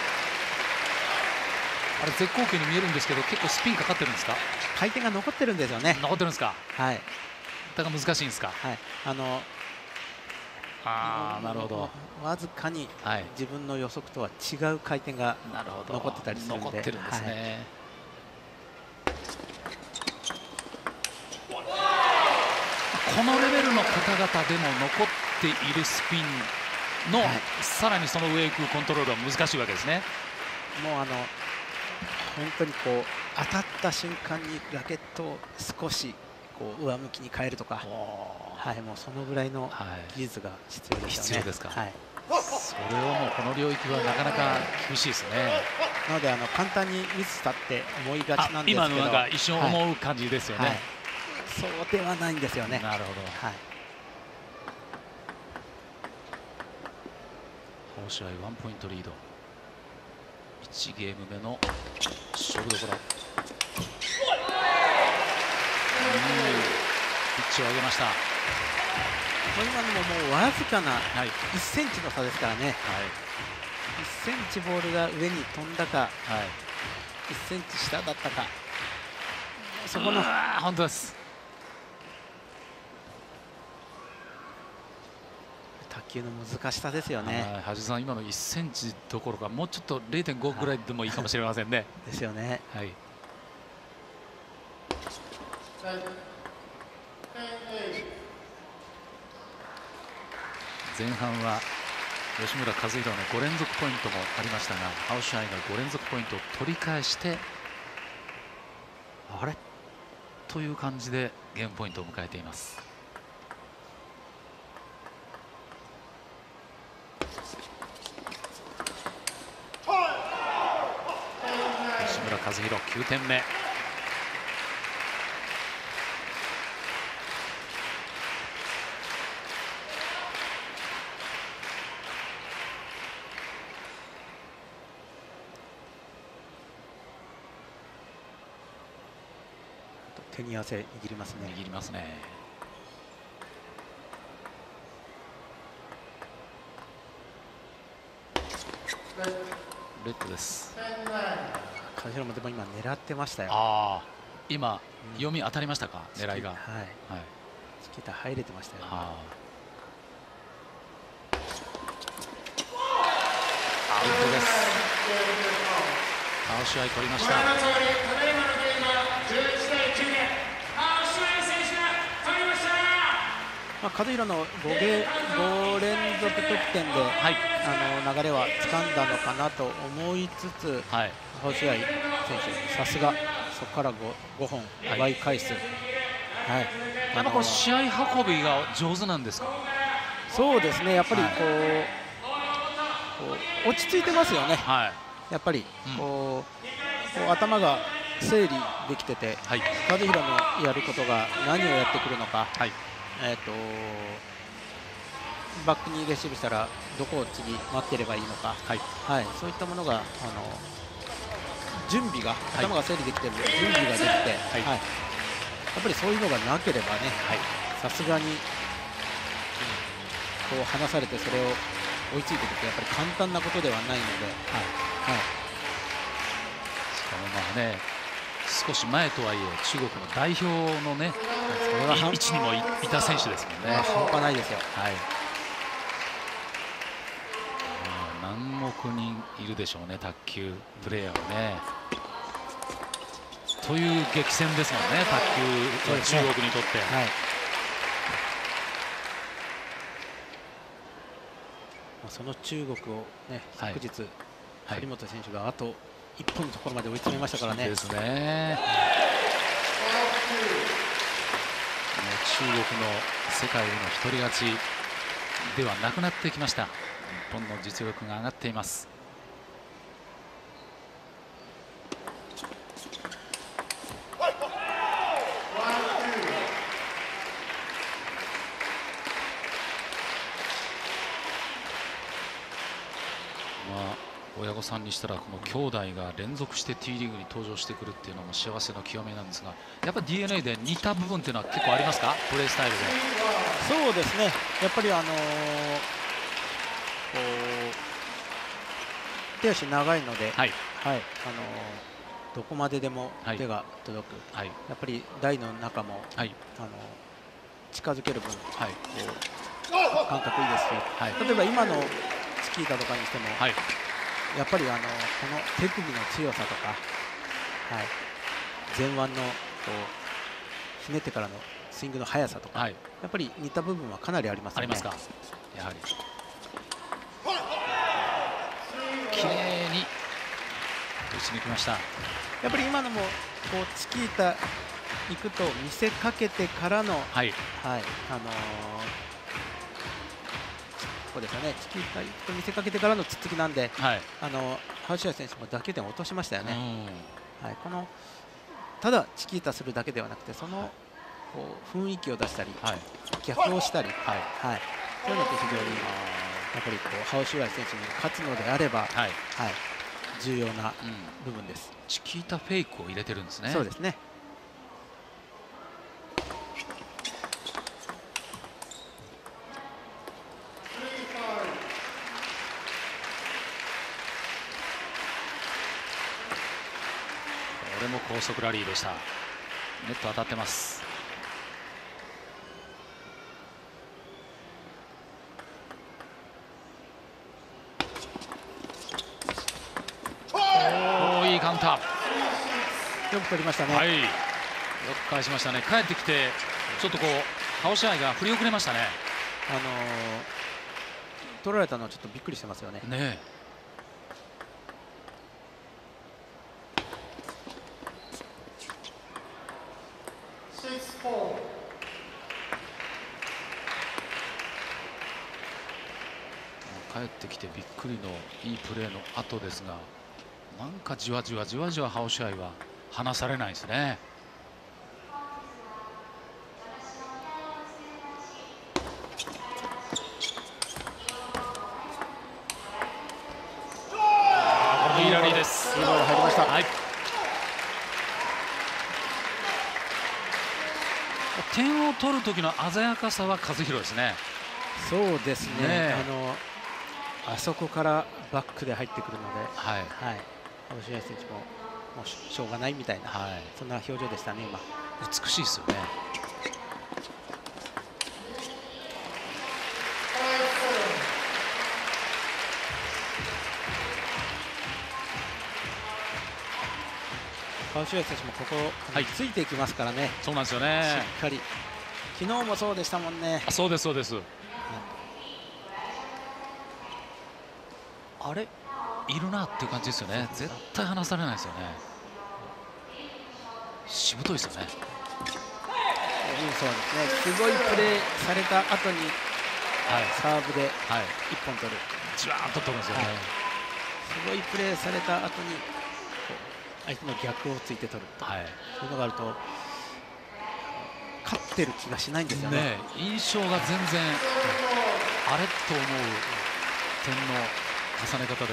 あれ絶好球に見えるんですけど、結構スピンかかってるんですか？ 回転が残ってるんですよね。 残ってるんですか？ はい。 だから難しいんですか？ はい。あのああ、なるほど。 わずかに自分の予測とは違う回転が残ってたりするんで、 残ってるんですね。はい、このレベルの方々でも残っているスピンの、はい、さらにその上行くコントロールは難しいわけですね。 もうあの本当にこう当たった瞬間にラケットを少しこう上向きに変えるとか、はい、もうそのぐらいの技術が必要ですよね。 必要ですか。 はい、 それをもうこの領域はなかなか厳しいですね。 なのであの簡単にミスしたって思いがちなんですけど、 今のなんか一瞬思う感じですよね。はいはい、 そうではないんですよね。 なるほど。はい。法試合ワンポイントリード。いちゲーム目の勝負どころ。ピッチを上げました。 今のももうわずかなはいいっセンチの差ですからね。はい、いっセンチボールが上に飛んだか、はい、いっセンチ下だったか、そこの本当です。 卓球の難しさですよね。 橋さん、今のいっセンチどころかもうちょっと れいてんご ぐらいでもいいかもしれませんね。 ですよね。はい。 前半は吉村和弘のご連続ポイントもありましたが、ハオシュアイがご連続ポイントを取り返して、あれという感じでゲームポイントを迎えています。吉村和弘きゅうてんめ。 手に汗握りますね。 握りますね。レッドです。 梶原もでも今狙ってましたよ。 ああ、今、うん、読み当たりましたか、狙いが。はい。はい。 チキータ入れてましたよ。アウトです。ハオシュアイ取りました。 まあ、門広の 5, ゲご連続得点で、はい、あの流れは掴んだのかなと思いつつ、はい、ハオシュアイ選手、さすがそこから 5, ごほん奪い返す、はいはい、やっぱこう試合運びが上手なんですか？ そうですね、やっぱりこう、はい、こう落ち着いてますよね、はい、やっぱりこう、うん、こう頭が整理できてて、はい、門広のやることが何をやってくるのか。はい、えー、とバックにレシーブしたらどこを次待ってればいいのか、はいはい、そういったものがあの準備が、頭が整理できてる準備ができて、はいはい、やっぱりそういうのがなければね、さすがに、うん、こう離されてそれを追いついていくってやっぱり簡単なことではないので、はいはい、 しかもまあね、少し前とはいえ中国の代表のね、位置にもいた選手ですもんね。 半端ないですよ。はい。 何億人いるでしょうね、卓球プレーヤーはね。という激戦ですもんね、卓球、中国にとって。はい、 その中国をね、昨日、はい、張本選手があといっぽんのところまで追い詰めましたからね。 ですね。中国の世界への一人勝ちではなくなってきました。日本の実力が上がっています。親御さんにしたらこの兄弟が連続して T リーグに登場してくるっていうのも幸せの極めなんですが、やっぱり ディーエヌエー で似た部分っていうのは結構ありますか、プレースタイルで。 そうですね、やっぱりあのー、こ手足長いので、 はい、 はい、あのどこまででも手が届く、はい、やっぱり台の中も、はい、あの近づける分、はい、こう感覚いいですし、はい、例えば今のチキータとかにしても、はい、やっぱりあのこの手首の強さとか、はい、前腕のこうひねってからのスイングの速さとか、はい、やっぱり似た部分はかなりありますよね。ありますか、やはり。 綺麗に打ち抜きました。 やっぱり今のもこうチキータ行くと見せかけてからの、はい、はい、あのー、ここですよね。チキータ行くと見せかけてからのつっつきなんで、はい、あのハウシュア選手も打球点を落としましたよね。はい、このただチキータするだけではなくて、そのこう雰囲気を出したり、はい、逆をしたり、はいはい、そういうのって非常にやっぱりこうハウシュア選手に勝つのであれば、はいはい、重要な部分です、うん。 チキータフェイクを入れてるんですね。 そうですね。 これも高速ラリーでした。ネット当たってます。おお、いいカウンター。よく取りましたね。 はい。よく返しましたね。帰ってきてちょっとこうハウシュアイが振り遅れましたね。 あのー、取られたのはちょっとびっくりしてますよね。ねえ。 帰ってきてびっくりのいいプレーの後ですが、なんかじわじわじわじわハウシュアイは離されないですね。これもいいラリーです。 いいボール入りました。はい、 点を取る時の鮮やかさは和弘ですね。 そうですね。ね、あのあそこからバックで入ってくるので、はい、はい、ハウシュアイ選手ももうしょうがないみたいな、はい、そんな表情でしたね。今美しいですよね。 ハウシュアイ選手もここ、はい、ついていきますからね。 そうなんですよね。 しっかり。昨日もそうでしたもんね。 あ、そうですそうです。あれいるなっていう感じですよね。絶対離されないですよね。しぶといですよね。 そうですね。すごいプレーされた後に、はい、サーブでいっぽん取る、 じわーっと取るんですよね。はい、 すごいプレーされた後に相手の逆をついて取る、はい、そういうのがあると勝ってる気がしないんですよね。ね、 印象が全然、うん、あれと思う点の重ね方です。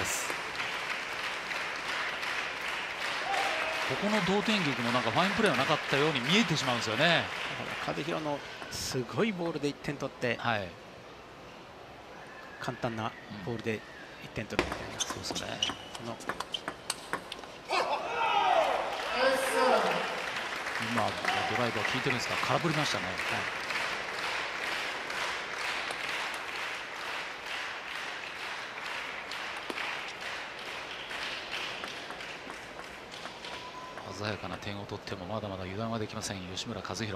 ここの同点劇もなんかファインプレーはなかったように見えてしまうんですよね。 和弘のすごいボールでいってん取って、はい、簡単なボールでいってん取るみたいな、うん、そうですね。この今ドライバー効いてるんですか。空振りましたね。はい、鮮やかな点を取ってもまだまだ油断はできません、吉村和弘。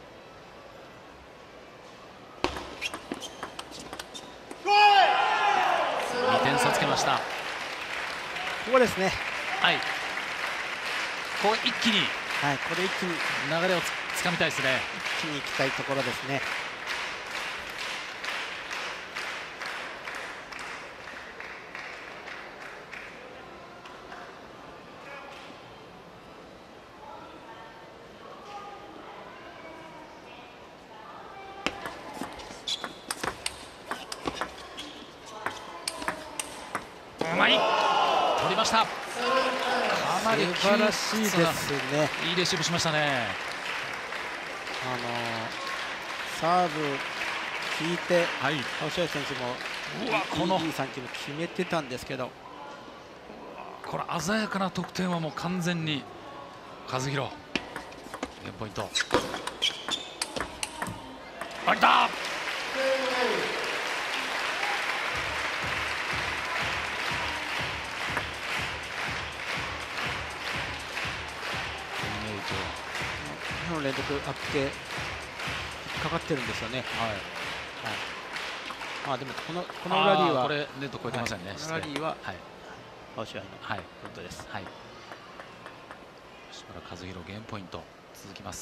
にてん差つけました。 ここですね。 はい、ここ一気に、 はい、これ一気に流れをつかみたいですね。 一気に行きたいところですね。 うまい、取りました。かなり素晴らしいですね。 いいレシーブしましたね。 あのサーブ引いて、はい、ハウシュアイ選手もうわこのいいさん球決めてたんですけど、 これ鮮やかな得点はもう完全に和弘。ゲームポイント。あ、来た。 にほん連続アップ系かかってるんですよね。はい。はい。まあでもこのこのラリーはこれネット超えてませんね。 はい、このラリーははい。 青試合のポイントです。 はい。吉村和弘ゲームポイント続きます。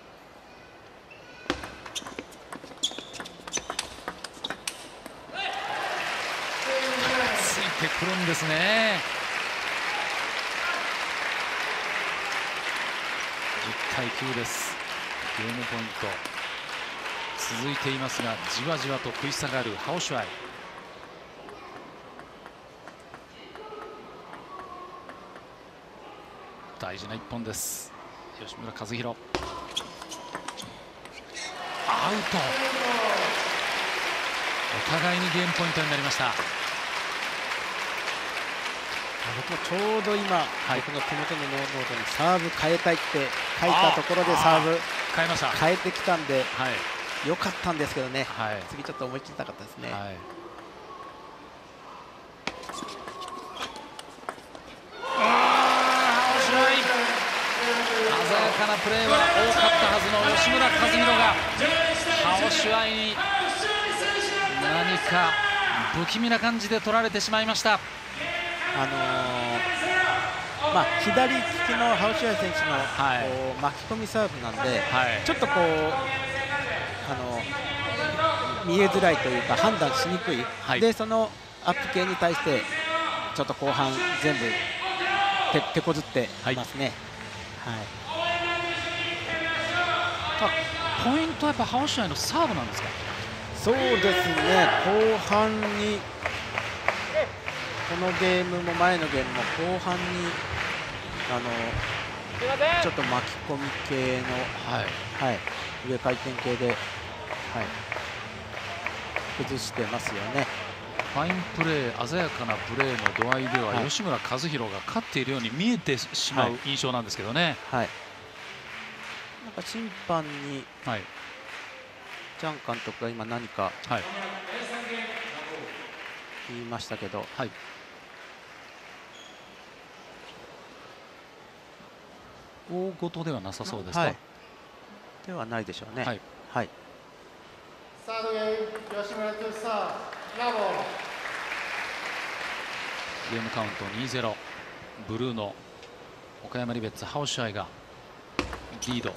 ついてくるんですね。じゅうたいきゅうです。ゲームポイント続いていますが、じわじわと食い下がるハオシュアイ。大事ないっぽんです。吉村和弘、アウト。お互いにゲームポイントになりました。 僕もちょうど今、はい、僕の手元のノートにサーブ変えたいって書いたところでサーブ変えました。 変えてきたんで、 はい、 よかったんですけどね、 はい、 次ちょっと思い切りたかったですね。はい、 鮮やかなプレーは多かったはずの吉村和弘がハオシュアイに何か不気味な感じで取られてしまいました。 あのー、まあ左利きのハオシュアイ選手の、はい、こう巻き込みサーブなんで、はい、ちょっとこう、あのー、見えづらいというか判断しにくい、はい、でそのアップ系に対してちょっと後半全部て手こずっていますね。はいはい、ポイントはやっぱハオシュアイのサーブなんですか。 そうですね、後半にこのゲームも前のゲームも後半にあのちょっと巻き込み系の、はいはい、上回転系で、はい、崩してますよね。 ファインプレー、鮮やかなプレーの度合いでは、はい、吉村和弘が勝っているように見えてしまう印象なんですけどね。 はいはい、なんか審判に、はい、ジャン監督が今何か言いましたけど、はい、 大事ではなさそうですか。はい、 ではないでしょうね。はい、はい、 サードゲーム、吉村剛さん、ラボ。 ゲームカウント にたいゼロ、ブルーの岡山リベッツハオシュアイがリード。バッ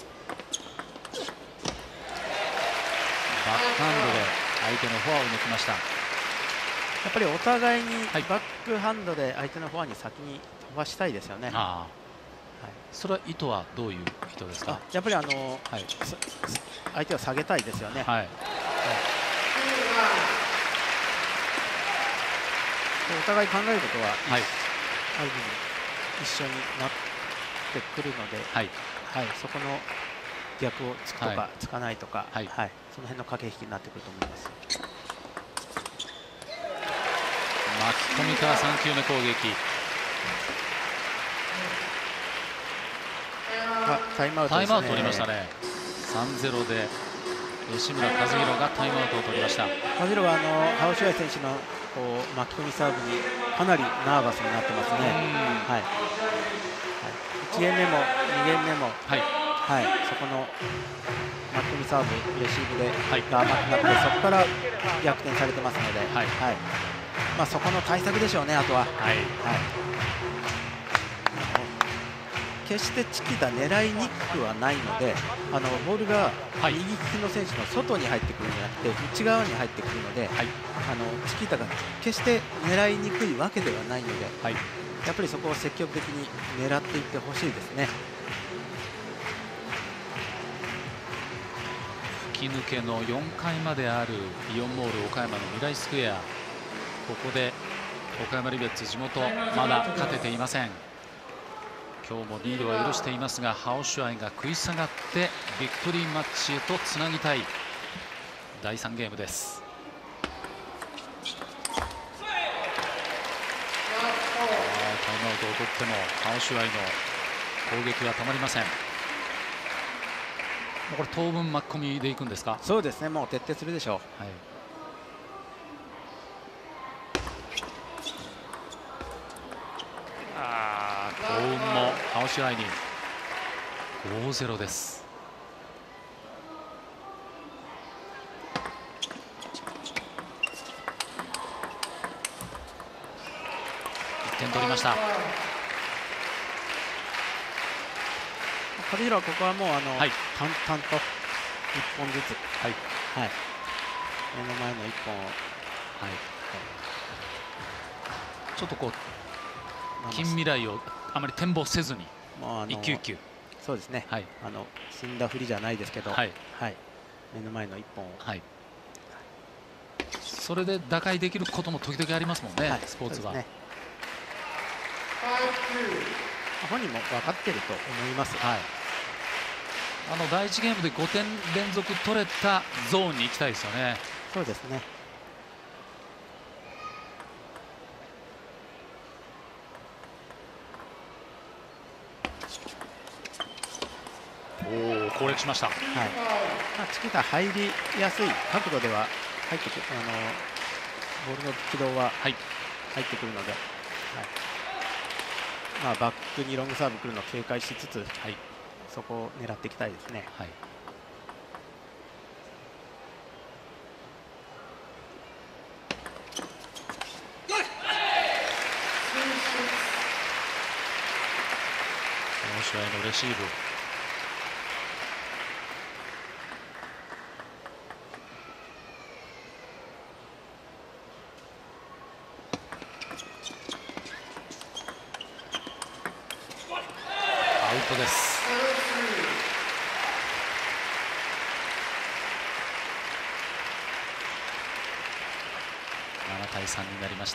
クハンドで相手のフォアを抜きました。 やっぱりお互いにバックハンドで相手のフォアに先に飛ばしたいですよね。あ、 はい、それは意図はどういう意図ですか。 やっぱりあの、はい、相手を下げたいですよね。はい、はい、お互い考えることは、はい、ある意味一緒になってくるので、はいはい、そこの逆をつくとか、はい、つかないとか、はいはい、その辺の駆け引きになってくると思います。 巻き込みからさん球目攻撃。 あ、タイムアウトですね。 タイムアウト取りましたね。さんたいゼロで吉村和弘がタイムアウトを取りました。 和弘はあのハオシュアイ選手のこう巻き込みサーブにかなりナーバスになってますね。はい、はい、いちゲーム目もにゲーム目も、はいはい、そこの巻き込みサーブレシーブでが甘くなって、そこから逆転されてますので、はいはい、まあそこの対策でしょうね。あとは、はいはい、決してチキタ狙いにくくはないので、あのボールが右利きの選手の外に入ってくるんじゃなくて内側に入ってくるので、はい、あのチキタが決して狙いにくいわけではないので、はい、やっぱりそこを積極的に狙っていってほしいですね。 吹き抜けのよんかいまであるイオンモール岡山の未来スクエア、ここで岡山リベッツ地元まだ勝てていません。今日もリードは許していますが、ハオシュアイが食い下がってビクトリーマッチへとつなぎたいだいさんゲームです。タイムアウトってもハオシュアイの攻撃は止まりません。これ当分巻き込みでいくんですか？ そうですね、もう徹底するでしょう。 はい、ああ、幸運もハオシュアイに ごたいゼロ です。いってん取りました。 和弘はここはもうあの、 はい、 淡々といっぽんずつ、 はいはい、目の前のいっぽんを、はい、 ちょっとこう近未来をあまり展望せずに一球一球、 そうですね、はい、あの死んだふりじゃないですけど、はいはい、目の前のいっぽんを、はい、 それで打開できることも時々ありますもんね、はい、スポーツは。 本人も分かっていると思います。はい、 あのだいいちゲームでごてん連続取れたゾーンに行きたいですよね。 そうですね。 おお、攻略しました。はい、 まあ、チキータ入りやすい角度では入ってくる、あのボールの軌道は入ってくるので、はい、まあ、バックにロングサーブ来るのを警戒しつつ、はい、そこを狙っていきたいですね。はい、 この試合のレシーブ、アウトです。ななたいさんになりました。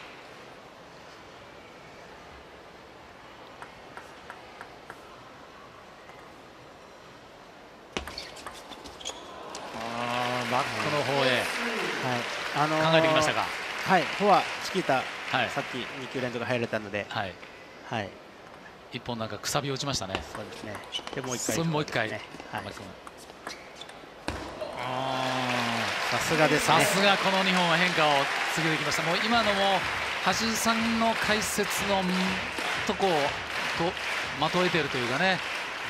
バックの方へ、はい、あのー、考えてきましたか。 はい、フォアチキータ、はい、さっきにきゅう連続入れたので、はい、はい、 一本なんかくさび落ちましたね。 そうですね。でもう一回、 もう一回、はい、 さすがですね。 さすがこのにほんは変化を続けてきました。もう今のも橋さんの解説のとことまとえているというかね、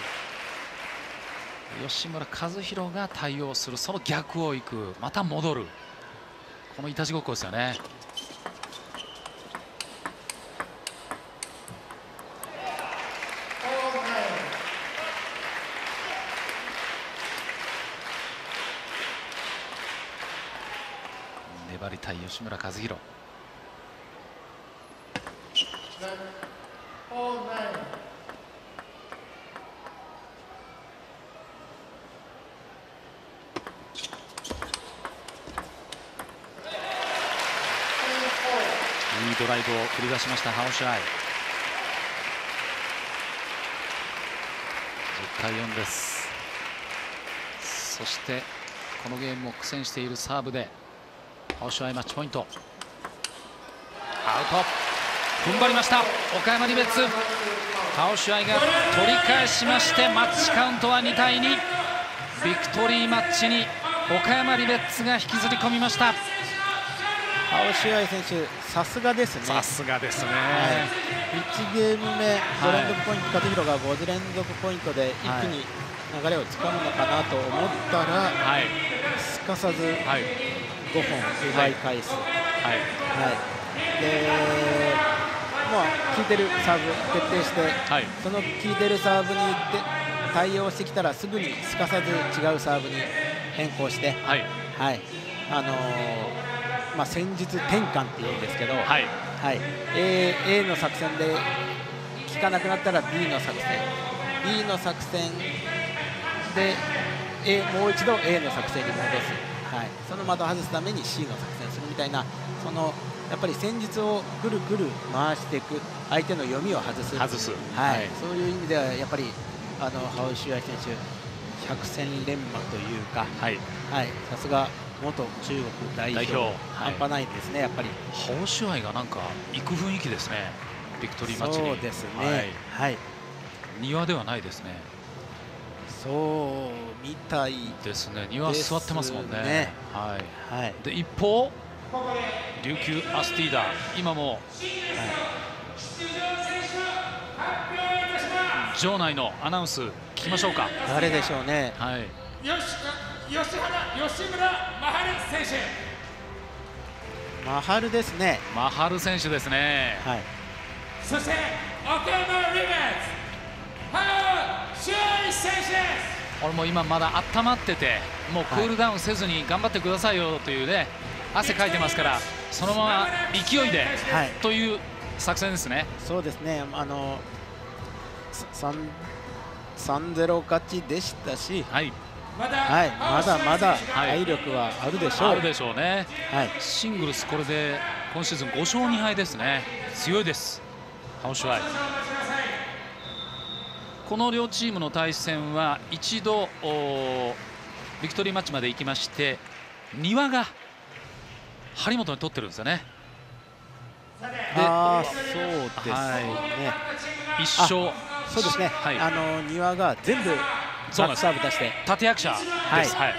吉村和弘が対応する、その逆をいく、また戻る、このいたちごっこですよね。粘りたい吉村和弘。いいドライブを繰り出しましたハオシュアイ。じゅったいよんです。そしてこのゲームを苦戦しているサーブでハオシュアイマッチポイント。アウト、踏ん張りました岡山リベッツ。ハオシュアイが取り返しまして、マッチカウントはにたいに。ビクトリーマッチに岡山リベッツが引きずり込みました。 ハオシュアイ選手、さすがですね。 さすがですね。 はい、いちゲーム目ご連続ポイント、和弘がご連続ポイントで一気に流れをつかむのかなと思ったら、はい、すかさずごほん奪い返す。はいはい、で、まあ効いてるサーブ徹底して、はい、その効いてるサーブに対応してきたらすぐにすかさず違うサーブに変更して、はいはい、あのーまあ、戦術転換っていうんですけど、はいはい、A, A の作戦で効かなくなったら B の作戦、B の作戦で A もう一度 A の作戦に戻す、はい、その的を外すために C の作戦するみたいな、そのやっぱり戦術をくるくる回していく、相手の読みを外す、 外す、 はいはい、そういう意味ではやっぱりあのハオシュアイ選手百戦錬磨というか、はいはい、さすが元中国代表、半端ないですね、やっぱり。 ハオシュアイがなんか行く雰囲気ですね。 ビクトリーマッチに。 そうですね、はい、 庭ではないですね。 そうみたいですね。庭座ってますもんね。 ね、 はい、 はい、 で一方琉球アスティーダ今も、はい、場内のアナウンス聞きましょうか。 誰でしょうね。 はい。 よし吉原吉村マハル選手。マハルですね。 マハル選手ですね。 はい。 そして岡山リベッツ原修一選手です。 俺も今まだ温まっててもうクールダウンせずに頑張ってくださいよというね、汗かいてますからそのまま勢いで、はい、という作戦ですね。 そうですね。あのさんたいゼロ勝ちでしたし、はい、はい、まだまだ体力はあるでしょう。 あるでしょうね。はい、シングルスこれで今シーズンご勝に敗ですね。強いです。ハオシュアイ。この両チームの対戦は一度ビクトリーマッチまで行きまして庭が張本に取ってるんですよね。 ああ、そうですね。 はい、一勝。 そうですね。はい、あの庭が全部バックサーブ出して立役者です。はい。はい。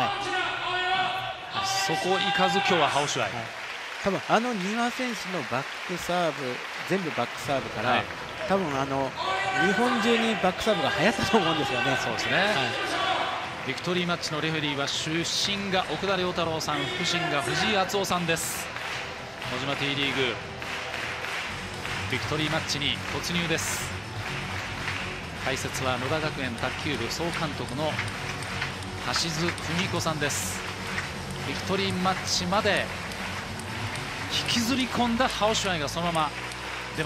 そこを行かず今日はハオシュアイ。 多分あの庭選手のバックサーブ全部バックサーブから、はい、多分あの日本中にバックサーブが流行ったと思うんですよね。 そうですね。はい、ビクトリーマッチのレフェリーは出身が奥田亮太郎さん、副審が藤井敦夫さんです。小島 T リーグビクトリーマッチに突入です。解説は野田学園卓球部総監督の橋津文子さんです。ビクトリーマッチまで引きずり込んだハオシュアイがそのまま出ます。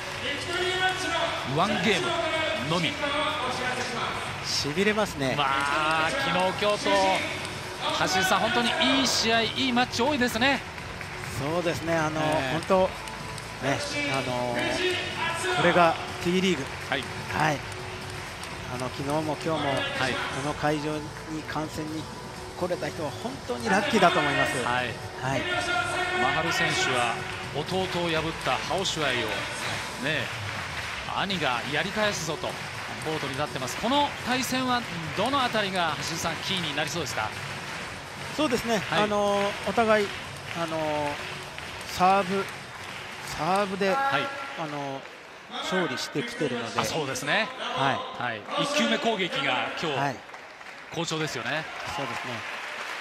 ワンゲームのみ。 しびれますね。 まあ昨日今日と橋津さん本当にいい試合いいマッチ多いですね。 そうですね。あの、えー、本当ね、あのー、これが T リーグ。はい。はい。あの昨日も今日も、はい、この会場に観戦に来れた人は本当にラッキーだと思います。はい。はい。 マハル選手は弟を破ったハオシュアイをね、兄がやり返すぞとコートに立ってます。この対戦はどのあたりが橋津さんキーになりそうですか。 そうですね。はい、あのお互いあのサーブサーブで、はい、あの勝利してきているので。 そうですね。はい。はい。いっ球目攻撃が今日、はい、好調ですよね。 そうですね。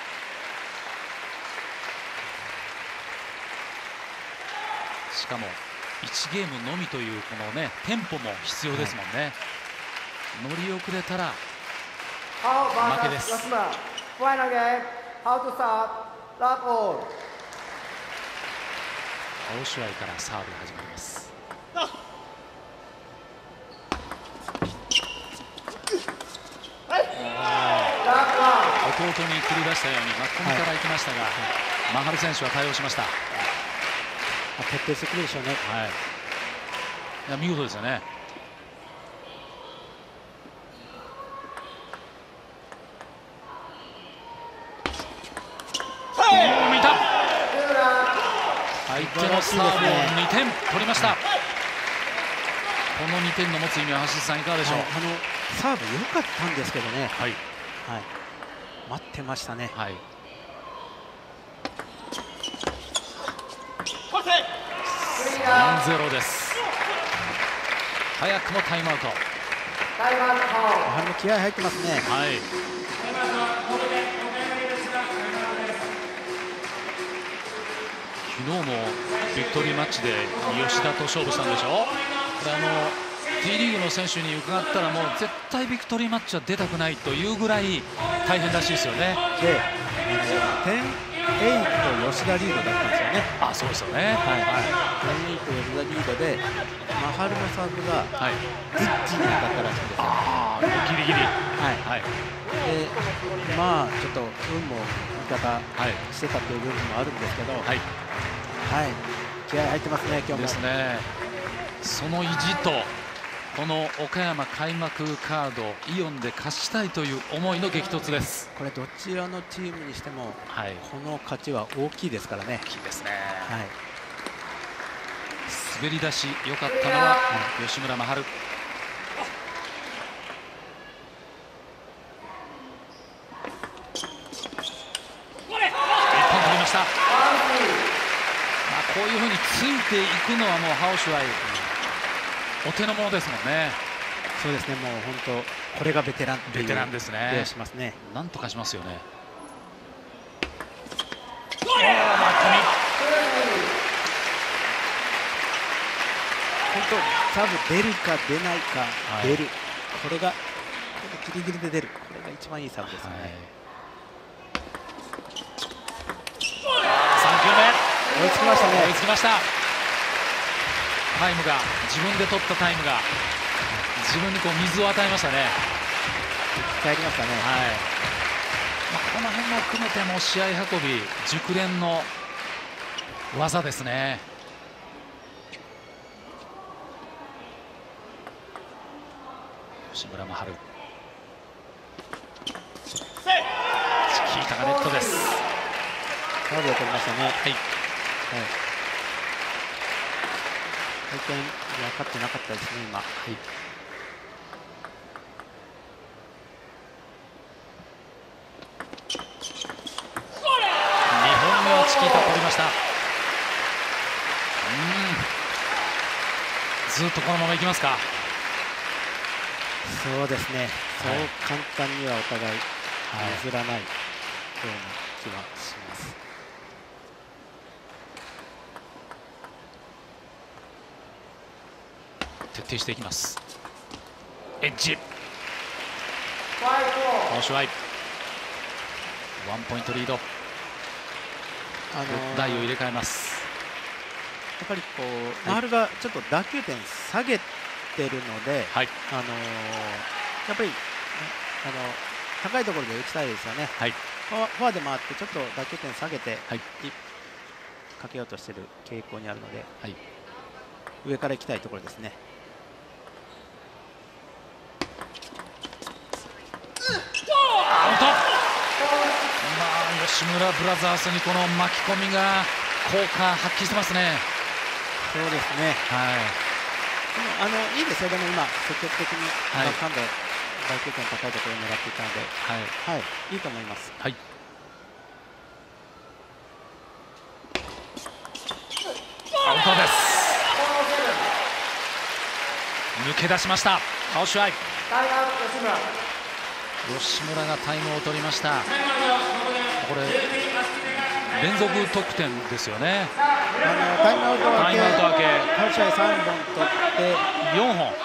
しかもいちゲームのみというこのねテンポも必要ですもんね。はい、乗り遅れたら負けです。ハオシュアイからサーブが始まります。弟に繰り出したように巻き込みから行きましたが、はい、マハル選手は対応しました。 徹底してくるでしょうね。 はい。いや見事ですよね。見た。相手のサーブをにてん取りました。このにてんの持つ意味は橋津さんいかがでしょう。はい、 あのサーブ良かったんですけどね。はい。はい。待ってましたね。はい。 さんたいゼロです。早くもタイムアウト。 やはり気合入ってますね。はい。 昨日もビクトリーマッチで吉田と勝負したんでしょ。これあの T リーグの選手に伺ったらもう絶対ビクトリーマッチは出たくないというぐらい大変らしいですよね。 で、テンエイト吉田リードだったんですよね。 あ、そうですよね。はい。テンエイト吉田リードでマハルのサーブがエッジに当たったらしいんですよ。 ああ、ギリギリ。はい。 はい。で、まあちょっと運も味方してたという部分もあるんですけど、はい。はい。気合入ってますね今日も。 ですね。その意地とこの岡山開幕カードイオンで勝ちたいという思いの激突です。 これどちらのチームにしても、はい、この勝ちは大きいですからね。 大きいですね。 滑り出し良かったのは吉村真晴。まあ、こういうふうについていくのはもうハオシュアイお手の物ですもんね。 そうですね、もう本当これがベテランベテランですね。 しますね。 なんとかしますよね。 本当サーブ出るか出ないか、はい、出る、これがギリギリで出る、これが一番いいサーブですね。はい、追いつきましたね。 追いつきました。タイムが自分で取ったタイムが自分にこう水を与えましたね。 帰りましたね。はい。 まあ、この辺も含めても試合運び熟練の技ですね。吉村真晴。チキータがネットです。 ファウルを取りましたね。はい。はい。回転分かってなかったですね今。はい。 にほんめをチキータ取りました。うん。ずっとこのままいきますか。 そうですね。そう簡単にはお互い譲らないような気はします。 徹底していきます。エッジ。大シュワイ。ワンポイントリード。あのー、台を入れ替えます。 やっぱりこう、マハルがちょっと打球点下げてるので、はい、あのー、やっぱり、ね、あの高いところで打ちたいですよね。はい、フォアで回ってちょっと打球点下げて、はい、かけようとしている傾向にあるので、はい、上から行きたいところですね。 アウト。まあ、吉村ブラザースにこの巻き込みが効果発揮してますね。 そうですね。はい。あのいいですよ。でも今積極的にバックハンド、打球点高いところを狙っていたので、はい、はい、いいと思います。はい。 アウトです。抜け出しました。ハオシュアイ。吉村がタイムを取りました。これ連続得点ですよね。 あのタイムアウト明け、ハオシュアイさんぼん取ってよんほん。はい。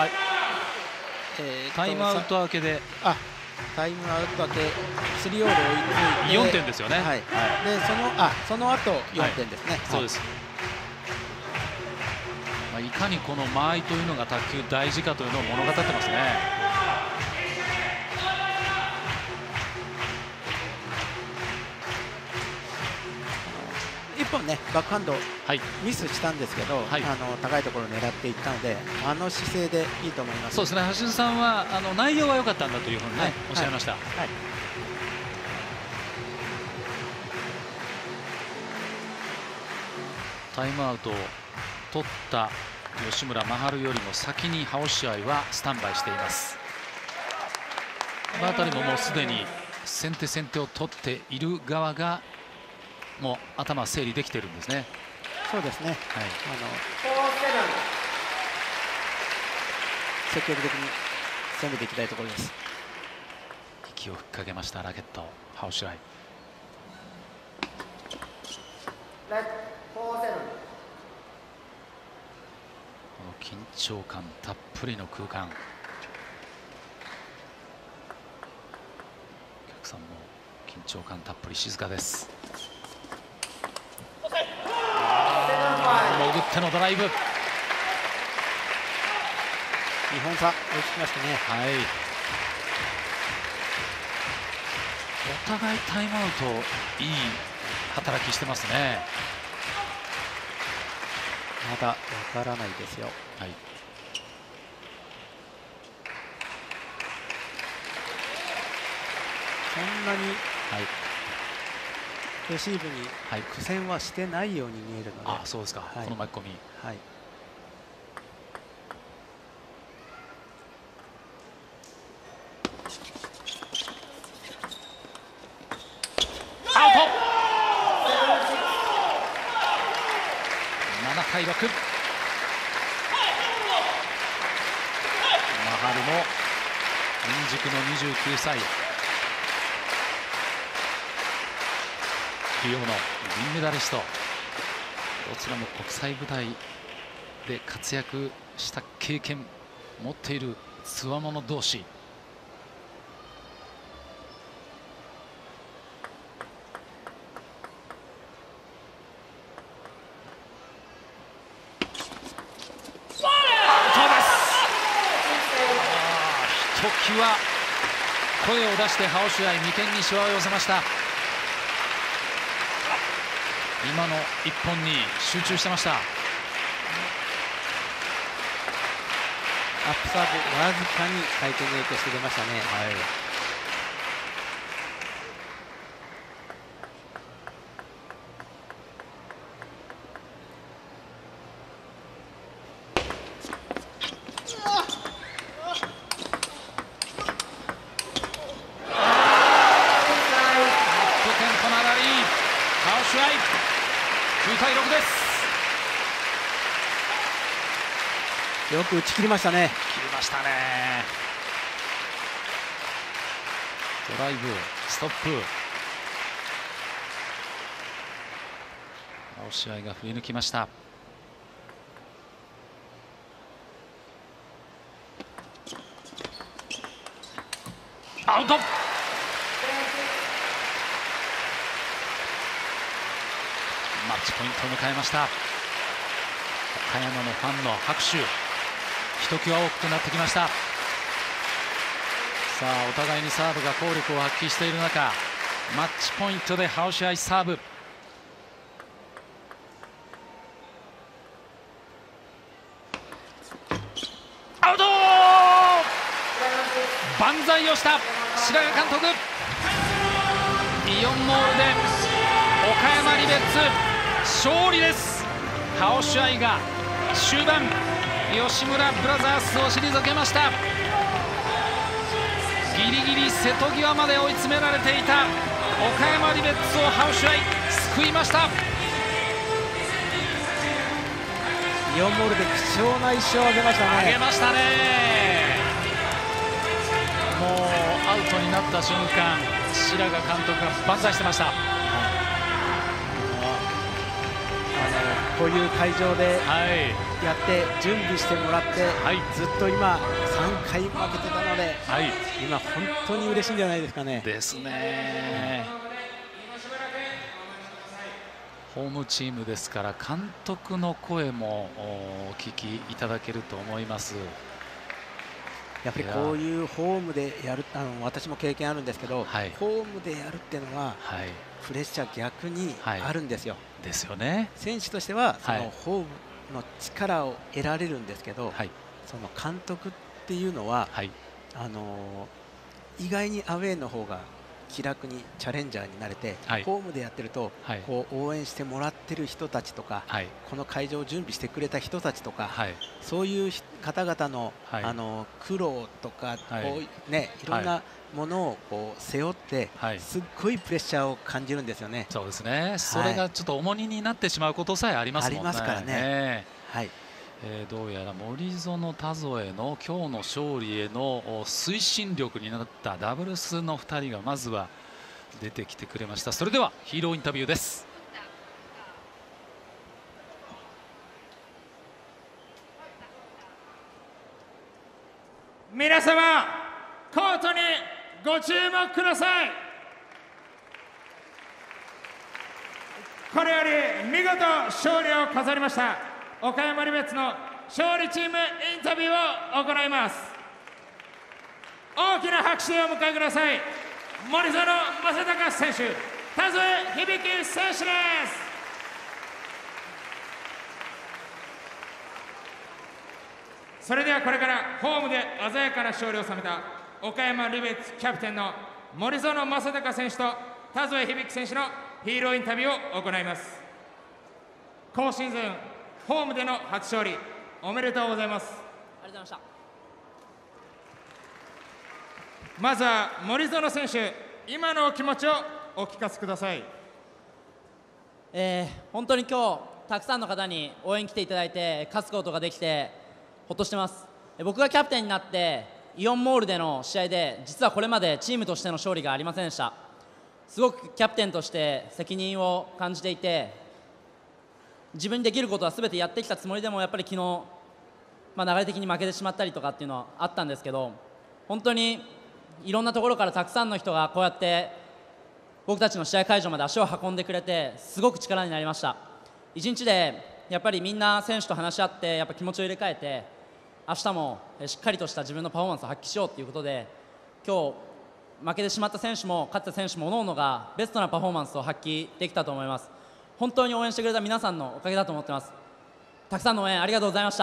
えー、タイムアウト明けで、 あ、タイムアウト明けスリーオール追いついてよんてんですよね。はい。はい、 でそのあその後よんてんですね。はい、 そうです。まあいかにこの間合いというのが卓球大事かというのを物語ってますね。 いっぽんね、バックハンド、はい、ミスしたんですけど、はい、あの高いところを狙っていったので、あの姿勢でいいと思います。 そうですね。橋田さんはあの内容は良かったんだというふうに、ね、はい、おっしゃいました。はいはい、タイムアウトを取った吉村真晴よりも先にハオシュアイはスタンバイしています。この辺りももうすでに先手先手を取っている側がもう頭整理できてるんですね。 そうですね。はい、あの積極的に攻めていきたいところです。 息を吹きかけましたラケットハオシュアイ。この緊張感たっぷりの空間。お客さんも緊張感たっぷり静かです。潜ってのドライブ。にほん差追いつきましたね。 はい。お互いタイムアウトいい働きしてますね。 まだわからないですよ。はい。そんなに、はい、 レシーブに苦戦はしてないように見えるので、 あそうですか、はい、この巻き込み、はい、 アウト。ななたいろく。マハルも円軸のにじゅうきゅうさい、リオの銀メダリスト、どちらも国際舞台で活躍した経験持っているつわもの同士。ひときわ声を出してハオシュアイ眉間にしわを寄せました。今のいっぽんに集中してました。 アップサーブわずかに回転に影響して出ましたね。はい、 きゅうたいろくです。 よく打ち切りましたね。 切りましたね。ドライブストップ、青試合が振り抜きました。アウト。マッチポイントを迎えました。岡山のファンの拍手、ひときわ大きくなってきました。さあお互いにサーブが効力を発揮している中、マッチポイントでハオシュアイサーブ。アウト。万歳をした白髪監督。イオンモールで岡山リベッツ勝利です。ハオシュアイが終盤吉村ブラザースを退けました。ギリギリ瀬戸際まで追い詰められていた岡山リベッツをハオシュアイ救いました。 イオンモールで貴重な一勝を挙げましたね。 挙げましたね。もうアウトになった瞬間、白髪監督が万歳してました。 こういう会場でやって準備してもらって、はい、ずっと今さんかい負けてたので、はい、今本当に嬉しいんじゃないですかね。 ですね。ホームチームですから監督の声もお聞きいただけると思います。 やっぱりこういうホームでやる、あの私も経験あるんですけど、はい、ホームでやるっていうのは、はい、プレッシャー逆にあるんですよ。 はい、ですよね。 選手としてはそのホームの力を得られるんですけど、はい、その監督っていうのは、はい、あの意外にアウェーの方が気楽にチャレンジャーになれて、はい、ホームでやってると、はい、こう応援してもらってる人たちとか、はい、この会場を準備してくれた人たちとか、はい、そういう方々の、はい、あの苦労とか、はい、こうね、いろんなものをこう背負って、はい、すっごいプレッシャーを感じるんですよね。 そうですね。はい、それがちょっと重荷になってしまうことさえありますもんね。 ありますからね。はい。 えー、どうやら森園田添の今日の勝利への推進力になったダブルスのふたりがまずは出てきてくれました。それではヒーローインタビューです。 皆様コートにご注目ください。これより見事勝利を飾りました岡山リベッツの勝利チームインタビューを行います。大きな拍手をお迎えください。森園正孝選手、田添響選手です。それではこれからホームで鮮やかな勝利を収めた岡山リベッツキャプテンの森園正孝選手と田添響選手のヒーローインタビューを行います。今シーズンホームでの初勝利おめでとうございます。 ありがとうございました。 まずは森園選手、今のお気持ちをお聞かせください。 えー、本当に今日たくさんの方に応援来ていただいて勝つことができてほっとしてます。僕がキャプテンになってイオンモールでの試合で実はこれまでチームとしての勝利がありませんでした。すごくキャプテンとして責任を感じていて、自分にできることは全てやってきたつもりでもやっぱり昨日、まあ、流れ的に負けてしまったりとかっていうのはあったんですけど、本当にいろんなところからたくさんの人がこうやって僕たちの試合会場まで足を運んでくれてすごく力になりました。一日でやっぱりみんな選手と話し合ってやっぱ気持ちを入れ替えて明日もしっかりとした自分のパフォーマンスを発揮しようということで、今日負けてしまった選手も勝った選手も各々がベストなパフォーマンスを発揮できたと思います。本当に応援してくれた皆さんのおかげだと思ってます。たくさんの応援ありがとうございました。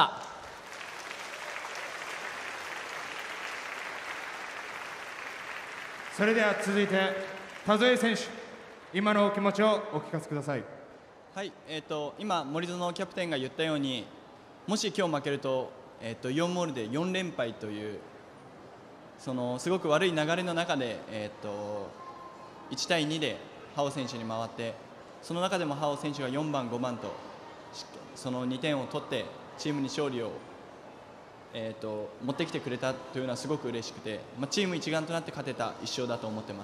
それでは続いて田添選手、今のお気持ちをお聞かせください。 はい、えー、と今、森園キャプテンが言ったように、もし今日負けると、えー、とイオンモールでよん連敗というそのすごく悪い流れの中で、えー、といち対にでハオ選手に回って、その中でもハオ選手がよんばん、ごばんとそのにてんを取ってチームに勝利を、えー、と持ってきてくれたというのはすごく嬉しくて、まあ、チーム一丸となって勝てた一勝だと思ってます。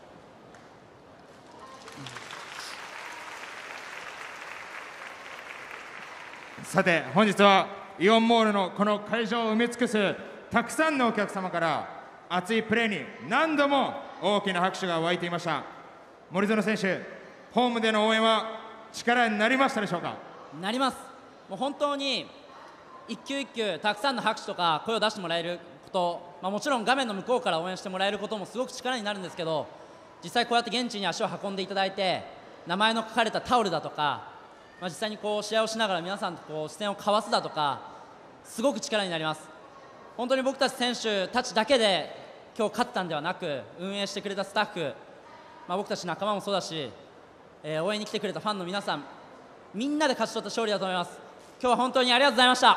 さて本日はイオンモールのこの会場を埋め尽くすたくさんのお客様から熱いプレーに何度も大きな拍手が湧いていました。森園選手、ホームでの応援は力になりましたでしょうか。 なります。もう本当に一球一球たくさんの拍手とか声を出してもらえること、まあ、もちろん画面の向こうから応援してもらえることもすごく力になるんですけど、実際こうやって現地に足を運んでいただいて名前の書かれたタオルだとか、まあ、実際にこう試合をしながら皆さんとこう視線を交わすだとかすごく力になります。本当に僕たち選手たちだけで今日勝ったんではなく、運営してくれたスタッフ、まあ、僕たち仲間もそうだし、えー、応援に来てくれたファンの皆さん、みんなで勝ち取った勝利だと思います。今日は本当にありがとうございました。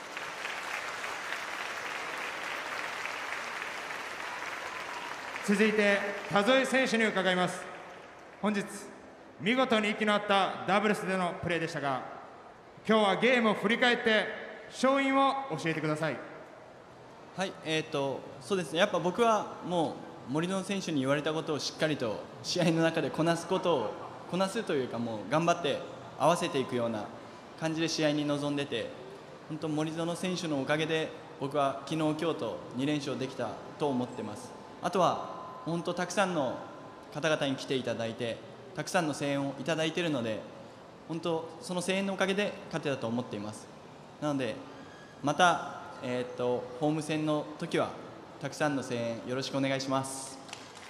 続いて田添選手に伺います。本日見事に息の合ったダブルスでのプレーでしたが、今日はゲームを振り返って勝因を教えてください。 はい、えー、とそうですね、やっぱ僕はもう森園選手に言われたことをしっかりと試合の中でこなすことをこなすというか、もう頑張って合わせていくような感じで試合に臨んでて、本当森園選手のおかげで僕は昨日今日とに連勝できたと思ってます。あとは本当たくさんの方々に来ていただいてたくさんの声援をいただいているので、本当その声援のおかげで勝てたと思っています。なのでまた、えー、とホーム戦の時はたくさんの声援よろしくお願いします。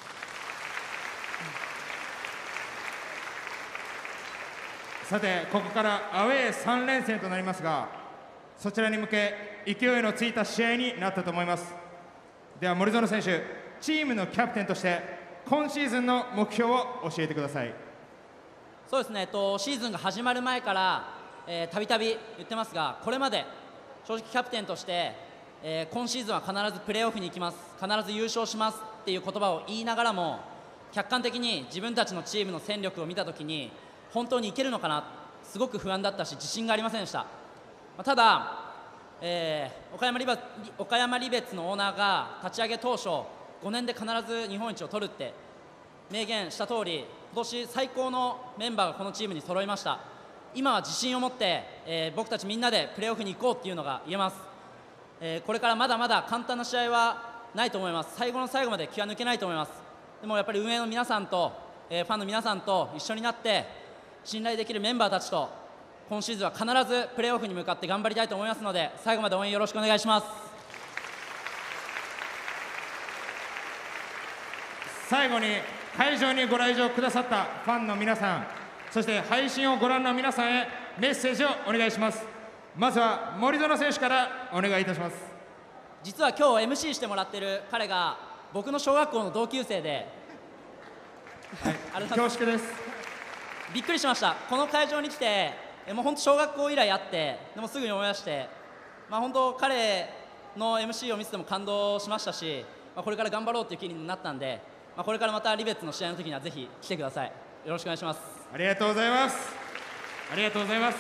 さてここからアウェーさん連戦となりますが、そちらに向け勢いのついた試合になったと思います。では森園選手、チームのキャプテンとして今シーズンの目標を教えてください。 そうですね、えっと、シーズンが始まる前からたびたび言ってますが、これまで正直キャプテンとして、えー、今シーズンは必ずプレーオフに行きます、必ず優勝しますっていう言葉を言いながらも、客観的に自分たちのチームの戦力を見たときに本当にいけるのかな、すごく不安だったし自信がありませんでした。まあ、ただ、えー、岡山リバ岡山リベッツのオーナーが立ち上げ当初ごねんで必ず日本一を取るって明言した通り、今年最高のメンバーがこのチームに揃いました。今は自信を持って、えー、僕たちみんなでプレーオフに行こうっていうのが言えます。えー、これからまだまだ簡単な試合はないと思います。最後の最後まで気は抜けないと思います。でもやっぱり運営の皆さんと、えー、ファンの皆さんと一緒になって信頼できるメンバーたちと今シーズンは必ずプレーオフに向かって頑張りたいと思いますので、最後まで応援よろしくお願いします。 最後に会場にご来場くださったファンの皆さん、そして配信をご覧の皆さんへメッセージをお願いします。まずは森園選手からお願いいたします。 実は今日 エムシー してもらってる彼が僕の小学校の同級生で、 はい、恐縮です。 びっくりしました。この会場に来て、えもう本当小学校以来会って、でもすぐに思い出して、まあ本当彼の エムシー を見てても感動しましたし、まあ、これから頑張ろうという気になったんで、まあ、これからまたリベッツの試合の時にはぜひ来てください。よろしくお願いします。 ありがとうございます。ありがとうございます。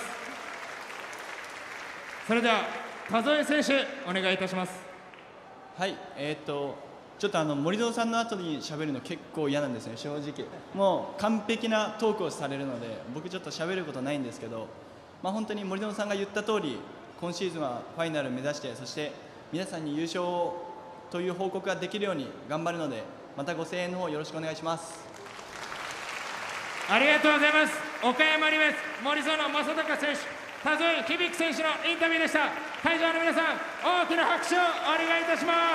それでは田添選手お願いいたします。 はい、えー、っとちょっとあの森園さんの後に喋るの結構嫌なんですね、正直。もう完璧なトークをされるので、僕ちょっと喋ることないんですけど、まあ、本当に森園さんが言った通り、今シーズンはファイナル目指して、そして皆さんに優勝という報告ができるように頑張るので、またご声援の方よろしくお願いします。 ありがとうございます。岡山リベッツ森園正孝選手、田添響選手のインタビューでした。会場の皆さん、大きな拍手をお願いいたします。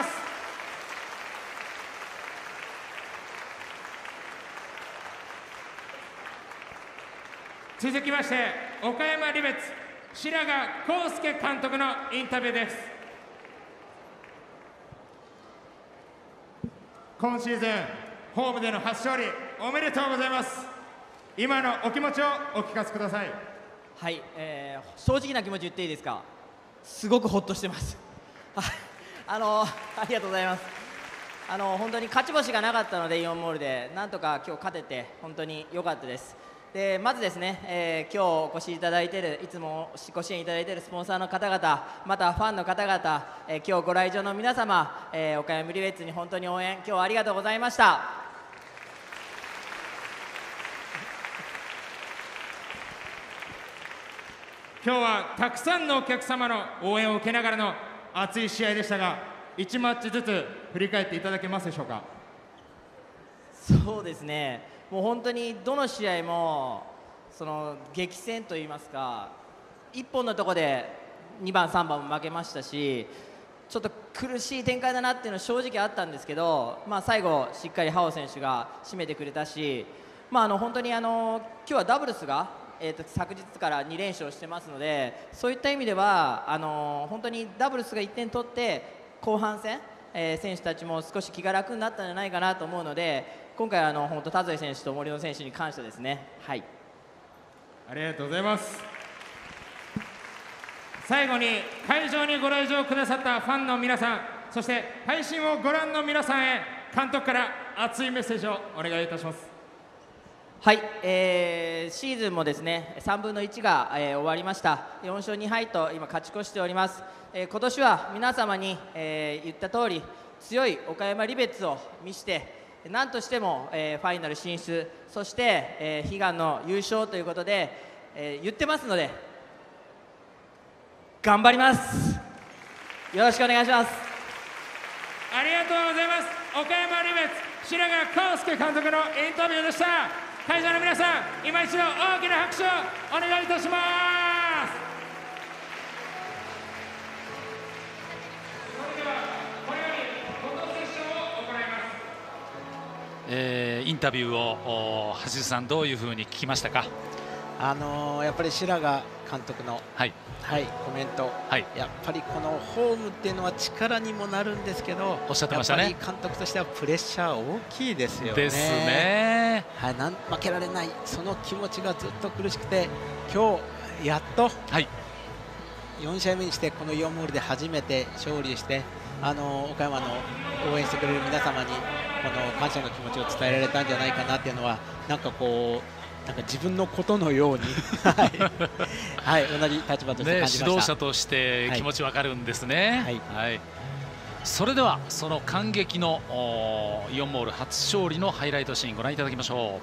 続きまして、岡山リベッツ白髪康介監督のインタビューです。今シーズンホームでの初勝利おめでとうございます。今のお気持ちをお聞かせください。 はい、えー、正直な気持ち言っていいですか。すごくほっとしてますあのありがとうございます。あの本当に勝ち星がなかったので、イオンモールでなんとか今日勝てて本当に良かったです。でまずですね、えー、今日お越しいただいている、いつもご支援いただいているスポンサーの方々、またファンの方々、えー、今日ご来場の皆様、えー、岡山リベッツに本当に応援今日はありがとうございました。 今日はたくさんのお客様の応援を受けながらの熱い試合でしたが、いちマッチずつ振り返っていただけますでしょうか。 そうですね、もう本当にどの試合もその激戦といいますか、いっぽんのところでにばんさんばんも負けましたし、ちょっと苦しい展開だなっていうのは正直あったんですけど、まあ、最後しっかりハオ選手が締めてくれたし、まあ、あの本当にあの今日はダブルスが、えー、と昨日からに連勝してますので、そういった意味ではあの本当にダブルスがいってん取って後半戦、えー、選手たちも少し気が楽になったんじゃないかなと思うので、今回はあの本当田添選手と森野選手に関してですね、はい、 ありがとうございます。最後に会場にご来場くださったファンの皆さん、そして配信をご覧の皆さんへ、監督から熱いメッセージをお願いいたします。 はい、えー、シーズンもですねさんぶんのいちが、えー、終わりました。よん勝に敗と今勝ち越しております。えー、今年は皆様に、えー、言った通り強い岡山リベッツを見せて、何としても、えー、ファイナル進出、そして、えー、悲願の優勝ということで、えー、言ってますので頑張ります。よろしくお願いします。 ありがとうございます。岡山リベッツ白髪康介監督のインタビューでした。会場の皆さん、今一度大きな拍手をお願いいたします。それではこれよりフォトセッションを行います。 えー、インタビューを橋津さん、どういうふうに聞きましたか。 あのー、やっぱり白髪監督の、 はいはい、コメント、はい、やっぱりこのホームっていうのは力にもなるんですけど、 おっしゃってましたね。 やっぱり監督としてはプレッシャー大きいですよね。 ですね。 はい、なん負けられない、その気持ちがずっと苦しくて、今日やっと、はい、よん試合目にしてこのイオンモールで初めて勝利して、あの岡山の応援してくれる皆様にこの感謝の気持ちを伝えられたんじゃないかなっていうのは、なんかこう。なんか自分のことのように、はいはい、同じ立場として感じました、ね、 指導者として気持ちわかるんですね、はいはい、それではその感激のイオンモール初勝利のハイライトシーンご覧いただきましょ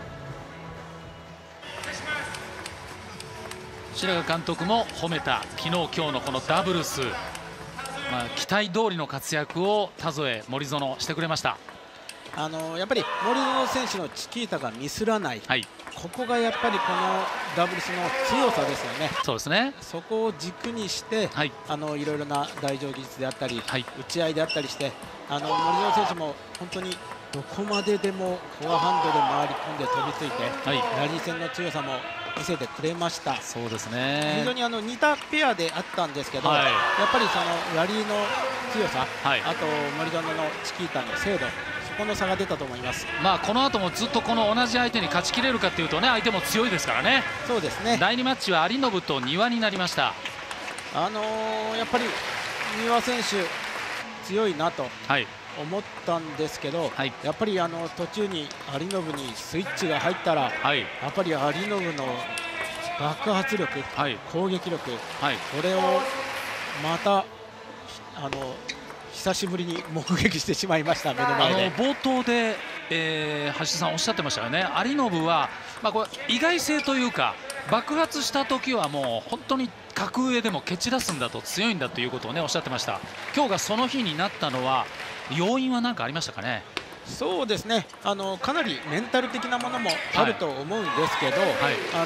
う。白髪監督も褒めた昨日今日のこのダブルス、まあ、期待通りの活躍を田添森園してくれました。 あのやっぱり森園選手のチキータがミスらない、はい、ここがやっぱりこのダブルスの強さですよね。 そうですね。 そこを軸にして、はい、あのいろいろな台上技術であったり、はい、打ち合いであったりして、あの森園選手も本当にどこまででもフォアハンドで回り込んで飛びついて、はい、ラリー戦の強さも見せてくれました。 そうですね。 非常にあの似たペアであったんですけど、はい、やっぱりそのラリーの強さ、はい、あと森園のチキータの精度、そこの差が出たと思います。 まあこの後もずっとこの同じ相手に勝ちきれるかというとね、相手も強いですからね。 そうですね。 だいにマッチは有延と丹羽になりました。 あのー、やっぱり丹羽選手強いなと思ったんですけど、はい、やっぱりあの途中に有延にスイッチが入ったら、はい、やっぱり有延の爆発力、はい、攻撃力、はい、これをまたあの久しぶりに目撃してしまいました。目の前であの冒頭で、えー、橋さんおっしゃってましたよね。有延は、まあ、これ意外性というか、爆発した時はもう本当に格上でも蹴散らすんだと、強いんだということをねおっしゃってました。今日がその日になったのは、要因は何かありましたかね。 そうですね、あのかなりメンタル的なものもあると思うんですけど、はいはい、あの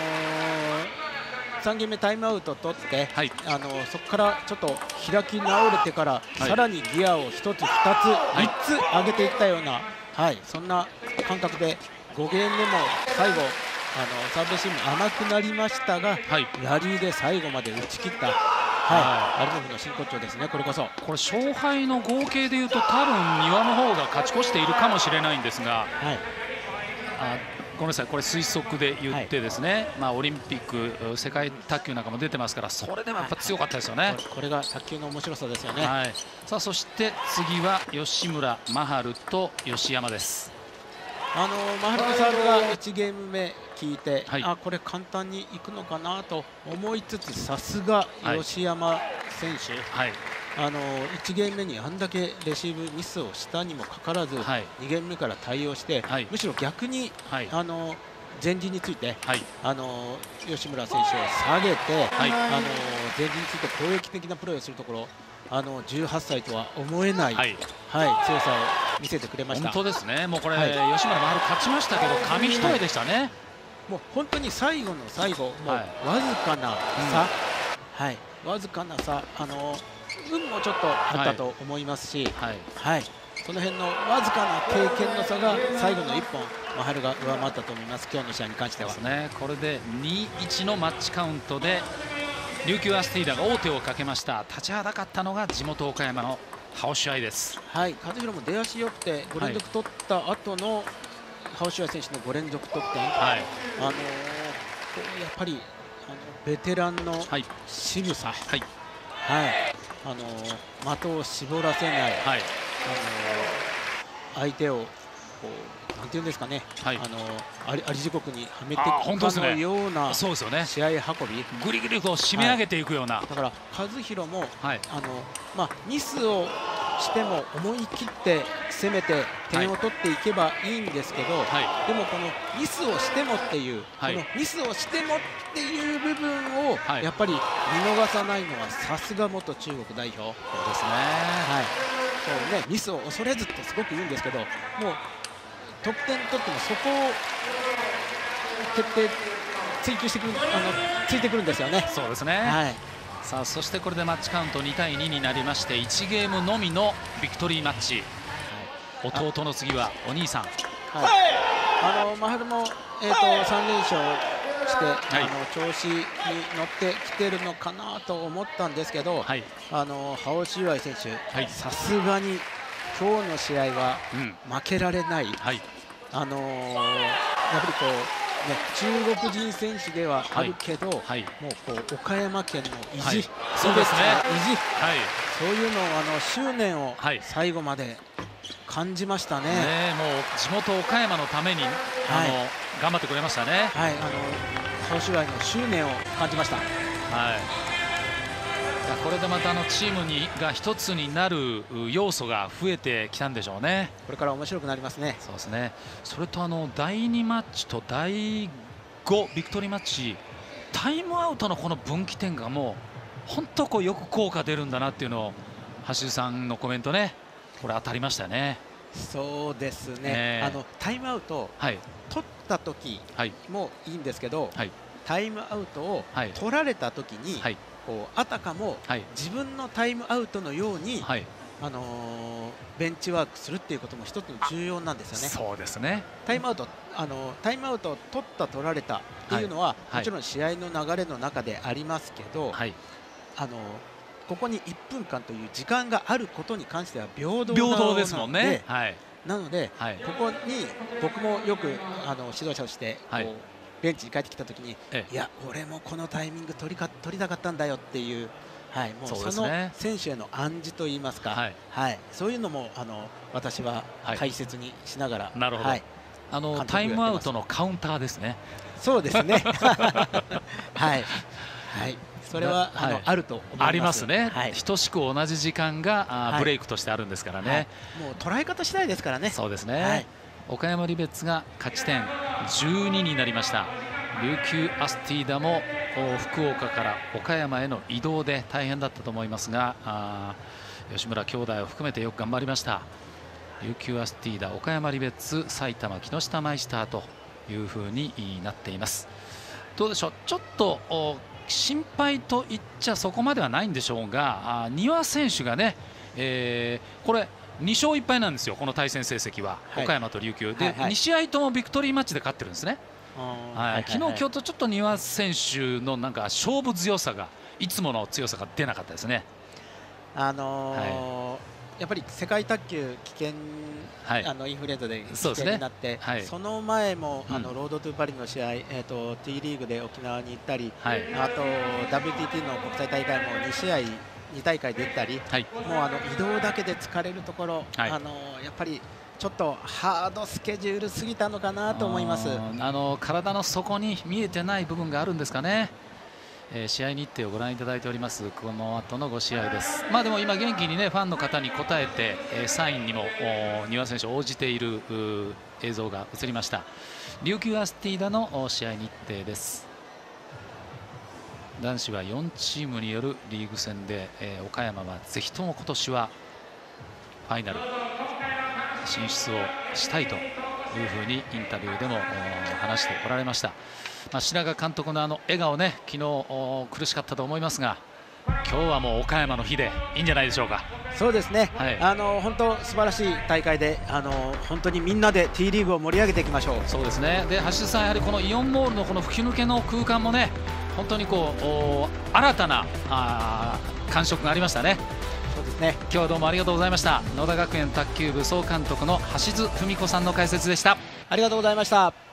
ー、さんゲーム目タイムアウト取って、はい、あのそこからちょっと開き直れてから、はい、さらにギアをひとつふたつみっつ上げていったような、はい、そんな感覚でごゲーム目も最後あのサーブレシーブ甘くなりましたが、はい、ラリーで最後まで打ち切った、はい、有延の真骨頂ですね。これこそこれ勝敗の合計でいうと多分丹羽の方が勝ち越しているかもしれないんですが、はい、あごめんなさい、これ推測で言ってですね、はい、まあオリンピック世界卓球なんかも出てますから、それでもやっぱ強かったですよね。はい、 これが卓球の面白さですよね。 はい、さあそして次は吉村真晴と吉山です。 あの真晴のサーブがいちゲーム目聞いて、はい、あこれ簡単にいくのかなと思いつつ、さすが吉山選手、はい、あのいちゲーム目にあんだけレシーブミスをしたにもかかわらず、はい、にゲーム目から対応して、はい、むしろ逆に、はい、あの前陣について、はい、あの吉村選手を下げて、はい、あの前陣について攻撃的なプレーをするところ、あのじゅうはっさいとは思えない、はいはい、強さを見せてくれました。 本当ですね。もうこれ、はい、吉村真晴勝ちましたけど紙一重でしたね。はい、 もう本当に最後の最後、もうわずかな差、うん、はい、わずかな差、あの運もちょっとあったと思いますし、はいはい、その辺のわずかな経験の差が最後のいっぽん、真晴が上回ったと思います。今日の試合に関しては。 ですね、これでにたいいちのマッチカウントで琉球アスティーダが王手をかけました。立ちはだかったのが地元岡山のハオシュアイです。 はい、和弘も出足よくてご連続取った後のハオシュアイ選手のご連続得点、はい、あのー、やっぱりあのベテランの渋さ、はいはい、あのー、的を絞らせない、はい、あのー、相手をこうなんていうんですかね、はい、あのあり時刻にはめていくかのような試合運び、 ぐりぐりこう締め上げていくような、はい、 だから和弘も、はい、あのまあ、ミスをしても思い切って攻めて点を取っていけばいいんですけど、はい、でもこのミスをしてもっていう、はい、このミスをしてもっていう部分を、はい、やっぱり見逃さないのはさすが元中国代表。そうですね、はい、そうね、ミスを恐れずってすごく言うんですけど、もう得点取ってもそこを徹底追求してくる、あのついてくるんですよね。 そうですね、はい、さあそしてこれでマッチカウントにたいにになりまして、いちゲームのみのビクトリーマッチ、はい、弟の次はお兄さん、はい、 あの真晴も、えー、とさんれんしょうして、はい、あの調子に乗ってきてるのかなと思ったんですけど、はい、あのハオシュアイ選手、さすがに今日の試合は負けられない、うん、はい、あのー、やっぱりこう、ね、中国人選手ではあるけど、はいはい、もうこう岡山県の意地、はい、 そうですね、 意地、はい、そういうのをあの執念を最後まで感じましたね。 ね、もう地元岡山のために、はい、あの頑張ってくれましたね。 はい、あのハオシュアイの執念を感じました。はい。 これでまたあのチームにが一つになる要素が増えてきたんでしょうね。 これから面白くなりますね。 そうですね。それとあのだいにマッチとだいごビクトリーマッチ、タイムアウトのこの分岐点がもう本当こうよく効果出るんだなっていうのを橋井さんのコメントね、これ当たりましたね。 そうですね。あのタイムアウト、はい、取った時もいいんですけど、はい、タイムアウトを取られた時に、はい、こうあたかも自分のタイムアウトのように、はい、あのー、ベンチワークするっていうことも一つの重要なんですよね。 そうですね。 タイムアウト、あのタイムアウトを取った取られたっていうのは、はい、もちろん試合の流れの中でありますけど、はい、あのここにいっぷんかんという時間があることに関しては平等なので、 平等ですもんね。はい、 なので、はい、ここに僕もよくあの指導者としてこう、はい、ベンチに帰ってきたときに、ええ、いや、俺もこのタイミング取りか取りたかったんだよっていう、はい、もうその選手への暗示といいますか、はいはい、そういうのもあの私は大切にしながら、はい、 なるほど、はい、あのタイムアウトのカウンターですね。 そうですねはい、はい、それはあの、はい、あると思います。 ありますね、はい、等しく同じ時間が、はい、ブレイクとしてあるんですからね、はい、 もう捉え方次第ですからね。 そうですね、はい、岡山リベッツが勝ち点じゅうにになりました。琉球アスティーダも福岡から岡山への移動で大変だったと思いますが、あ吉村兄弟を含めてよく頑張りました。琉球アスティーダ、岡山リベッツ、埼玉木下マイスターというふうになっています。どうでしょう、ちょっと心配と言っちゃそこまではないんでしょうが、丹羽選手がね、えー、これに勝いっぱいなんですよ、この対戦成績は、はい、岡山と琉球で、はいはい、に試合ともビクトリーマッチで勝ってるんですね。はい、昨日、今日とちょっと丹羽選手のなんか勝負強さが、いつもの強さが出なかったですね。 あのーはい、やっぱり世界卓球危険、はい、あのインフルエンザで危険になって、 そ, ね、はい、その前もあのロードトゥパリの試合、えー、と T リーグで沖縄に行ったり、はい、あと ダブリューティーティー の国際大会もに試合に大会出たり、はい、もうあの移動だけで疲れるところ、はい、あのやっぱりちょっとハードスケジュールすぎたのかなと思います。 あの体の底に見えてない部分があるんですかね。えー、試合日程をご覧いただいております。この後のご試合です。まあでも今元気にねファンの方に応えて、えー、サインにも丹羽選手応じている映像が映りました。琉球アスティーダの試合日程です。男子はよんチームによるリーグ戦で、えー、岡山はぜひとも今年はファイナル進出をしたいというふうにインタビューでも話しておられました。まあ、白髪監督のあの笑顔ね、昨日苦しかったと思いますが、今日はもう岡山の日でいいんじゃないでしょうか。 そうですね、はい、あの本当素晴らしい大会で、あの本当にみんなで T リーグを盛り上げていきましょう。 そうですね。で橋田さん、やはりこのイオンモールのこの吹き抜けの空間もね、本当にこう新たなあ感触がありましたね。 そうですね。 今日はどうもありがとうございました。野田学園卓球部総監督の橋津文子さんの解説でした。 ありがとうございました。